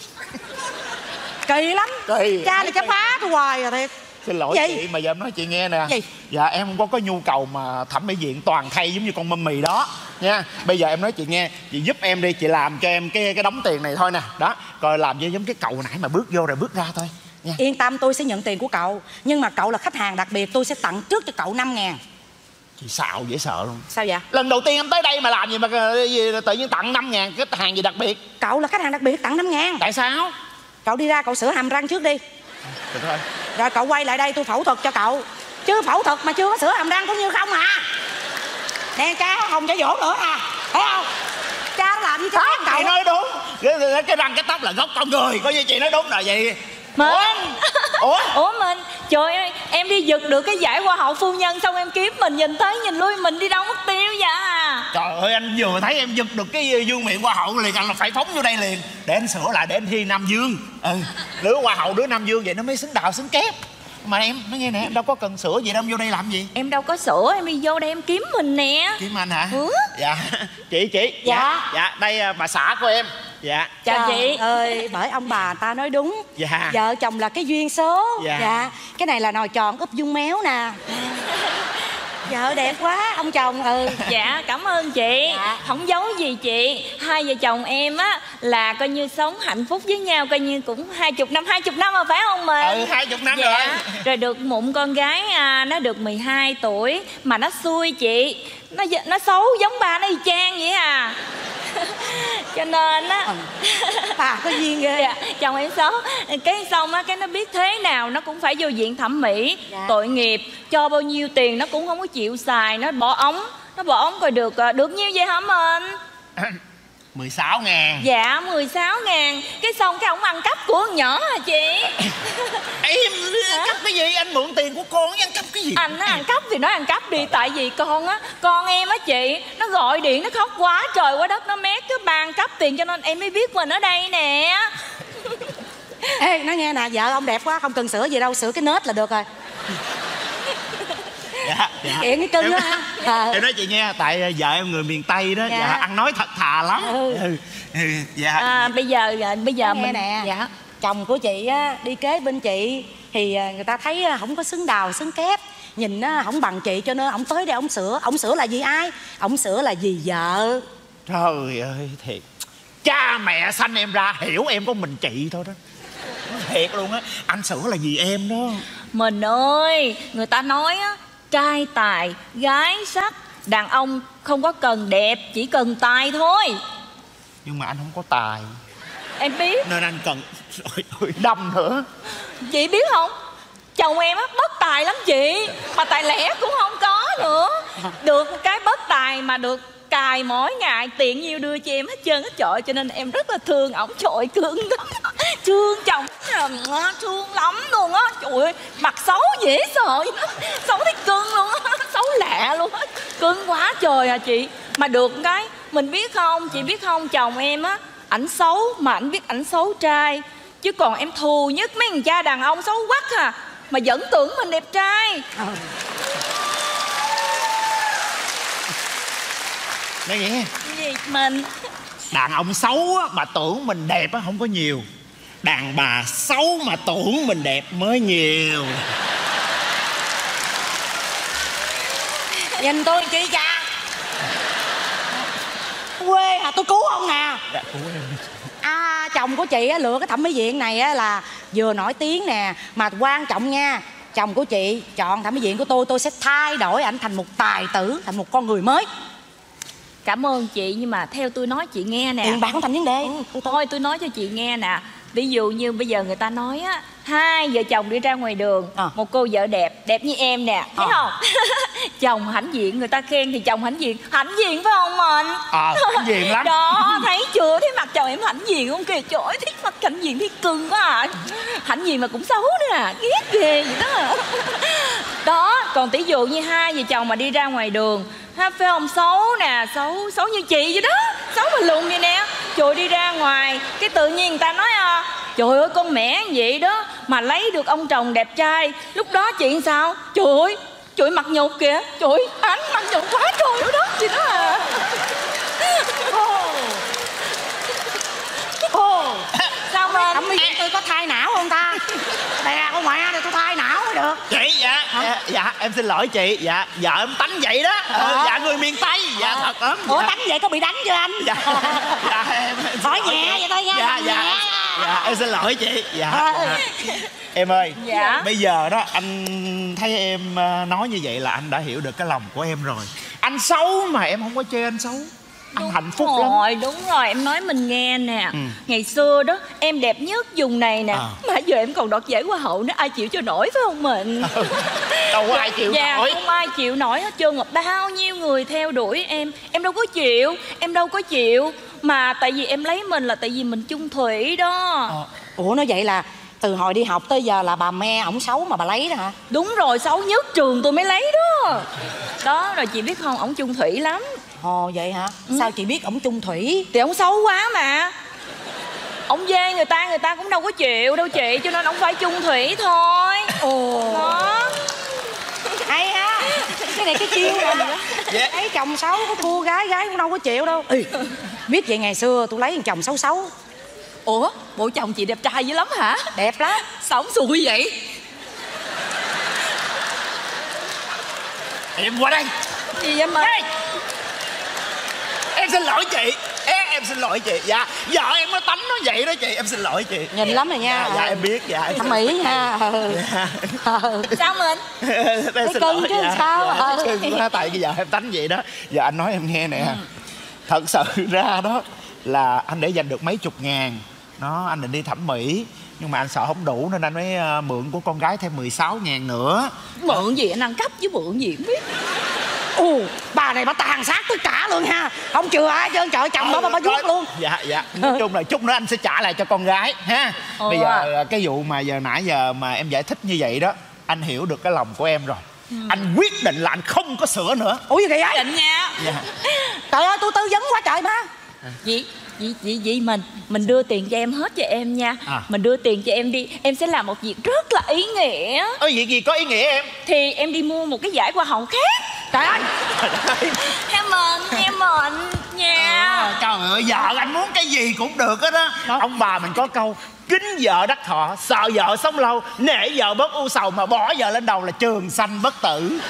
Kỳ lắm. Kỳ. Cha này chắc phá tôi hoài rồi thiệt. Xin lỗi gì? Chị mà giờ em nói chị nghe nè. Gì? Dạ em không có cái nhu cầu mà thẩm mỹ viện toàn thay giống như con mâm mì đó nha. Bây giờ em nói chị nghe, chị giúp em đi, chị làm cho em cái cái đống tiền này thôi nè. Đó, coi làm như giống cái cậu nãy mà bước vô rồi bước ra thôi nha. Yên tâm, tôi sẽ nhận tiền của cậu. Nhưng mà cậu là khách hàng đặc biệt, tôi sẽ tặng trước cho cậu năm ngàn. Chị xạo dễ sợ luôn. Sao vậy? Lần đầu tiên em tới đây mà làm gì mà gì, tự nhiên tặng năm ngàn, cái hàng gì đặc biệt? Cậu là khách hàng đặc biệt tặng năm ngàn. Tại sao? Cậu đi ra cậu sửa hàm răng trước đi. Được thôi. Rồi cậu quay lại đây tôi phẫu thuật cho cậu. Chứ phẫu thuật mà chưa có sửa hàm răng cũng như không à. Nè cha không trả dỗ nữa à. Thấy không? Cha làm như thế cậu. Chị nói đúng. Cái, cái răng cái tóc là gốc con người. Coi như chị nói đúng rồi vậy. Mình. Ủa? Ủa mình. Trời ơi, em đi giật được cái giải hoa hậu phu nhân xong em kiếm mình nhìn thấy nhìn lui mình đi đâu mất tiêu vậy à. Trời ơi, anh vừa thấy em giật được cái vương miện hoa hậu liền anh là phải phóng vô đây liền để anh sửa lại để anh thi Nam Dương. Ừ, đứa hoa hậu đứa Nam Dương vậy nó mới xứng đạo xứng kép. Mà em nói nghe nè, em đâu có cần sửa gì đâu, em vô đây làm gì? Em đâu có sửa, em đi vô đây em kiếm mình nè. Kiếm anh hả? Ừ. Dạ. Chị chị. Dạ. Dạ, dạ đây bà xã của em. Dạ. Chào chị. Ơi, bởi ông bà ta nói đúng. Dạ. Vợ chồng là cái duyên số. Dạ. Dạ. Cái này là nồi tròn úp dung méo nè. Vợ đẹp quá, ông chồng. Ừ. Dạ, cảm ơn chị. Dạ. Không giấu gì chị, hai vợ chồng em á là coi như sống hạnh phúc với nhau, coi như cũng hai chục năm, hai chục năm rồi phải không mình? Ừ, hai chục năm dạ. rồi. Rồi được mụn con gái à, nó được mười hai tuổi mà nó xui chị, nó nó xấu giống ba nó y chang vậy à. Cho nên á, bà có duyên ghê. Dạ, chồng em xấu. Cái xong á, cái nó biết thế nào nó cũng phải vô viện thẩm mỹ. Dạ. Tội nghiệp, cho bao nhiêu tiền nó cũng không có chịu xài. Nó bỏ ống, nó bỏ ống coi được được nhiêu vậy hả mình? mười sáu ngàn. Dạ, mười sáu ngàn. Cái xong cái ông ăn cắp của con nhỏ hả chị? Em cắp cái gì? Anh anh mượn tiền của con, ăn cắp cái gì? Anh nó ăn cắp thì nó ăn cắp đi. Tại vì con á, con em á chị, nó gọi điện nó khóc quá trời quá đất, nó mét cái ban cắp tiền, cho nên em mới biết mình ở đây nè. Ê, nói nghe nè, vợ ông đẹp quá, không cần sửa gì đâu, sửa cái nết là được rồi. Dạ, dạ. Kiện cái cưng đó ha. À. Em nói chị nghe, tại vợ em người miền Tây đó, dạ, dạ ăn nói thật thà lắm. Ừ. Ừ. Dạ. À, bây giờ bây giờ nghe mình nè. Dạ. Chồng của chị á, đi kế bên chị thì người ta thấy không có xứng đào xứng kép, nhìn nó không bằng chị, cho nên ổng tới đây ổng sửa. Ổng sửa là vì ai? Ổng sửa là vì vợ. Trời ơi, thiệt, cha mẹ sanh em ra hiểu em có mình chị thôi đó. Thiệt luôn á, anh sửa là vì em đó. Mình ơi, người ta nói á, trai tài gái sắc, đàn ông không có cần đẹp, chỉ cần tài thôi. Nhưng mà anh không có tài. Em biết. Nên anh cần rồi, rồi đâm nữa. Chị biết không, chồng em á bất tài lắm chị, mà tài lẻ cũng không có nữa. Được một cái bất tài mà được cài mỗi ngày, tiền nhiêu đưa cho em hết trơn hết trọi, cho nên em rất là thương ổng. Trời cưng đó, thương chồng thương lắm luôn á. Trời ơi, mặt xấu dễ sợ, xấu thấy cưng luôn á, xấu lạ luôn á, cưng quá trời à chị. Mà được cái mình biết không, chị biết không, chồng em á, ảnh xấu mà ảnh biết ảnh xấu trai, chứ còn em thù nhất mấy thằng cha đàn ông xấu quắc à, mà vẫn tưởng mình đẹp trai. Nói nghe Gì mình? Đàn ông xấu á, mà tưởng mình đẹp á không có nhiều. Đàn bà xấu mà tưởng mình đẹp mới nhiều. Nhìn tôi chi cha? Quê à, tôi cứu ông nè. Dạ, cứu em. À, chồng của chị á, lựa cái thẩm mỹ viện này á là vừa nổi tiếng nè, mà quan trọng nha, chồng của chị chọn thẩm mỹ viện của tôi, tôi sẽ thay đổi ảnh thành một tài tử, thành một con người mới. Cảm ơn chị, nhưng mà theo tôi nói chị nghe nè. Tiền bạc không thành vấn đề. Ừ, thôi tôi nói cho chị nghe nè. Ví dụ như bây giờ người ta nói á, hai vợ chồng đi ra ngoài đường, à. một cô vợ đẹp, đẹp như em nè, thấy à. không? Chồng hãnh diện, người ta khen thì chồng hãnh diện. Hãnh diện phải không mình? Ờ, à, hãnh diện lắm. Đó, thấy chưa? Thấy mặt chồng em hãnh diện không kìa? Trời ơi, thấy mặt hãnh diện thấy cưng quá à. Hãnh diện mà cũng xấu nữa à, ghét ghê vậy đó à. Đó, còn tỷ dụ như hai vợ chồng mà đi ra ngoài đường, ha, phải không? Xấu nè, xấu xấu như chị vậy đó, xấu mà lùn vậy nè. Trời, đi ra ngoài cái tự nhiên người ta nói à, trời ơi con mẹ vậy đó mà lấy được ông chồng đẹp trai. Lúc đó chị sao? Trời ơi, trời mặt nhục kìa. Trời ơi, anh mặt nhục quá trời đó đó chị đó à. Ồ, sao mà thẩm mỹ viện tôi có thai não không ta? Đè con mẹ thì tôi thai não mới được. Chị dạ, dạ dạ em xin lỗi chị. Dạ vợ em tánh vậy đó. à. ờ, Dạ người miền Tây. Dạ à. Thật lắm. Ủa dạ. tánh vậy có bị đánh chưa anh? Dạ, dạ em, em hỏi nhẹ vậy thôi nha. Dạ dạ nhẹ. Dạ em xin lỗi chị. Dạ, à. dạ. Em ơi, dạ. Bây giờ đó anh thấy em nói như vậy là anh đã hiểu được cái lòng của em rồi. Anh xấu mà em không có chê anh xấu. Anh đúng hạnh phúc rồi, lắm. Đúng rồi, em nói mình nghe nè. ừ. Ngày xưa đó em đẹp nhất vùng này nè, à. mà giờ em còn đoạt giải hoa hậu nữa, ai chịu cho nổi phải không mình? Đâu có ai chịu dạ, nổi. không ai chịu nổi hết trơn. Bao nhiêu người theo đuổi em, em đâu có chịu, em đâu có chịu. Mà tại vì em lấy mình là tại vì mình chung thủy đó. à. Ủa nói vậy là từ hồi đi học tới giờ là bà me ổng xấu mà bà lấy đó hả? Đúng rồi, xấu nhất trường tôi mới lấy đó. Đó, rồi chị biết không, ổng chung thủy lắm. Ồ vậy hả? Ừ. Sao chị biết ổng chung thủy? Thì ổng xấu quá mà. Ổng dê người ta, người ta cũng đâu có chịu đâu chị, cho nên ổng phải chung thủy thôi. Ồ. Đó. Hay ha. Cái này cái chiêu rồi. Yeah. Thấy chồng xấu có thua gái, gái cũng đâu có chịu đâu. Ê, biết vậy ngày xưa tôi lấy thằng chồng xấu xấu. Ủa, bộ chồng chị đẹp trai dữ lắm hả? Đẹp lắm. Sao ổng xui vậy? Em qua đây. Gì vậy mà? Hey. Em xin lỗi chị. Em, em xin lỗi chị. Dạ, vợ em nó tánh nó vậy đó chị. Em xin lỗi chị. Nhìn lắm rồi nha. Dạ, dạ em biết. Dạ, thẩm mỹ nha. Ừ. Dạ. Ừ. Sao mình? Em xin lỗi. Chứ dạ. sao? Dạ, ừ. cưng quá, tại cái vợ em tánh vậy đó. Giờ anh nói em nghe nè. Ừ. Thật sự ra đó là anh để dành được mấy chục ngàn. Nó anh định đi thẩm mỹ, nhưng mà anh sợ không đủ nên anh mới uh, mượn của con gái thêm mười sáu ngàn nữa. Mượn gì anh ăn cắp chứ mượn gì không biết. Ồ, bà này bà tàn sát tất cả luôn ha. Không chừa ai trơn, trời chồng đó bà bà vuốt luôn. Dạ dạ, nói chung là chút nữa anh sẽ trả lại cho con gái ha. Bây giờ cái vụ mà giờ nãy giờ mà em giải thích như vậy đó anh hiểu được cái lòng của em rồi. ừ. Anh quyết định là anh không có sửa nữa. Ủa gì vậy á? Định nha. Dạ. Trời ơi tôi tư vấn quá trời mà. Vậy Vậy, vậy, vậy mình mình đưa tiền cho em hết cho em nha. à. Mình đưa tiền cho em đi. Em sẽ làm một việc rất là ý nghĩa. Ơ việc gì có ý nghĩa em? Thì em đi mua một cái giải hoa hồng khác. Trời ơi. Em mệnh, em mệnh nha. à, Trời ơi, vợ anh muốn cái gì cũng được hết á. Ông bà mình có câu kính vợ đắc thọ, sợ vợ sống lâu, nể vợ bớt u sầu, mà bỏ vợ lên đầu là trường sanh bất tử.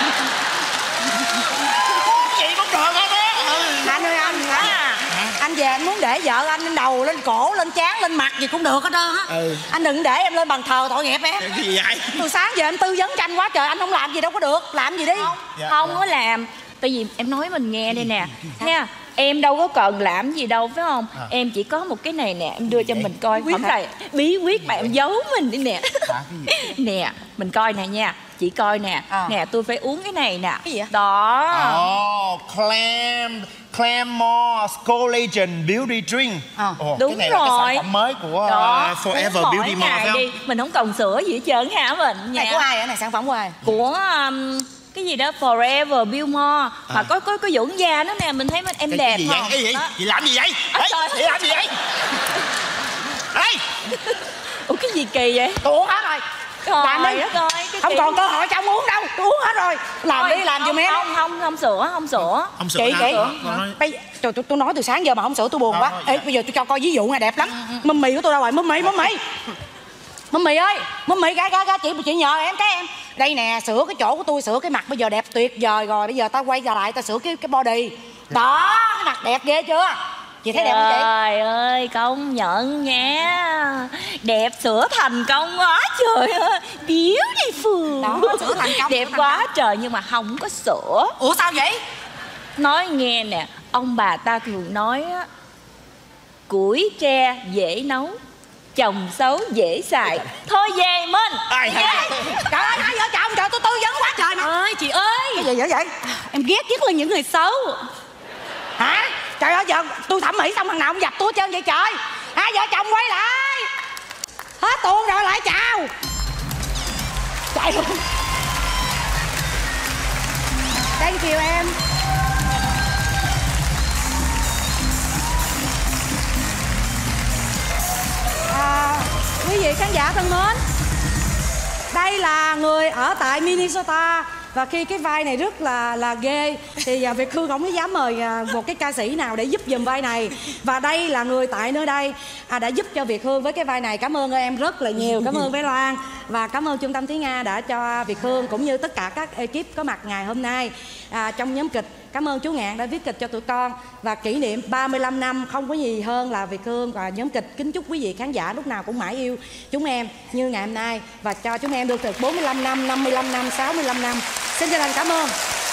Gì cũng được hết á. ừ. Anh ơi anh hả? À. Anh về anh muốn để vợ anh lên đầu, lên cổ, lên trán, lên mặt gì cũng được hết trơn á. ừ. Anh đừng để em lên bàn thờ tội nghiệp em. Cái gì vậy? Từ sáng giờ em tư vấn cho anh quá trời, anh không làm gì đâu có được. Làm gì đi. Không, dạ, không dạ. có làm. Tại vì em nói mình nghe đây nè nha. Em đâu có cần làm gì đâu phải không? à. Em chỉ có một cái này nè, em đưa cho mình coi. Không phải bí quyết mà em giấu mình đi nè. Nè, mình coi nè nha. Chị coi nè. à. Nè, tôi phải uống cái này nè. Cái gì vậy? Đó. Oh, Clam Claremore Collagen Beauty Drink. à. oh, Đúng cái này rồi. Là cái sản phẩm mới của Đó, uh, Forever Beauty More phải không? đi. Mình không cần sữa gì hết trơn hả mình nha. Này của ai vậy? Này sản phẩm của ai? Của um, cái gì đó Forever Beauty More. à. Mà có có có dưỡng da nữa nè. Mình thấy mình em cái, đẹp cái gì không? Vậy? Cái gì? Đó. Chị làm gì vậy? À, Ê, chị làm gì vậy? Ê! Ủa cái gì kỳ vậy? Tôi uống hết rồi. Làm đi. Coi, không còn cơ hội cho ông uống đâu. Tôi uống hết rồi. Làm Thôi, đi, làm giùm không, em. Không, không, không sữa, không sữa. Không sữa Chị, hả? chị. Sữa. Bây trời, tôi, tôi nói từ sáng giờ mà không sữa tôi buồn Thôi, quá. thôi, Ê, dạ. bây giờ tôi cho coi ví dụ này đẹp lắm. Mâm mì của tôi đâu rồi? Mâm mì, mâm mì. Mâm mì ơi, mâm mì, ra ra ra chị chị nhờ em cái em. Đây nè, sửa cái chỗ của tôi, sửa cái mặt bây giờ đẹp tuyệt vời rồi. Bây giờ ta quay ra lại ta sửa cái cái body. Đó, cái mặt đẹp ghê chưa? Chị thấy đẹp không chị? Trời ơi, công nhận nha. Đẹp sửa thành công quá trời ơi. Beautiful. Đó, sửa thành công. Đẹp quá trời nhưng mà không có sữa. Ủa sao vậy? Nói nghe nè, ông bà ta thường nói á, củi tre dễ nấu, chồng xấu dễ xài. Thôi về Minh. Ai hả? Trời ơi, hai vợ chồng trời, tôi tư vấn quá trời mà. Ơi chị ơi. Cái gì vậy vậy? Em ghét nhất là những người xấu. Hả? Trời ơi, giờ tôi thẩm mỹ xong thằng nào cũng dập tôi hết trơn vậy trời. Hai vợ chồng quay lại. Hết tuôn rồi lại chào. Chạy luôn. Thank you em. À, quý vị khán giả thân mến, đây là người ở tại Minnesota. Và khi cái vai này rất là là ghê thì uh, Việt Hương không có dám mời uh, một cái ca sĩ nào để giúp giùm vai này. Và đây là người tại nơi đây à, đã giúp cho Việt Hương với cái vai này. Cảm ơn em rất là nhiều. Cảm ơn bé Loan và cảm ơn Trung tâm Thúy Nga đã cho Việt Hương cũng như tất cả các ekip có mặt ngày hôm nay à, trong nhóm kịch. Cảm ơn chú Ngạn đã viết kịch cho tụi con. Và kỷ niệm ba mươi lăm năm không có gì hơn là Việt Hương và nhóm kịch kính chúc quý vị khán giả lúc nào cũng mãi yêu chúng em như ngày hôm nay. Và cho chúng em được được bốn mươi lăm năm, năm mươi lăm năm, sáu mươi lăm năm. Xin chân thành cảm ơn.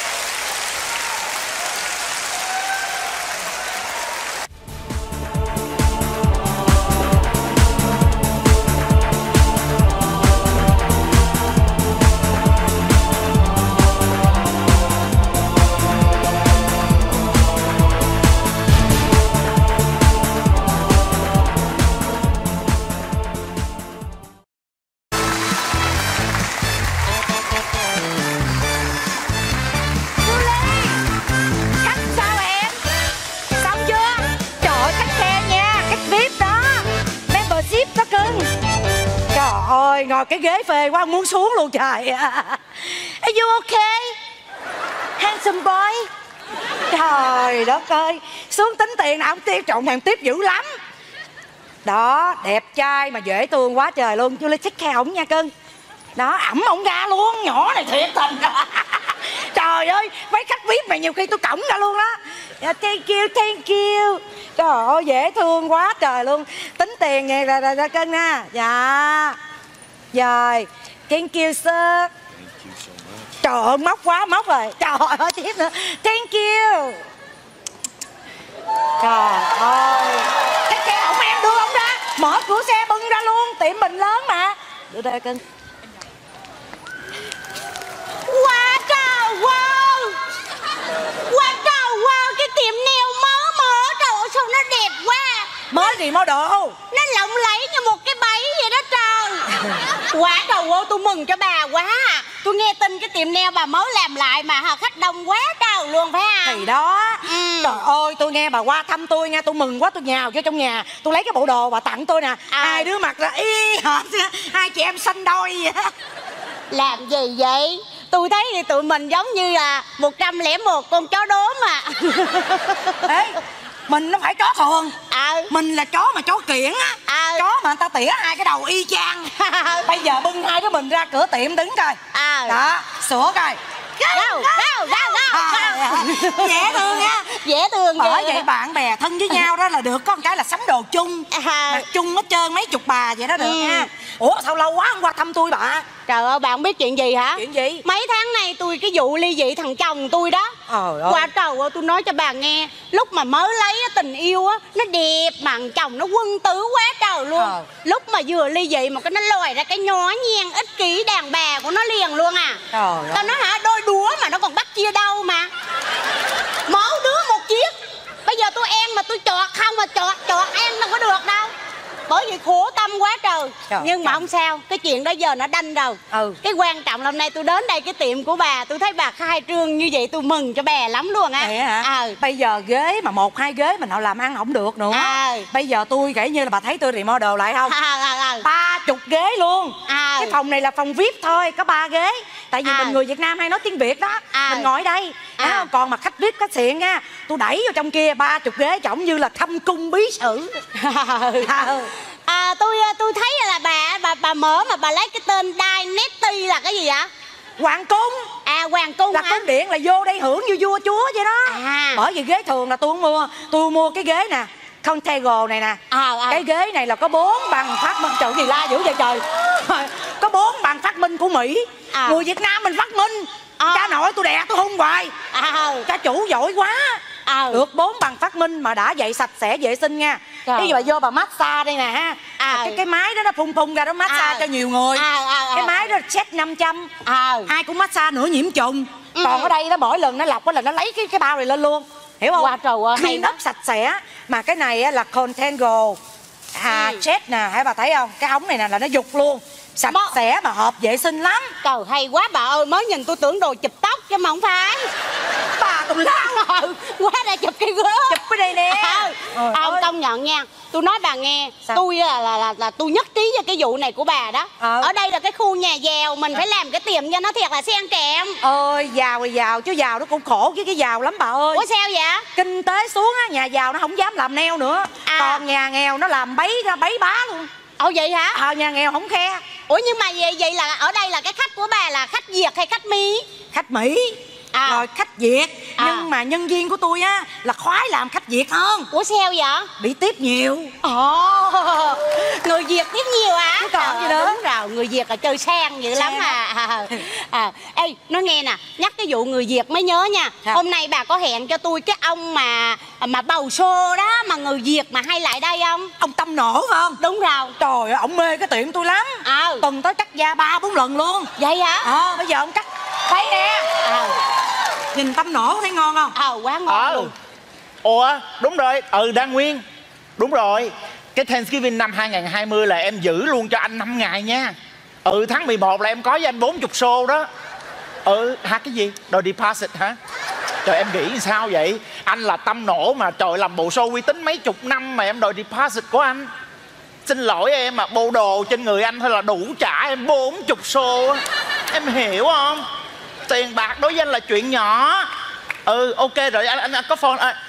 Ôi, ngồi cái ghế phê quá, muốn xuống luôn trời. Are you okay? Handsome boy. Trời đất ơi, xuống tính tiền nào ông tiếp trộn hàng tiếp dữ lắm. Đó, đẹp trai mà dễ thương quá trời luôn. Chú Ly check care ổng nha cưng. Đó, ẩm ổng ra luôn, nhỏ này thiệt tình. Trời ơi, mấy khách vê i pê này nhiều khi tôi cổng ra luôn đó. Yeah, thank you, thank you. Trời ơi, dễ thương quá trời luôn. Tính tiền nghe ra, ra, ra cưng nha. Dạ. Rồi, thank you sir. Trời ơi, móc quá, móc rồi. Trời ơi, tiếp nữa. Thank you. Trời ơi. Cái xe ổng em đưa ổng ra. Mở cửa xe bưng ra luôn. Tiệm mình lớn mà. Đưa đây cưng. Wow, trời, wow. Wow, trời, wow. Cái tiệm nail mới mở. Trời ơi, sao nó đẹp quá. Mới gì mới đồ. Nó lộng lẫy như một cái bẫy vậy đó trời. Quá đầu ơi, tôi mừng cho bà quá à. Tôi nghe tin cái tiệm nail bà mới làm lại mà hả, khách đông quá trời luôn phải không? Thì đó, ừ. Trời ơi, tôi nghe bà qua thăm tôi nha, tôi mừng quá, tôi nhào vô trong nhà, tôi lấy cái bộ đồ bà tặng tôi nè. à. Hai đứa mặc ra y hệt, hai chị em xanh đôi vậy á. Làm gì vậy? Tôi thấy thì tụi mình giống như là một trăm lẻ một con chó đốm mà. Ê, mình nó phải chó thường. à. Mình là chó mà chó kiển á. à. Chó mà người ta tỉa hai cái đầu y chang. Bây giờ bưng hai đứa mình ra cửa tiệm đứng coi. à. Đó, sửa coi. Đâu, đâu, đâu, đâu. Dễ thương nha. Dễ thương. Bởi vậy bạn bè thân với nhau đó là được, có một cái là sắm đồ chung. à. Mà chung hết trơn mấy chục bà vậy đó được ừ. nha. Ủa sao lâu quá không qua thăm tôi bà? Trời ơi, bạn biết chuyện gì hả? Chuyện gì? Mấy tháng nay tôi cái vụ ly dị thằng chồng tôi đó. Trời ơi. Qua trời ơi, tôi nói cho bà nghe, lúc mà mới lấy tình yêu á, nó đẹp mà thằng chồng nó quân tử quá trời luôn. ờ. Lúc mà vừa ly dị mà cái nó lòi ra cái nhó nhen ích kỷ đàn bà của nó liền luôn à. Trời ơi. Tao nói hả, đôi đũa mà nó còn bắt chia đâu mà. Mỗi đứa một chiếc. Bây giờ tôi ăn mà tôi chọt không mà chọt chọt ăn đâu có được đâu. Bởi vì khổ tâm quá trời. Trời nhưng mà trời. Không sao, cái chuyện đó giờ nó đanh rồi. ừ. Cái quan trọng là hôm nay tôi đến đây cái tiệm của bà, tôi thấy bà khai trương như vậy tôi mừng cho bà lắm luôn á. Vậy hả? à. Bây giờ ghế mà một hai ghế mình nào làm ăn không được nữa. à. Bây giờ tôi kể như là bà thấy tôi remodel lại không? Ba chục ghế luôn. à. Cái phòng này là phòng vi ai pi thôi, có ba ghế. Tại vì à. mình người Việt Nam hay nói tiếng Việt đó. à. Mình ngồi ở đây. à. Còn mà khách vi ai pi khách xịn nha, tôi đẩy vô trong kia ba chục ghế trỏng như là thâm cung bí sử. À, tôi tôi thấy là bà bà bà mở mà bà lấy cái tên Dynasty là cái gì vậy? Hoàng cung. À, hoàng cung là cung điện, là vô đây hưởng như vua chúa vậy đó. à. Bởi vì ghế thường là tôi không mua. Tôi mua cái ghế nè, Contigo này nè. à, à. Cái ghế này là có bốn bằng phát minh. Trời gì la dữ vậy trời. Có bốn bằng phát minh của Mỹ. à. Người Việt Nam mình phát minh. à. Cha nội tôi đè tôi hung hoài. à. Cha chủ giỏi quá. à. Được bốn bằng phát minh mà đã vậy sạch sẽ vệ sinh nha. Ví dụ bà vô bà massage đây nè ha. à. Cái cái máy đó nó phun phun ra đó massage à. cho nhiều người. à, à, à. Cái máy đó check năm trăm. à. Ai cũng massage nửa nhiễm trùng. ừ. Còn ở đây đó mỗi lần nó lọc đó là nó lấy cái cái bao này lên luôn. Hiểu không? Qua trời ơi, clean up sạch sẽ. Mà cái này là Contigo à, ừ. check nè, hãy bà thấy không? Cái ống này nè là nó dục luôn. Sạch Bó... sẽ mà hợp vệ sinh lắm. Trời hay quá bà ơi, mới nhìn tôi tưởng đồ chụp tóc chứ mà không phải. Bà tùm lao. ừ, quá ra chụp cái gớm. Chụp cái đây nè. à, à, ông công nhận nha. Tôi nói bà nghe. Sao? Tôi là, là là là tôi nhất trí với cái vụ này của bà đó. à. Ở đây là cái khu nhà giàu, mình à. phải làm cái tiệm cho nó thiệt là sang trẹm. Ơi giàu thì giàu chứ giàu nó cũng khổ với cái giàu lắm bà ơi. Ủa sao vậy? Kinh tế xuống á, nhà giàu nó không dám làm nail nữa. à. Còn nhà nghèo nó làm bấy ra bấy bá luôn. Ồ vậy hả? Ờ à, nhà nghèo không khe. Ủa nhưng mà vậy vậy là ở đây là cái khách của bà là khách Việt hay khách Mỹ? Khách Mỹ. à. Rồi khách Việt. à. Nhưng mà nhân viên của tôi á là khoái làm khách Việt hơn. Ủa sao vậy? Bị tiếp nhiều. Ồ, người Việt tiếp nhiều à? Chứ còn gì nữa. Đúng rồi, người Việt là chơi sang dữ lắm à. à. à. Ê, nói nghe nè, nhắc cái vụ người Việt mới nhớ nha. à. Hôm nay bà có hẹn cho tôi cái ông mà mà bầu xô đó, mà người Việt mà hay lại đây không? Ông Tâm Nổ phải không? Đúng rồi. Trời ơi, ông mê cái tiệm tôi lắm. à. Tuần tới cắt da ba bốn lần luôn. Vậy hả? Ờ, à, bây giờ ông cắt thấy nè. à. Nhìn Tâm Nổ thấy ngon không? Ờ, à, quá ngon à. luôn. Ủa, đúng rồi, ừ Đan Nguyên. Đúng rồi, cái Thanksgiving năm hai không hai không là em giữ luôn cho anh năm ngày nha. Ừ, tháng mười một là em có với anh bốn mươi xô đó. Ừ, hả cái gì? Đòi deposit hả? Trời em nghĩ sao vậy? Anh là Tâm Nổ mà trời làm bộ show uy tín mấy chục năm mà em đòi deposit của anh. Xin lỗi em mà bộ đồ trên người anh thôi là đủ trả em bốn mươi xô. Em hiểu không? Tiền bạc đối với anh là chuyện nhỏ. Ừ, ok rồi, anh, anh, anh có phone à,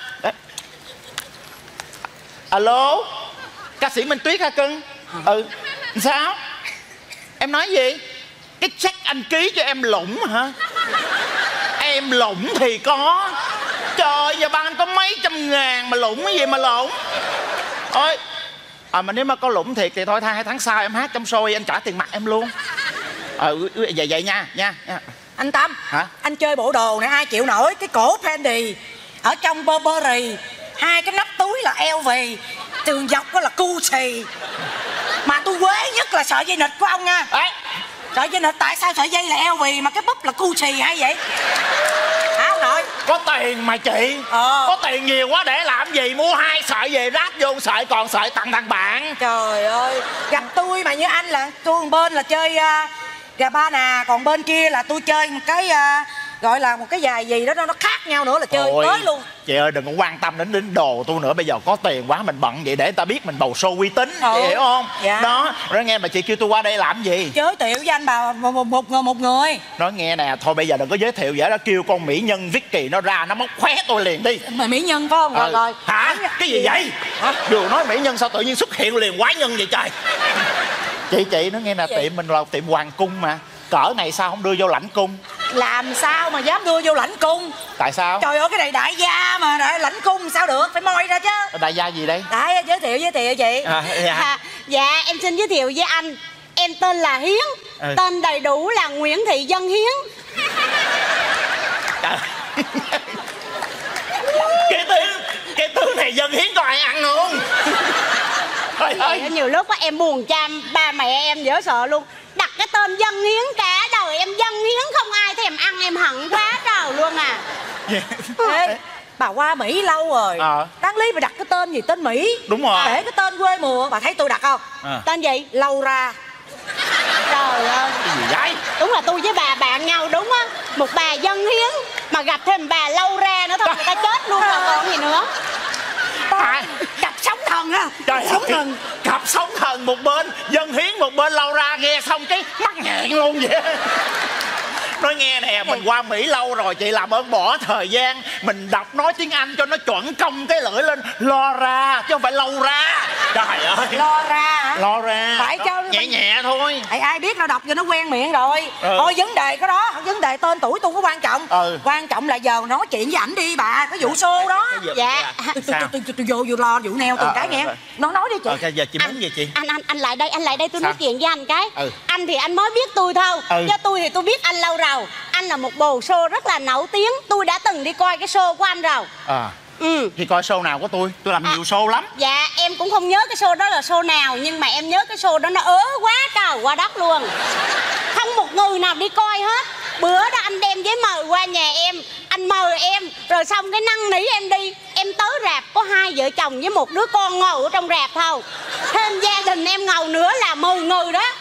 alo, ca sĩ Minh Tuyết hả cưng? Ừ, sao? Em nói gì? Cái check anh ký cho em lủng hả? Em lủng thì có. Trời, giờ ba anh có mấy trăm ngàn mà lủng cái gì mà lủng? Ôi, à mà nếu mà có lủng thiệt thì thôi hai tháng sau em hát trong show anh trả tiền mặt em luôn. Ừ, vậy vậy nha, nha, nha. Anh Tâm. Hả? Anh chơi bộ đồ này ai chịu nổi? Cái cổ Fendi, ở trong Burberry, hai cái nắp túi là eo vì, tường dọc đó là Gucci. Mà tôi quế nhất là sợi dây nịt của ông nha. Đấy. Sợi dây nịt tại sao sợi dây là eo vì mà cái búp là Gucci hay vậy? Hả? ông nội. Có tiền mà chị. Ờ. Có tiền nhiều quá để làm gì? Mua hai sợi về ráp vô sợi còn sợi tặng thằng bạn. Trời ơi, gặp tôi mà như anh là tôi một bên là chơi uh, gà ba nà, còn bên kia là tôi chơi một cái uh, gọi là một cái dài gì đó nó khác nhau nữa là chơi Ôi, tới luôn. Chị ơi đừng có quan tâm đến đến đồ tôi nữa. Bây giờ có tiền quá mình bận vậy để người ta biết mình bầu show uy tín. Ừ. Chị hiểu không? Dạ. Đó, rồi nghe mà chị kêu tôi qua đây làm gì? Giới thiệu với anh bà một, một, một, người, một người. Nói nghe nè, thôi bây giờ đừng có giới thiệu vậy đó. Kêu con mỹ nhân Vicky nó ra nó móc khóe tôi liền đi. Mà mỹ nhân phải không? Rồi Ừ. rồi. Hả? Cái gì vậy? Hả? Vừa nói mỹ nhân sao tự nhiên xuất hiện liền quái nhân vậy trời? Chị chị nó nghe nè, tiệm mình là tiệm hoàng cung mà. Cỡ này sao không đưa vô lãnh cung? Làm sao mà dám đưa vô lãnh cung? Tại sao? Trời ơi cái này đại gia mà đại lãnh cung sao được, phải moi ra chứ. Đại gia gì đây? Đấy, giới thiệu giới thiệu chị. À, dạ. À, dạ em xin giới thiệu với anh. Em tên là Hiến. Ừ. Tên đầy đủ là Nguyễn Thị Dân Hiến. Trời. Cái tiếng Cái tướng này Dân Hiến có ai ăn không? Trời ơi. Nhiều lúc á em buồn cha ba mẹ em dễ sợ luôn. Đặt cái tên Dân Hiến cả đời em Dân Hiến không ai thèm ăn, em hận quá trời luôn à. Ê, bà qua Mỹ lâu rồi. À. Đáng lý bà đặt cái tên gì? Tên Mỹ. Đúng rồi. Để cái tên quê mùa. Bà thấy tôi đặt không? À. Tên gì? Laura. Trời ơi. Cái gì vậy? Đúng là tôi với bà bạn nhau đúng á. Một bà Dân Hiến mà gặp thêm bà Laura nữa thôi người ta chết luôn rồi còn gì nữa. À. Cặp sóng thần á. Trời Sóng ơi. thần. Cặp sóng thần một bên, Dân Hiến một bên, Laura nghe xong cái mắc nghẹn luôn vậy. Nói nghe nè, mình qua Mỹ lâu rồi, chị làm ơn bỏ thời gian mình đọc nói tiếng Anh cho nó chuẩn cong cái lưỡi lên. Laura chứ không phải Laura. Trời ơi. Laura hả? Laura. Phải cho nhẹ nhẹ thôi. Ai, ai biết nó đọc cho nó quen miệng rồi. Ừ. Thôi vấn đề cái đó, vấn đề tên tuổi tôi không có quan trọng. Ừ. Quan trọng là giờ nói chuyện với ảnh đi bà, cái vụ show đó. Cái gì- Dạ. Tôi Sao? tôi tôi vô vô lo vụ neo từng Ờ, cái ờ, nghe. ờ. Nó nói đi chị. Ok giờ chị muốn gì chị? Anh anh anh lại đây, anh lại đây tôi Sao? nói chuyện với anh cái. Ừ. Anh thì anh mới biết tôi thôi. Ừ. Chứ tôi thì tôi biết anh lâu rồi. Anh là một bồ show rất là nổi tiếng. Tôi đã từng đi coi cái show của anh rồi. À. Ừ. Thì coi show nào của tôi, tôi làm À. nhiều show lắm. Dạ em cũng không nhớ cái show đó là show nào. Nhưng mà em nhớ cái show đó nó ớ quá trời qua đất luôn. Không một người nào đi coi hết. Bữa đó anh đem giấy mời qua nhà em. Anh mời em. Rồi xong cái năn nỉ em đi. Em tới rạp có hai vợ chồng với một đứa con ngồi ở trong rạp thôi. Thêm gia đình em ngồi nữa là mười người đó.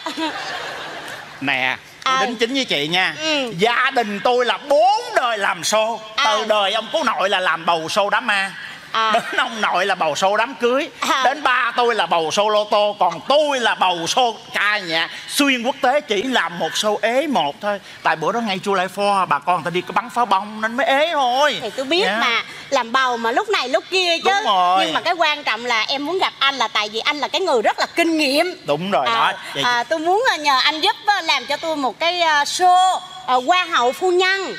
Nè, tôi À. đính chính với chị nha. Ừ. Gia đình tôi là bốn đời làm show. À. Từ đời ông cố nội là làm bầu show đám ma. À. Đến ông nội là bầu show đám cưới. À. Đến ba tôi là bầu show lô tô. Còn tôi là bầu show ca nhạc xuyên quốc tế. Chỉ làm một show ế một thôi. Tại bữa đó ngay July fourth bà con người ta đi có bắn pháo bông nên mới ế thôi. Thì tôi biết Dạ. mà. Làm bầu mà lúc này lúc kia chứ. Đúng rồi. Nhưng mà cái quan trọng là em muốn gặp anh là tại vì anh là cái người rất là kinh nghiệm. Đúng rồi đó. À, Vậy- à, tôi muốn à, nhờ anh giúp à, làm cho tôi một cái à, show à, hoa hậu phu nhân.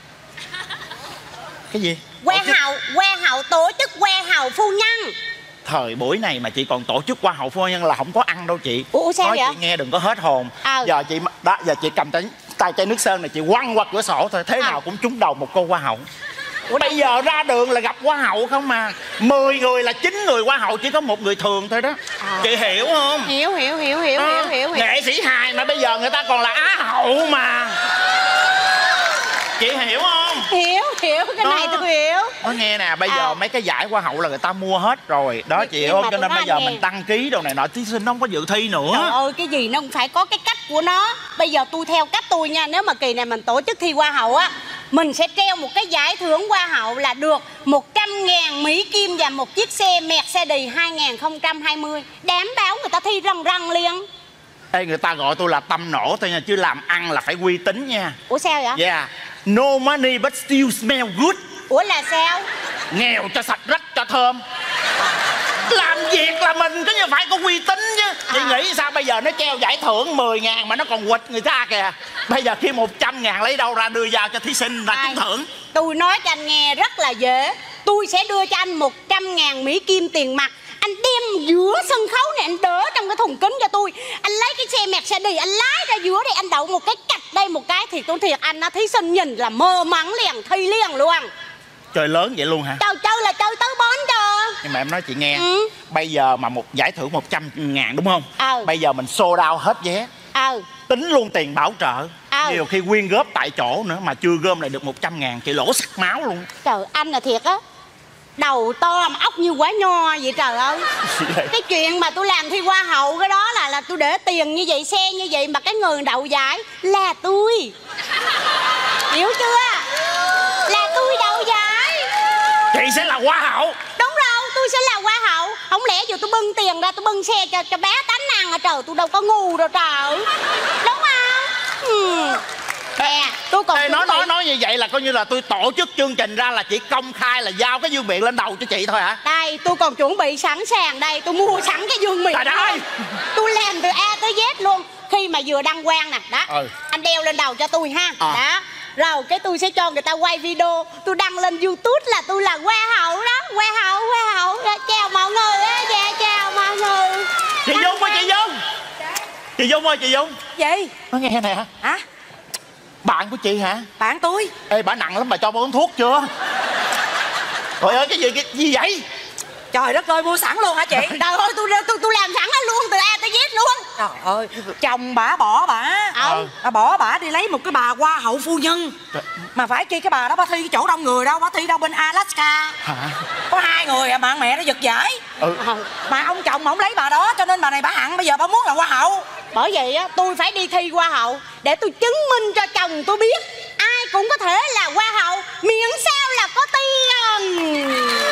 Cái gì? Hoa Tổ chức- hậu, hoa hậu tổ chức hoa hậu phu nhân. Thời buổi này mà chị còn tổ chức hoa hậu phu nhân là không có ăn đâu chị. Ủa, sao nói vậy? chị nghe đừng có hết hồn. À. Giờ chị đó, giờ chị cầm tay, tay chai nước sơn này chị quăng qua cửa sổ thôi. Thế À. nào cũng trúng đầu một cô hoa hậu. Bây giờ ra đường là gặp hoa hậu không mà. Mười người là chín người hoa hậu, chỉ có một người thường thôi đó. À. Chị hiểu không? Hiểu hiểu hiểu hiểu Đó. hiểu hiểu hiểu. Nghệ sĩ hài mà bây giờ người ta còn là á hậu mà. Chị hiểu không? Hiểu hiểu cái Đó. này tôi hiểu. Nói nghe nè, bây giờ À. mấy cái giải hoa hậu là người ta mua hết rồi. Đó Nhưng- chị nhưng hiểu mà không? Cho tôi nên nói bây giờ nghe. mình đăng ký đồ này nọ, thí sinh không có dự thi nữa. Trời ơi cái gì nó cũng phải có cái cách của nó. Bây giờ tôi theo cách tôi nha. Nếu mà kỳ này mình tổ chức thi hoa hậu á, mình sẽ treo một cái giải thưởng hoa hậu là được một trăm ngàn Mỹ Kim và một chiếc xe Mercedes hai không hai không. Đảm bảo người ta thi rần rần liền. Ê, người ta gọi tôi là tâm nổ thôi nha, chứ làm ăn là phải uy tín nha. Ủa sao vậy? Yeah. No money but still smell good. Ủa là sao? Nghèo cho sạch rách cho thơm. Làm việc là mình có như phải có uy tín chứ. Chị À. nghĩ sao bây giờ nó treo giải thưởng mười ngàn mà nó còn quỵt người ta kìa. Bây giờ khi một trăm ngàn lấy đâu ra đưa vào cho thí sinh là Ai? trúng thưởng. Tôi nói cho anh nghe rất là dễ. Tôi sẽ đưa cho anh một trăm ngàn Mỹ Kim tiền mặt. Anh đem giữa sân khấu này anh đỡ trong cái thùng kính cho tôi. Anh lấy cái xe Mercedes anh lái ra giữa đây, anh đậu một cái cạch đây một cái. Thì tôi thiệt anh á, thí sinh nhìn là mơ mắng liền, thi liền luôn. Chơi lớn vậy luôn hả? Chơi chơi là chơi tới bón cho. Nhưng mà em nói chị nghe, Ừ. bây giờ mà một giải thưởng một trăm ngàn đúng không? Ờ. Bây giờ mình sold out hết vé. Ờ Tính luôn tiền bảo trợ. Ờ. Ừ. Nhiều khi quyên góp tại chỗ nữa mà chưa gom lại được một trăm ngàn, chị lỗ sặc máu luôn. Trời, anh là thiệt á, đầu to mà ốc như quả nho vậy trời ơi. Cái chuyện mà tôi làm thi hoa hậu cái đó là là tôi để tiền như vậy, xe như vậy, mà cái người đậu giải là tôi. Hiểu chưa? Là tôi đậu giải. Chị sẽ là hoa hậu. Đúng rồi, tôi sẽ là hoa hậu. Không lẽ giờ tôi bưng tiền ra tôi bưng xe cho cho bé tánh ăn à trời, tôi đâu có ngu đâu trời. Đúng không? Ừ. Nè, tôi còn Ê, nói bị... nói nói như vậy là coi như là tôi tổ chức chương trình ra là chỉ công khai là giao cái vương miện lên đầu cho chị thôi hả? Đây, tôi còn chuẩn bị sẵn sàng đây, tôi mua sẵn cái vương miện. Trời ơi! Tôi làm từ A tới Z luôn. Khi mà vừa đăng quang nè, đó, ừ. anh đeo lên đầu cho tôi ha. À. Đó. Rồi cái tôi sẽ cho người ta quay video, tôi đăng lên YouTube là tôi là hoa hậu đó, hoa hậu, hoa hậu. Chào mọi người á, dạ chào mọi người. Chị Dung ơi, chị Dung. Chị Dung ơi, chị Dung. Gì? Nói nghe nè. Hả? Bạn của chị hả? Bạn tôi. Ê, bà nặng lắm, bà cho bà uống thuốc chưa? Trời ơi, cái gì cái gì vậy? Trời đất ơi, mua sẵn luôn hả chị? Trời ơi, tôi tôi tôi làm sẵn hết luôn, từ A tới Z luôn. Trời ơi, chồng bả bỏ bả. Ừ. Bà bỏ bả đi lấy một cái bà hoa hậu phu nhân. Trời. Mà phải chi cái bà đó bà thi cái chỗ đông người đâu, bà thi đâu bên Alaska. Hả? Có hai người à, bạn mẹ nó giật giải. Ừ. Mà ông chồng mà không lấy bà đó cho nên bà này bà hận, bây giờ bà muốn là hoa hậu. Bởi vậy á, tôi phải đi thi hoa hậu để tôi chứng minh cho chồng tôi biết ai cũng có thể là hoa hậu, miễn sao là có tiền.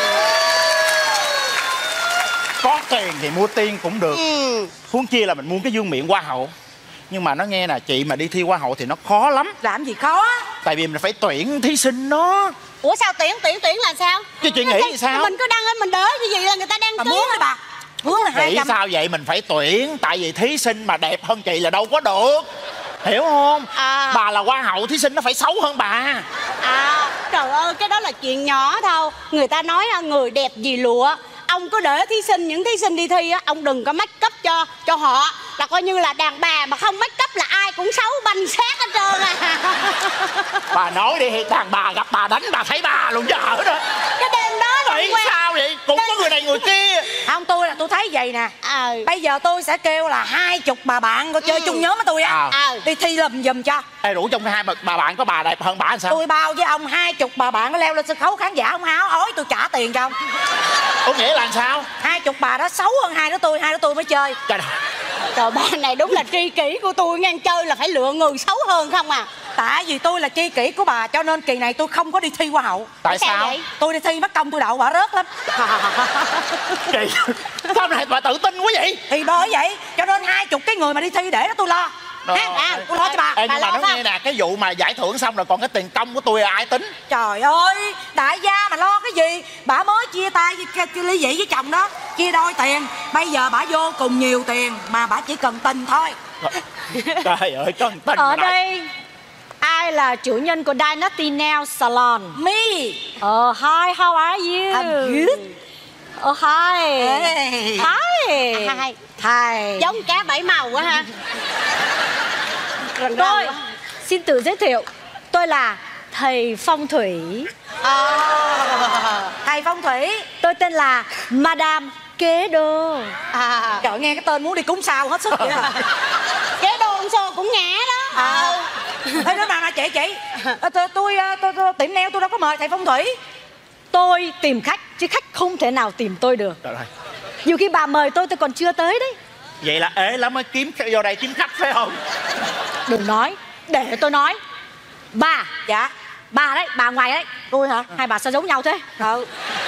Có tiền thì mua tiên cũng được. Ừ. Huống chi là mình mua cái vương miện hoa hậu. Nhưng mà nó nghe nè, chị mà đi thi hoa hậu thì nó khó lắm. Làm gì khó? Tại vì mình phải tuyển thí sinh đó. Ủa sao tuyển tuyển tuyển là sao? Chứ chị nghĩ Cái- sao? Mình cứ đăng lên mình đỡ như vậy là người ta đăng Bà ký muốn thôi. đi bà. Muốn là hai Nghĩ trăm. sao vậy? Mình phải tuyển. Tại vì thí sinh mà đẹp hơn chị là đâu có được. Hiểu không? À. Bà là hoa hậu, thí sinh nó phải xấu hơn bà. À, trời ơi, cái đó là chuyện nhỏ thôi. Người ta nói à, người đẹp vì lụa. Ông cứ để thí sinh, những thí sinh đi thi á, ông đừng có make up cho cho họ. Là coi như là đàn bà mà không make up là ai cũng xấu banh xác hết trơn à. Bà nói đi, đàn bà gặp bà đánh bà thấy bà luôn chứ hở đó. Cái đêm đó là Tại quen. sao vậy? Cũng có người này người kia. Không, tôi là tôi thấy vậy nè. Ờ. Bây giờ tôi sẽ kêu là hai chục bà bạn có chơi Ừ. chung nhóm với tôi á. Ờ. Đi thi lùm giùm cho. Ê, rủ trong hai bà, bà bạn có bà đẹp hơn bà làm sao? Tôi bao với ông hai chục bà bạn nó leo lên sân khấu, khán giả ông háo ói tôi trả tiền cho ông. Có nghĩa là làm sao? Hai chục bà đó xấu hơn hai đứa tôi, hai đứa tôi mới chơi. Trời ơi. Trời, bà này đúng là tri kỷ của tôi, ngang chơi là phải lựa người xấu hơn không à. Tại vì tôi là tri kỷ của bà cho nên kỳ này tôi không có đi thi hoa hậu. Tại Sao sao? vậy? Tôi đi thi mất công tôi đậu bà rớt lắm. Chị, sao này bà tự tin quá vậy? Thì bởi vậy cho nên hai chục cái người mà đi thi để đó tôi lo. Rồi. Ha, à, tôi lo cho bà. Ê, Bà nhưng mà lo nó không? nghe nè, cái vụ mà giải thưởng xong rồi còn cái tiền công của tôi là ai tính? Trời ơi, đại gia mà lo cái gì? Bà mới chia tay với, với ly dị với chồng đó, chia đôi tiền. Bây giờ bà vô cùng nhiều tiền mà bà chỉ cần tình thôi. Trời ơi, con tin Ở mà nói. đây ai là chủ nhân của Dynasty Nail Salon? Me. Ờ, hi, how are you? I'm good. Ờ, hi. Hey. Hi. Hai. Hi. Giống cá bảy màu quá ha. Rần rần Tôi quá. xin tự giới thiệu. Tôi là thầy phong thủy. À, thầy phong thủy. Tôi tên là Madame Kế Đô. À, Trời, nghe cái tên muốn đi cúng sao hết sức vậy à. kế đô ông xô cũng ngã đó. À. Ê, đó mà, mà chị chị à, tôi, tôi, tôi, tôi tiệm nail tôi đâu có mời thầy phong thủy. Tôi tìm khách chứ khách không thể nào tìm tôi được. Trời ơi. Nhiều khi bà mời tôi tôi còn chưa tới đấy. Vậy là ế lắm mới kiếm vô đây kiếm khách phải không? Đừng nói, để tôi nói. Bà. Dạ. Bà đấy, bà ngoài đấy. Tôi hả? Hai bà sao giống nhau thế? Ừ.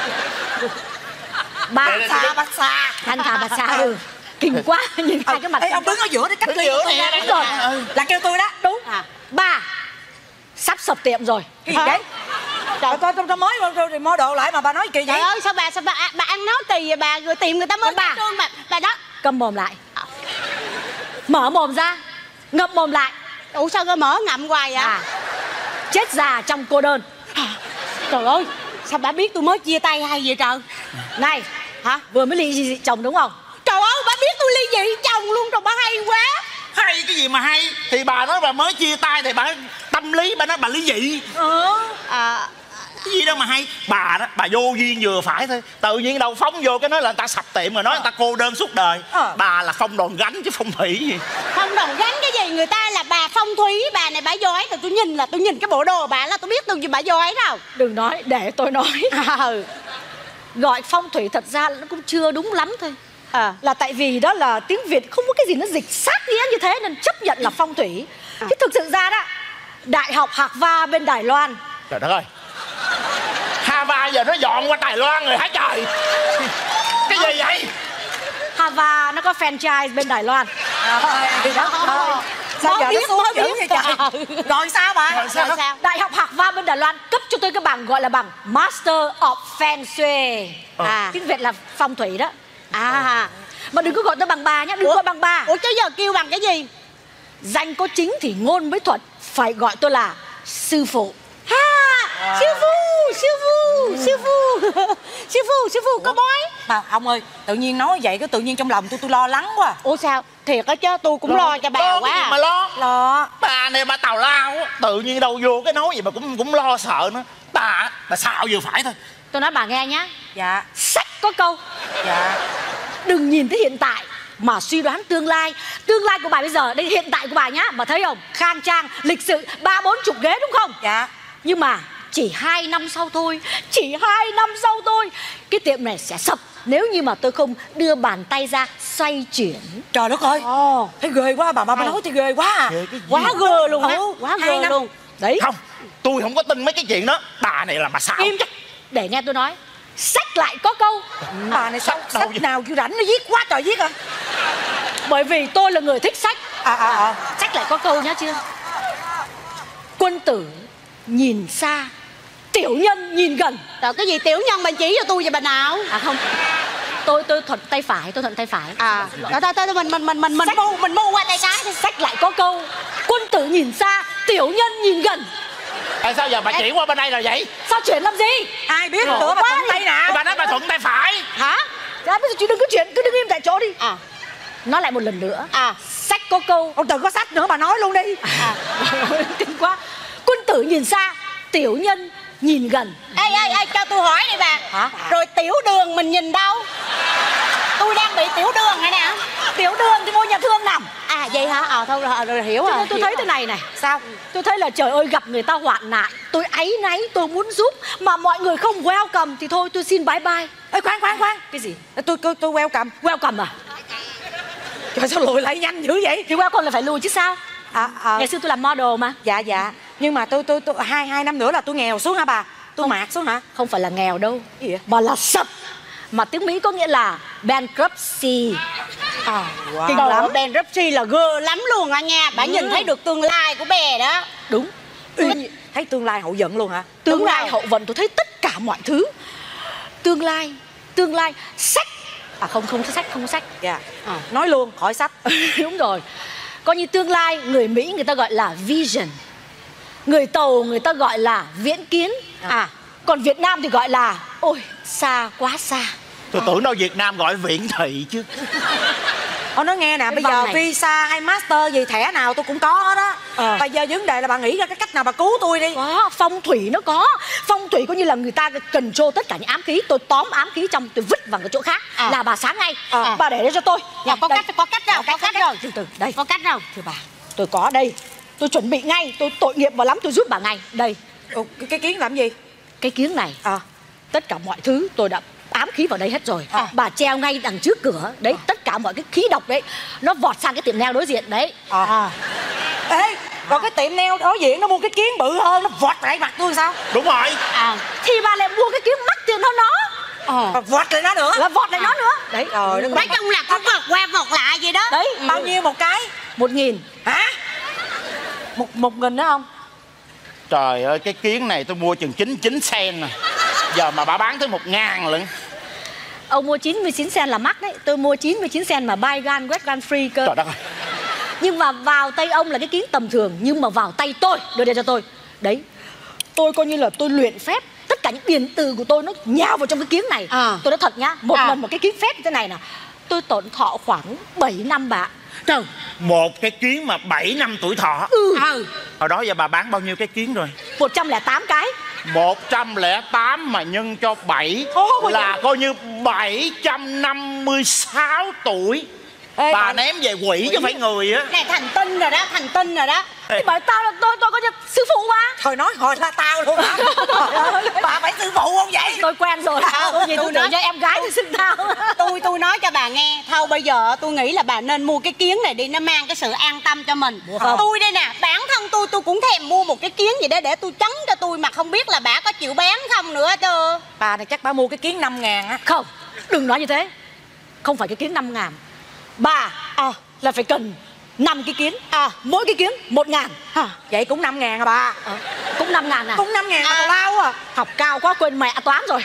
Bà Để- để- Xa bác xa. anh thà bà xa. Ừ. Kinh quá, nhìn hai cái mặt. Ê, ông đứng ở giữa để cách Đứng ly giữa tôi nè. ra. Đúng rồi. Ừ. Là kêu tôi đó. Đúng. À. Bà sắp sập tiệm rồi. Cái gì đấy? Trời, tôi, tôi, tôi mới tôi mua đồ lại mà bà nói kỳ Trời vậy. ơi, sao bà sao bà bà ăn nói kỳ vậy bà, rồi tìm người ta mới Bà. khai trương bà. Bà đó. Cầm mồm lại. Mở mồm ra. Ngậm mồm lại. Ủa sao cơ mở ngậm hoài vậy? À. Chết già trong cô đơn. Trời ơi, sao bà biết tôi mới chia tay hay vậy trời? Này, hả? Vừa mới ly dị chồng đúng không? Trời ơi, bà biết tôi ly dị chồng luôn rồi, bà hay quá. Hay cái gì mà hay? Thì bà nói bà mới chia tay thì bà tâm lý bà nói bà ly dị. Ừ. À, cái gì đâu mà hay. Bà đó, bà vô duyên vừa phải thôi. Tự nhiên đâu phóng vô cái nói là người ta sập tiệm rồi, nói người ta cô đơn suốt đời. à. Bà là phong đòn gánh chứ phong thủy gì. Phong đòn gánh cái gì? Người ta là bà phong thủy. Bà này bà giỏi. Tôi nhìn là tôi nhìn cái bộ đồ bà là tôi biết tôi gì bà giỏi đâu. Đừng nói, để tôi nói. ừ. Gọi phong thủy thật ra nó cũng chưa đúng lắm thôi. À. Là tại vì đó là tiếng Việt không có cái gì nó dịch sát nghĩa như thế nên chấp nhận là phong thủy. à. Chứ thực sự ra đó, Đại học Harvard bên Đài Loan. Trời đất ơi, Harvard giờ nó dọn qua Đài Loan rồi hả trời? Cái gì vậy? Harvard nó có franchise bên Đài Loan. à, thì đó thôi. Sao giờ nó xuống dữ vậy trời? Rồi sao bà? Rồi sao? Rồi sao? Đại học Harvard bên Đài Loan cấp cho tôi cái bằng gọi là bằng Master of Feng Shui. À, tiếng Việt là phong thủy đó. À, mà đừng có gọi tôi bằng bà nhá, đừng gọi bằng bà. Ủa chứ giờ kêu bằng cái gì? Danh có chính thì ngôn mới thuật, phải gọi tôi là sư phụ. Ha, à. Sư phụ, sư phụ, ừ. sư phụ, sư phụ, sư phụ có bói. Mà ông ơi, tự nhiên nói vậy cái tự nhiên trong lòng tôi tôi lo lắng quá. Ủa sao? Thiệt á chứ tôi cũng lo, lo cho bà lo quá. Cái gì mà lo? Lo. Bà này bà tào lao á, tự nhiên đâu vô cái nói gì mà cũng cũng lo sợ nữa. Bà bà xạo vừa phải thôi. Tôi nói bà nghe nhá. Dạ. Sách có câu. Dạ. Đừng nhìn thấy hiện tại mà suy đoán tương lai. Tương lai của bà bây giờ, đây hiện tại của bà nhá. Mà thấy không? Khang trang, lịch sự, ba bốn chục ghế đúng không? Dạ. Nhưng mà chỉ hai năm sau thôi, chỉ hai năm sau thôi, cái tiệm này sẽ sập nếu như mà tôi không đưa bàn tay ra xoay chuyển. Trời đất ơi. Ồ, thấy ghê quá, bà bà bà nói thì ghê quá à. Quá ghê luôn á, quá ghê luôn. Đấy. Không, tôi không có tin mấy cái chuyện đó. Bà này là mà sao? Im chắc. Để nghe tôi nói. Sách lại có câu. Bà này sao sách nào kêu rảnh nó viết quá trời viết à. Bởi vì tôi là người thích sách. À à à. Sách lại có câu nhá chưa? Quân tử nhìn xa, tiểu nhân nhìn gần. Rồi cái gì tiểu nhân mình chỉ cho tôi vậy bà nào? À không, tôi tôi thuận tay phải, tôi thuận tay phải. À, thôi thôi thôi mình mình mình mình mình mu mình mu qua tay trái đi. Sách lại có câu quân tử nhìn xa, tiểu nhân nhìn gần. Tại sao giờ bà Ê. chuyển qua bên đây là vậy? Sao chuyển làm gì? Ai biết nữa bà thuận tay nào? Bà nói bà thuận tay phải. Hả? Dạ bây giờ chị đừng có chuyển, cứ đứng im tại chỗ đi. À, nói lại một lần nữa. À, sách có câu. Ông đừng có sách nữa bà nói luôn đi. À, kinh quá. Quân tử nhìn xa, tiểu nhân nhìn gần. Ê ê ê cho tôi hỏi đi bà. Hả? Rồi tiểu đường mình nhìn đâu? Tôi đang bị tiểu đường này nè. Tiểu đường thì ngôi nhà thương nằm. À vậy hả? Ờ à, thôi rồi, rồi hiểu rồi. Tôi, tôi hiểu thấy rồi. thế này này. Sao? Tôi thấy là trời ơi gặp người ta hoạn nạn, tôi áy náy, tôi muốn giúp mà mọi người không welcome thì thôi tôi xin bye bye. Ê khoan khoan khoan. Cái gì? Tôi tôi tôi welcome. Welcome à? Trời sao lùi lại nhanh dữ vậy? Thì welcome là phải lùi chứ sao? À, à. Ngày xưa tôi làm model mà. Dạ dạ. Nhưng mà tôi tôi tôi hai hai năm nữa là tôi nghèo xuống hả bà? Tôi không, mạt xuống hả? Không phải là nghèo đâu. Gì vậy? Mà là sập. Mà tiếng Mỹ có nghĩa là bankruptcy. À, wow. Kinh lắm. Bankruptcy là ghê lắm luôn á nha. Bà ừ. nhìn thấy được tương lai của bè đó. Đúng. Ừ. Thấy tương lai hậu vận luôn hả? Tương lai rồi. Hậu vận tôi thấy tất cả mọi thứ. Tương lai, tương lai, sách. À không, không có sách, không có sách. Dạ. À, nói luôn, khỏi sách. Đúng rồi. Coi như tương lai, người Mỹ người ta gọi là vision. Người Tàu người ta gọi là viễn kiến. À, còn Việt Nam thì gọi là ôi, xa quá xa. Tôi à. tưởng đâu Việt Nam gọi viễn thị chứ. Ông nói nghe nè, cái bây giờ này. Visa hay master gì thẻ nào tôi cũng có hết á. à. Bây giờ vấn đề là bà nghĩ ra cái cách nào bà cứu tôi đi. Có, phong thủy nó có. Phong thủy coi như là người ta control tất cả những ám khí. Tôi tóm ám khí trong tôi vứt vào cái chỗ khác. à. Là bà sáng ngay. à. Bà để đây cho tôi. Dạ, có, cách, có cách rồi, có cách rồi. Từ từ, đây. Có cách rồi. Thưa bà, tôi có đây. Tôi chuẩn bị ngay, tôi tội nghiệp vào lắm tôi giúp bà ngay. Đây. Ồ, cái, cái kiếng làm gì? Cái kiếng này. à. Tất cả mọi thứ tôi đã ám khí vào đây hết rồi. à. Bà treo ngay đằng trước cửa. Đấy, à. tất cả mọi cái khí độc đấy nó vọt sang cái tiệm nail đối diện đấy. à. À. Ê, còn cái tiệm nail đối diện nó mua cái kiếng bự hơn, nó vọt lại mặt tôi sao? Đúng rồi. à. Thì bà lại mua cái kiếng mắc tiền hơn nó. à. Vọt lại nó nữa. Là vọt lại à. nó nữa. Đấy. Rồi, nói chung là cứ vọt qua vọt lại vậy đó. Đấy. Bao nhiêu một cái? Một nghìn. Hả? Một, một nghìn đó không? Trời ơi, cái kiến này tôi mua chừng chín mươi chín sen nè. Giờ mà bà bán tới một ngàn lận. Ông mua chín mươi chín sen là mắc đấy. Tôi mua chín mươi chín sen mà buy gun, get gun free cơ. Trời đất ơi. Nhưng mà vào tay ông là cái kiến tầm thường. Nhưng mà vào tay tôi, đưa đây cho tôi. Đấy, tôi coi như là tôi luyện phép. Tất cả những điện từ của tôi nó nhào vào trong cái kiếng này. à. Tôi nói thật nhá, một à. lần một cái kiếng phép như thế này nè, tôi tổn thọ khoảng bảy năm bà. Trời. Một cái kiến mà bảy năm tuổi thọ. Ừ. ừ. Hồi đó giờ bà bán bao nhiêu cái kiến rồi? một trăm lẻ tám cái. một trăm lẻ tám mà nhân cho bảy là coi như bảy trăm năm mươi sáu tuổi. Ê, bà bà... ném về quỷ chứ phải người á. Này thành tinh rồi đó, thành tinh rồi đó. Thì bởi tao là tôi, tôi có sư phụ mà. Thôi nói hồi là tao luôn hả? Bà phải sư phụ không vậy? Tôi quen rồi. À, tôi nhìn tôi tưởng cho em gái thì xưng tao. Tôi tôi nói cho bà nghe. Thôi bây giờ tôi nghĩ là bà nên mua cái kiến này đi, nó mang cái sự an tâm cho mình. Tôi đây nè, bản thân tôi tôi cũng thèm mua một cái kiến gì đó để tôi chấn cho tôi, mà không biết là bà có chịu bán không nữa chứ. Bà này chắc bà mua cái kiến năm ngàn á. Không, đừng nói như thế. Không phải cái kiến năm ngàn. Bà à, là phải cần năm cái kiến. À, mỗi cái kiến một ngàn. À, vậy cũng năm ngàn à bà? À, cũng năm ngàn à? Cũng năm ngàn à, lao à. Học cao quá quên mẹ toán rồi.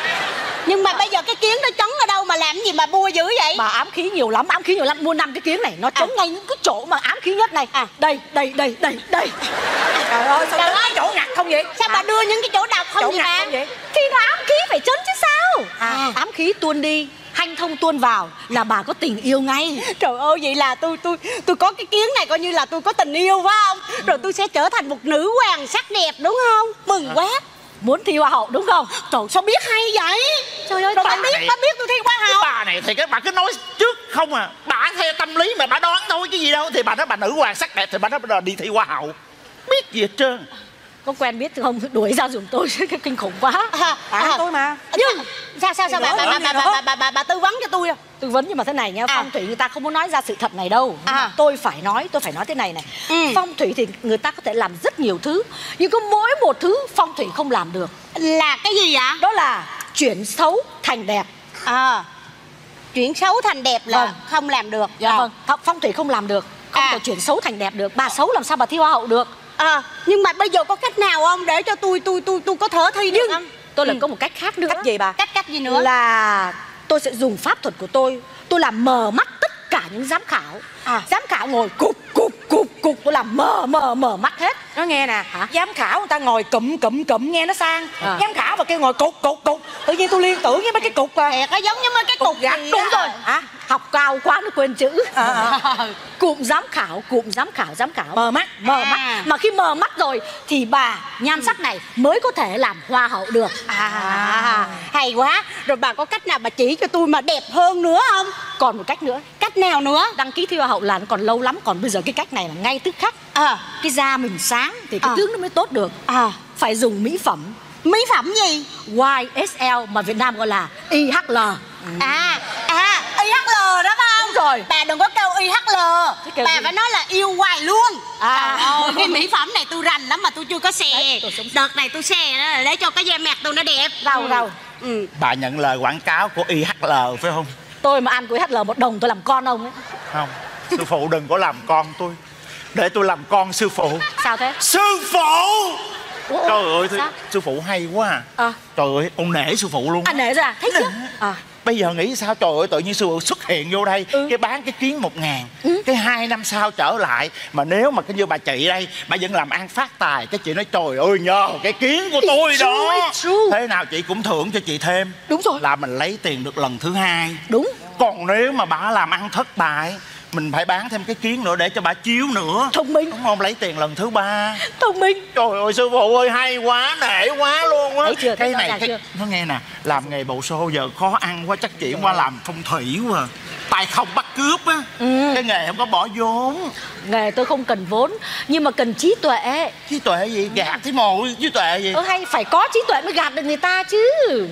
Nhưng mà bây giờ cái kiến nó trống ở đâu mà làm gì mà bua dữ vậy? Bà ám khí nhiều lắm, ám khí nhiều lắm. Mua năm cái kiến này, nó trống à. ngay những cái chỗ mà ám khí nhất này. À, đây, đây, đây, đây, đây. Trời ơi, sao có chỗ ngặt không vậy? Sao à? bà đưa những cái chỗ độc không chỗ vậy bà? Không vậy? Thì nó ám khí phải trấn chứ sao? À. Ám khí tuôn đi, hanh thông tuôn vào là bà có tình yêu ngay. Trời ơi, vậy là tôi tôi tôi có cái kiến này coi như là tôi có tình yêu phải không? Rồi tôi sẽ trở thành một nữ hoàng sắc đẹp đúng không? Mừng quá. Muốn thi hoa hậu đúng không? Trời, sao biết hay vậy? Trời ơi, rồi bà bà biết, này... bà biết tôi thi hoa hậu. Bà này thì các bà cứ nói trước không à. Bà theo tâm lý mà bà đoán thôi chứ gì đâu. Thì bà nói bà nữ hoàng sắc đẹp thì bà nói bà đi thi hoa hậu. Biết gì hết trơn. Có quen biết không? Đuổi ra giùm tôi cái kinh khủng quá. À, à, à, tôi mà. Nhưng sao sao sao bà bà bà, bà, bà, bà, bà, bà, bà tư vấn cho tôi. Tư vấn nhưng mà thế này nha, phong à. thủy người ta không muốn nói ra sự thật này đâu. À. Tôi phải nói, tôi phải nói thế này này. Ừ. Phong thủy thì người ta có thể làm rất nhiều thứ, nhưng có mỗi một thứ phong thủy không làm được. Là cái gì vậy? Đó là chuyển xấu thành đẹp. À, chuyển xấu thành đẹp là vâng. không làm được. Dạ à. vâng, phong thủy không làm được. Không à. thể chuyển xấu thành đẹp được. Bà xấu làm sao bà thi hoa hậu được? À, nhưng mà bây giờ có cách nào không để cho tôi tôi tôi tôi có thể thi được không? Tôi lại ừ. có một cách khác nữa. Cách gì bà? Cách cách gì nữa? Là tôi sẽ dùng pháp thuật của tôi. Tôi làm mờ mắt tất cả những giám khảo. À. Giám khảo ngồi cục cục cục cục, tôi làm mờ mờ mờ mắt hết. Nó nghe nè. Hả? Giám khảo người ta ngồi cụm cụm cụm nghe nó sang. À. Giám khảo mà kêu ngồi cục cục cục, tự nhiên tôi liên tưởng với mấy cái cục à. Thiệt, nó giống như mấy cái cục, cục gạch. Đúng rồi. Hả? Học cao quá nó quên chữ. À. Cụm giám khảo, cụm giám khảo, giám khảo mờ mắt, mờ à. mắt. Mà khi mờ mắt rồi thì bà nhan sắc này mới có thể làm hoa hậu được. À, à. Hay quá. Rồi bà có cách nào bà chỉ cho tôi mà đẹp hơn nữa không? Còn một cách nữa. Cách nào nữa? Đăng ký thi hoa hậu là nó còn lâu lắm. Còn bây giờ cái cách này là ngay tức khắc. À. Cái da mình sáng thì cái à. tướng nó mới tốt được. À. Phải dùng mỹ phẩm. Mỹ phẩm gì? Y S L mà Việt Nam gọi là I H L. Ừ. À, à, I H L đó phải không? Đúng rồi. Bà đừng có kêu I H L. Bà gì? Phải nói là yêu hoài luôn. À. Trời ơi, cái mỹ phẩm này tôi rành lắm mà tôi chưa có xè. Đấy, đợt này tôi xè đó để cho cái da mặt tôi nó đẹp. Rau ừ. rau. Ừ. Bà nhận lời quảng cáo của I H L phải không? Tôi mà ăn của I H L một đồng tôi làm con ông ấy. Không, sư phụ đừng có làm con tôi. Để tôi làm con sư phụ. Sao thế? Sư phụ! Ủa, trời ơi, sao? Sư phụ hay quá à. À. Trời ơi, con nể sư phụ luôn. À nể ra, thấy chưa? À. Bây giờ nghĩ sao, trời ơi, tự nhiên sư phụ xuất hiện vô đây. Ừ. Cái bán cái kiến một ngàn. Ừ. Cái hai năm sau trở lại. Mà nếu mà cái như bà chị đây, bà vẫn làm ăn phát tài. Cái chị nói trời ơi, nhờ cái kiến của tôi it's đó true, true. Thế nào chị cũng thưởng cho chị thêm. Đúng rồi. Là mình lấy tiền được lần thứ hai. Đúng. Còn nếu mà bà làm ăn thất bại, mình phải bán thêm cái kiến nữa để cho bà chiếu nữa. Thông minh. Đúng không? Lấy tiền lần thứ ba. Thông minh. Trời ơi sư phụ ơi, hay quá, nể quá luôn á. Thấy chưa? Thấy cái này cái, chưa? nó nghe nè, làm nghề bầu xô giờ khó ăn quá, chắc chuyển qua làm phong thủy quá à. Tài không bắt cướp á. Ừ. Cái nghề không có bỏ vốn. Nghề tôi không cần vốn, nhưng mà cần trí tuệ. Trí tuệ gì? Gạt cái mồ trí tuệ gì? Ừ, hay phải có trí tuệ mới gạt được người ta chứ.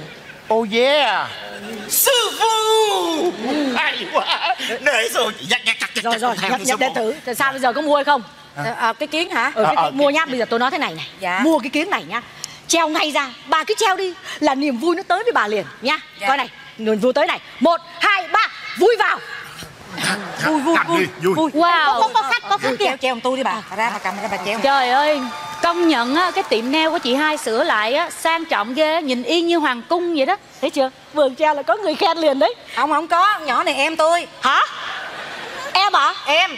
Oh yeah. Sư phụ ừ. Hay quá. Nể rồi. Dắt dắt dắt Rồi rồi, nhập nhập để thử. Tại sao bây giờ có mua hay không? À, à, cái kiến hả? Ừ, cái, à, à, mua nhá. Bây giờ tôi nói thế này này. Dạ. Mua cái kiến này nhá, treo ngay ra. Bà cứ treo đi là niềm vui nó tới với bà liền nhá. Dạ. Coi này, niềm vui tới này. Một, hai, ba, vui vào. Vui vui vui vui. Wow. Có, có khách, có khách kìa. Treo treo tôi đi bà. Bà ra bà cầm ra bà treo. Trời ơi, công nhận á, cái tiệm nail của chị hai sửa lại á, sang trọng ghê, nhìn y như hoàng cung vậy đó. Thấy chưa? Vừa treo là có người khen liền đấy. Không, không có, nhỏ này em tôi. Hả? Em hả? Em.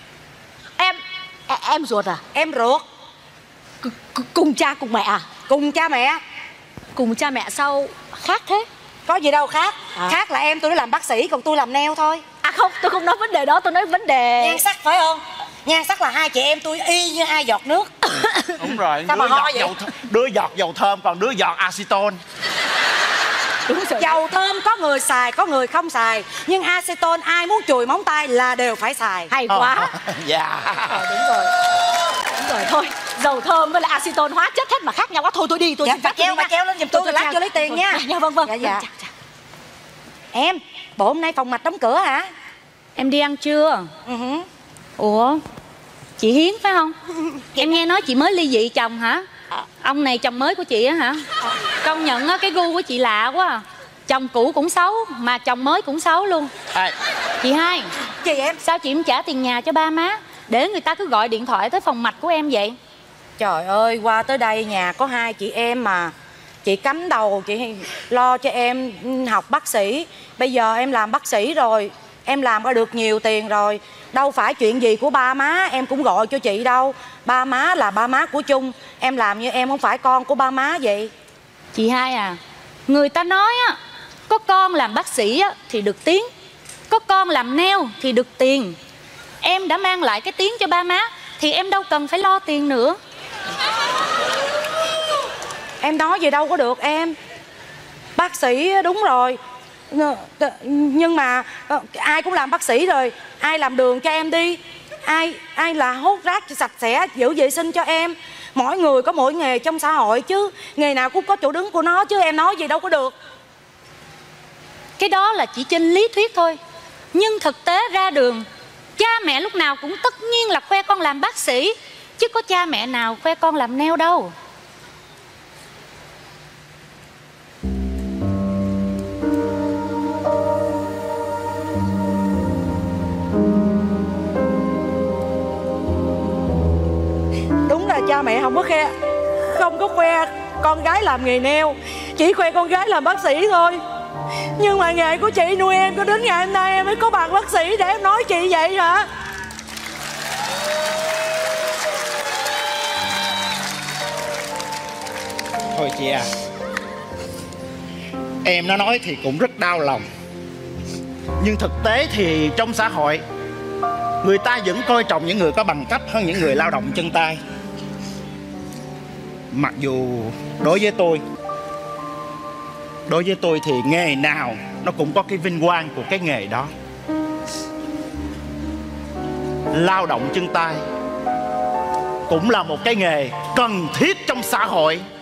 Em à, em ruột à? Em ruột. C cùng cha cùng mẹ à? Cùng cha mẹ. Cùng cha mẹ sao khác thế? Có gì đâu khác. À. Khác là em tôi làm bác sĩ, còn tôi làm nail thôi. À không, tôi không nói vấn đề đó, tôi nói vấn đề nhan sắc phải không? Nhan sắc là hai chị em tôi y như hai giọt nước. Đúng rồi. Sao đứa mà ho giọt vậy? dầu th- đứa giọt dầu thơm, còn đứa giọt acetone. Đúng rồi. Dầu thơm có người xài, có người không xài. Nhưng acetone ai muốn chùi móng tay là đều phải xài. Hay quá. Dạ. Ờ, đúng rồi. Đúng rồi, thôi. Dầu thơm với lại acetone hóa chất hết mà khác nhau quá. Thôi tôi đi, tôi Dạ, xin bà phép kéo, tôi đi bà nha. kéo lên giùm tôi rồi lát cho lấy tiền nha. Dạ, vâng, vâng. Dạ, dạ. Em, bộ hôm nay phòng mạch đóng cửa hả? Em đi ăn trưa. Uh-huh. Ủa, chị Hiến phải không? Em nghe nói chị mới ly dị chồng hả? Ông này chồng mới của chị á hả? Công nhận á, cái gu của chị lạ quá à. Chồng cũ cũng xấu mà chồng mới cũng xấu luôn. À. Chị Hai, chị em sao chị không trả tiền nhà cho ba má, để người ta cứ gọi điện thoại tới phòng mạch của em vậy? Trời ơi, qua tới đây nhà có hai chị em mà. Chị cắm đầu, chị lo cho em học bác sĩ. Bây giờ em làm bác sĩ rồi, em làm ra được nhiều tiền rồi. Đâu phải chuyện gì của ba má em cũng gọi cho chị đâu. Ba má là ba má của chung. Em làm như em không phải con của ba má vậy. Chị Hai à, người ta nói á, có con làm bác sĩ á, thì được tiếng, có con làm nail thì được tiền. Em đã mang lại cái tiếng cho ba má thì em đâu cần phải lo tiền nữa. Em nói gì đâu có được em. Bác sĩ đúng rồi, nhưng mà ai cũng làm bác sĩ rồi. Ai làm đường cho em đi, Ai ai là hốt rác cho sạch sẽ, giữ vệ sinh cho em. Mỗi người có mỗi nghề trong xã hội chứ. Nghề nào cũng có chỗ đứng của nó chứ. Em nói gì đâu có được. Cái đó là chỉ trên lý thuyết thôi. Nhưng thực tế ra đường, cha mẹ lúc nào cũng tất nhiên là khoe con làm bác sĩ, chứ có cha mẹ nào khoe con làm nail đâu. Đúng là cha mẹ không có khoe, không có khoe con gái làm nghề nail, chỉ khoe con gái làm bác sĩ thôi. Nhưng mà nghề của chị nuôi em có đến ngày hôm nay em mới có bằng bác sĩ để em nói chị vậy hả? Thôi chị à, em nó nói thì cũng rất đau lòng. Nhưng thực tế thì trong xã hội, người ta vẫn coi trọng những người có bằng cấp hơn những người lao động chân tay. Mặc dù đối với tôi Đối với tôi thì nghề nào nó cũng có cái vinh quang của cái nghề đó. Lao động chân tay cũng là một cái nghề cần thiết trong xã hội.